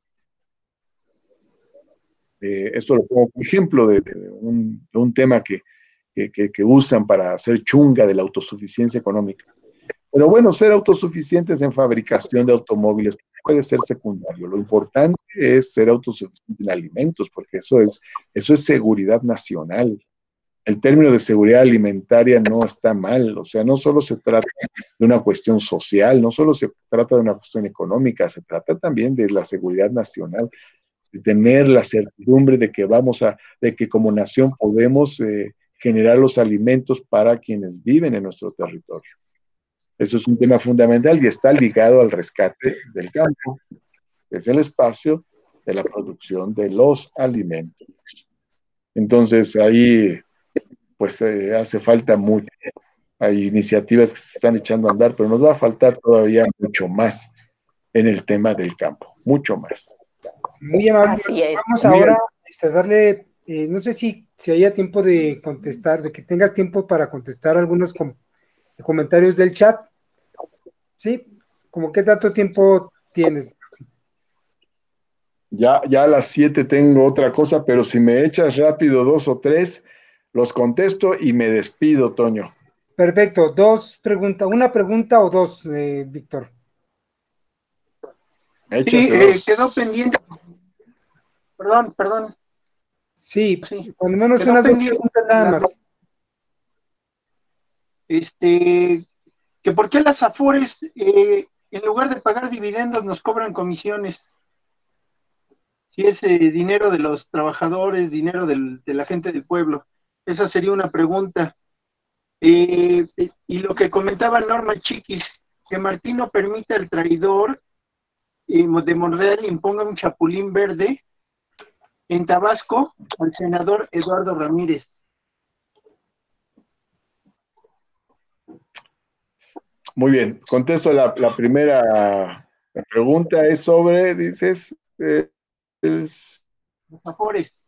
Eh, esto lo pongo como ejemplo de, de, un, de un tema que, que, que, que usan para hacer chunga de la autosuficiencia económica. Pero bueno, ser autosuficientes en fabricación de automóviles puede ser secundario. Lo importante es ser autosuficiente en alimentos, porque eso es, eso es seguridad nacional. El término de seguridad alimentaria no está mal, o sea, no solo se trata de una cuestión social, no solo se trata de una cuestión económica, se trata también de la seguridad nacional, de tener la certidumbre de que vamos a, de que como nación podemos eh, generar los alimentos para quienes viven en nuestro territorio. Eso es un tema fundamental y está ligado al rescate del campo, que es el espacio de la producción de los alimentos. Entonces ahí pues eh, hace falta mucho. Hay iniciativas que se están echando a andar, pero nos va a faltar todavía mucho más en el tema del campo, mucho más. Muy amable. Vamos ahora a darle, eh, no sé si, si haya tiempo de contestar, de que tengas tiempo para contestar algunos com comentarios del chat. ¿Sí? ¿Cómo qué tanto tiempo tienes? Ya, ya a las siete tengo otra cosa, pero si me echas rápido dos o tres, los contesto y me despido, Toño. Perfecto. Dos preguntas, una pregunta o dos, eh, Víctor. Sí, eh, quedó pendiente. Perdón, perdón. Sí, sí. Cuando menos unas dos preguntas nada más. Este, que por qué las Afores, eh, en lugar de pagar dividendos, nos cobran comisiones. Si es eh, dinero de los trabajadores, dinero del, de la gente del pueblo. Esa sería una pregunta. Eh, y lo que comentaba Norma Chiquis, que Martín no permita al traidor eh, de Monreal imponga un chapulín verde en Tabasco al senador Eduardo Ramírez. Muy bien, contesto la, la primera la pregunta, es sobre, dices, eh, es... Los Afores.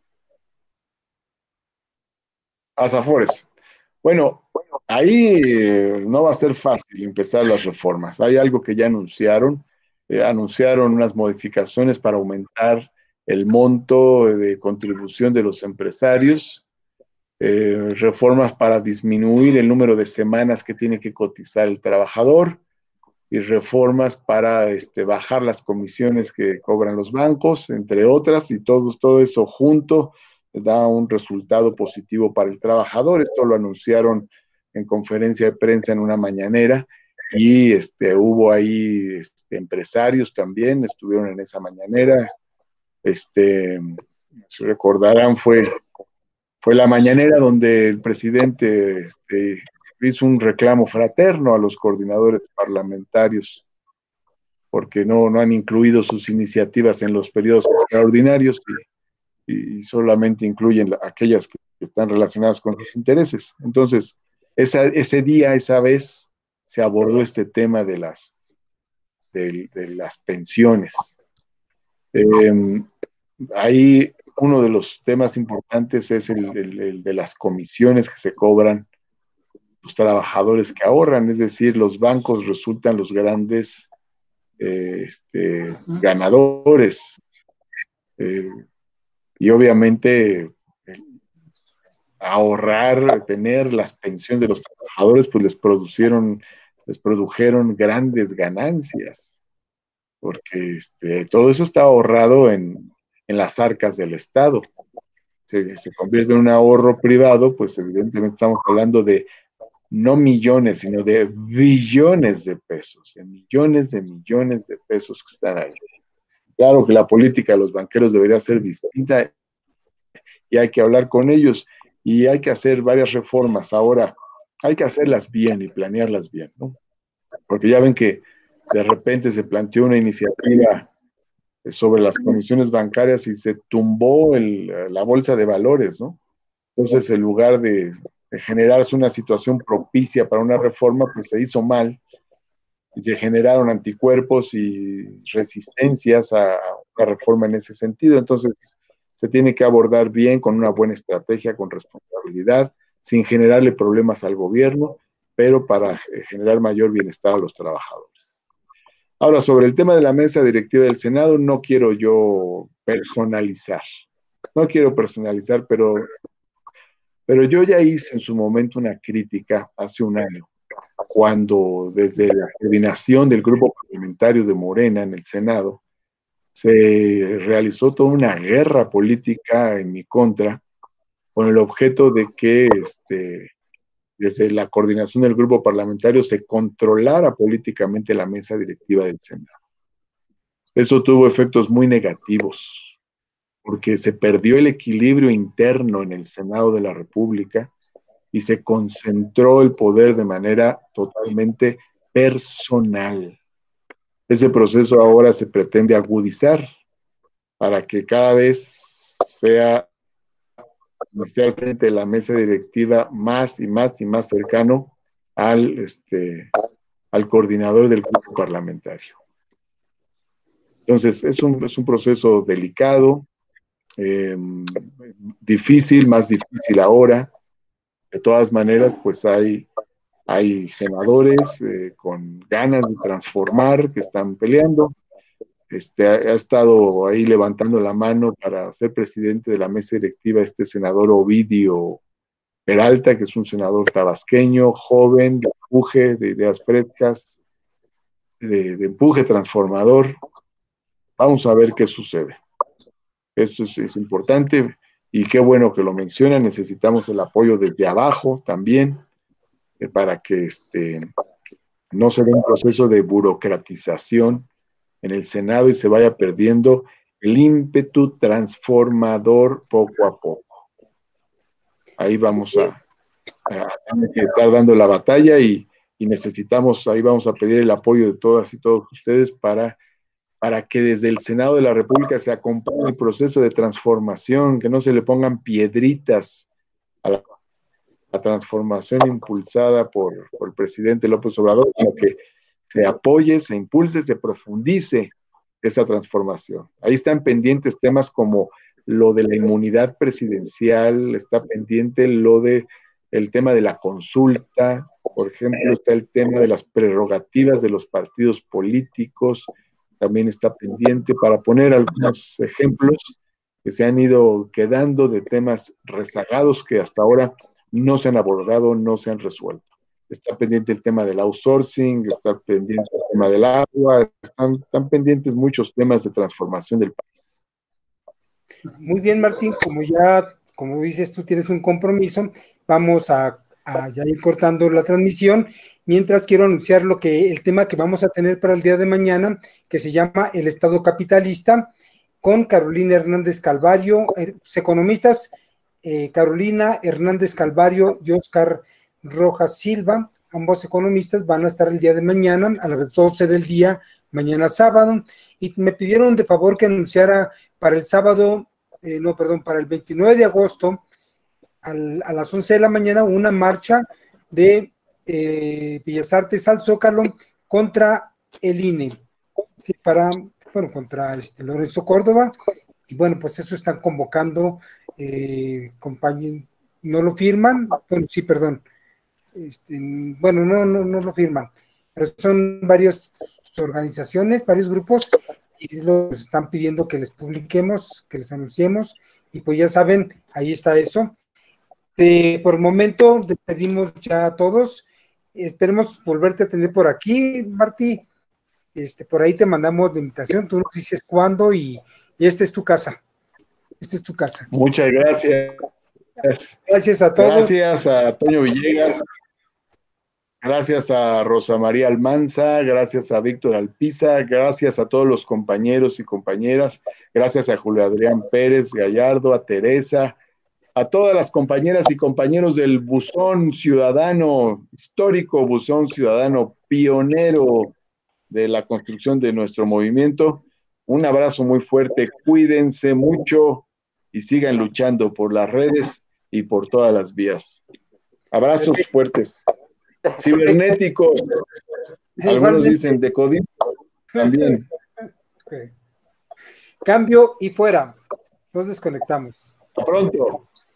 Afores. Bueno, ahí eh, no va a ser fácil empezar las reformas. Hay algo que ya anunciaron, eh, anunciaron unas modificaciones para aumentar el monto de contribución de los empresarios, eh, reformas para disminuir el número de semanas que tiene que cotizar el trabajador y reformas para este, bajar las comisiones que cobran los bancos, entre otras, y todo, todo eso junto da un resultado positivo para el trabajador. Esto lo anunciaron en conferencia de prensa en una mañanera y este, hubo ahí este, empresarios también, estuvieron en esa mañanera. Este, si recordarán, fue, fue la mañanera donde el presidente este, hizo un reclamo fraterno a los coordinadores parlamentarios, porque no, no han incluido sus iniciativas en los periodos extraordinarios y, y solamente incluyen la, aquellas que están relacionadas con sus intereses. Entonces, esa, ese día, esa vez, se abordó este tema de las, de, de las pensiones. Eh, ahí uno de los temas importantes es el, el, el de las comisiones que se cobran los trabajadores que ahorran, es decir, los bancos resultan los grandes eh, este, ganadores. Eh, y obviamente ahorrar, tener las pensiones de los trabajadores, pues les produjeron, les produjeron grandes ganancias, porque este, todo eso está ahorrado en, en las arcas del Estado. Se, se convierte en un ahorro privado, pues evidentemente estamos hablando de no millones, sino de billones de pesos, de millones de millones de pesos que están ahí. Claro que la política de los banqueros debería ser distinta y hay que hablar con ellos y hay que hacer varias reformas. Ahora, hay que hacerlas bien y planearlas bien, ¿no? Porque ya ven que de repente se planteó una iniciativa sobre las comisiones bancarias y se tumbó el, la bolsa de valores, ¿no? Entonces, en lugar de, de generarse una situación propicia para una reforma, pues se hizo mal y se generaron anticuerpos y resistencias a una reforma en ese sentido. Entonces, se tiene que abordar bien, con una buena estrategia, con responsabilidad, sin generarle problemas al gobierno, pero para generar mayor bienestar a los trabajadores. Ahora, sobre el tema de la mesa directiva del Senado, no quiero yo personalizar, no quiero personalizar, pero, pero yo ya hice en su momento una crítica hace un año, cuando desde la coordinación del grupo parlamentario de Morena en el Senado, se realizó toda una guerra política en mi contra, con el objeto de que este, desde la coordinación del grupo parlamentario se controlara políticamente la mesa directiva del Senado. Eso tuvo efectos muy negativos, porque se perdió el equilibrio interno en el Senado de la República y se concentró el poder de manera totalmente personal. Ese proceso ahora se pretende agudizar para que cada vez sea, esté al frente de la mesa directiva más y más y más cercano al, este, al coordinador del grupo parlamentario. Entonces, es un, es un proceso delicado, eh, difícil, más difícil ahora. De todas maneras, pues hay, hay senadores eh, con ganas de transformar, que están peleando. Este, ha, ha estado ahí levantando la mano para ser presidente de la mesa directiva este senador Ovidio Peralta, que es un senador tabasqueño, joven, de empuje, de ideas frescas, de, de empuje transformador. Vamos a ver qué sucede. Esto es, es importante y qué bueno que lo menciona. Necesitamos el apoyo desde abajo también, eh, para que este, no se dé un proceso de burocratización en el Senado y se vaya perdiendo el ímpetu transformador poco a poco. Ahí vamos a, a, a estar dando la batalla y, y necesitamos, ahí vamos a pedir el apoyo de todas y todos ustedes para, para que desde el Senado de la República se acompañe el proceso de transformación, que no se le pongan piedritas a la, la transformación impulsada por, por el presidente López Obrador, sino que se apoye, se impulse, se profundice esa transformación. Ahí están pendientes temas como lo de la inmunidad presidencial, está pendiente lo de el tema de la consulta, por ejemplo, está el tema de las prerrogativas de los partidos políticos, también está pendiente, para poner algunos ejemplos que se han ido quedando de temas rezagados que hasta ahora no se han abordado, no se han resuelto. Está pendiente el tema del outsourcing, está pendiente el tema del agua, están, están pendientes muchos temas de transformación del país. Muy bien, Martín, como ya, como dices, tú tienes un compromiso, vamos a, a ya ir cortando la transmisión Mientras quiero anunciar lo que el tema que vamos a tener para el día de mañana, que se llama El Estado Capitalista, con Carolina Hernández Calvario, eh, economistas, eh, Carolina Hernández Calvario y Oscar Rojas Silva, ambos economistas van a estar el día de mañana a las doce del día, mañana sábado, y me pidieron de favor que anunciara para el sábado, eh, no, perdón, para el veintinueve de agosto, al, a las once de la mañana, una marcha de eh, Bellas Artes al Zócalo contra el I N E, sí, para, bueno, contra este Lorenzo Córdoba, y bueno, pues eso están convocando, eh, compañeros, no lo firman, bueno, sí, perdón, este, bueno, no, no, no lo firman, pero son varias organizaciones, varios grupos, y los están pidiendo que les publiquemos, que les anunciemos, y pues ya saben, ahí está eso. Eh, por el momento, despedimos ya a todos, esperemos volverte a tener por aquí, Martí, este, por ahí te mandamos la invitación, tú nos dices cuándo, y, y esta es tu casa, esta es tu casa. Muchas gracias. Gracias a todos. Gracias a Toño Villegas. Gracias a Rosa María Almanza, gracias a Víctor Alpiza, gracias a todos los compañeros y compañeras, gracias a Julio Adrián Pérez Gallardo, a Teresa, a todas las compañeras y compañeros del Buzón Ciudadano, histórico Buzón Ciudadano, pionero de la construcción de nuestro movimiento. Un abrazo muy fuerte, cuídense mucho y sigan luchando por las redes y por todas las vías. Abrazos fuertes. Cibernéticos, algunos dicen de código también. Okay. Cambio y fuera. Nos desconectamos. Hasta pronto.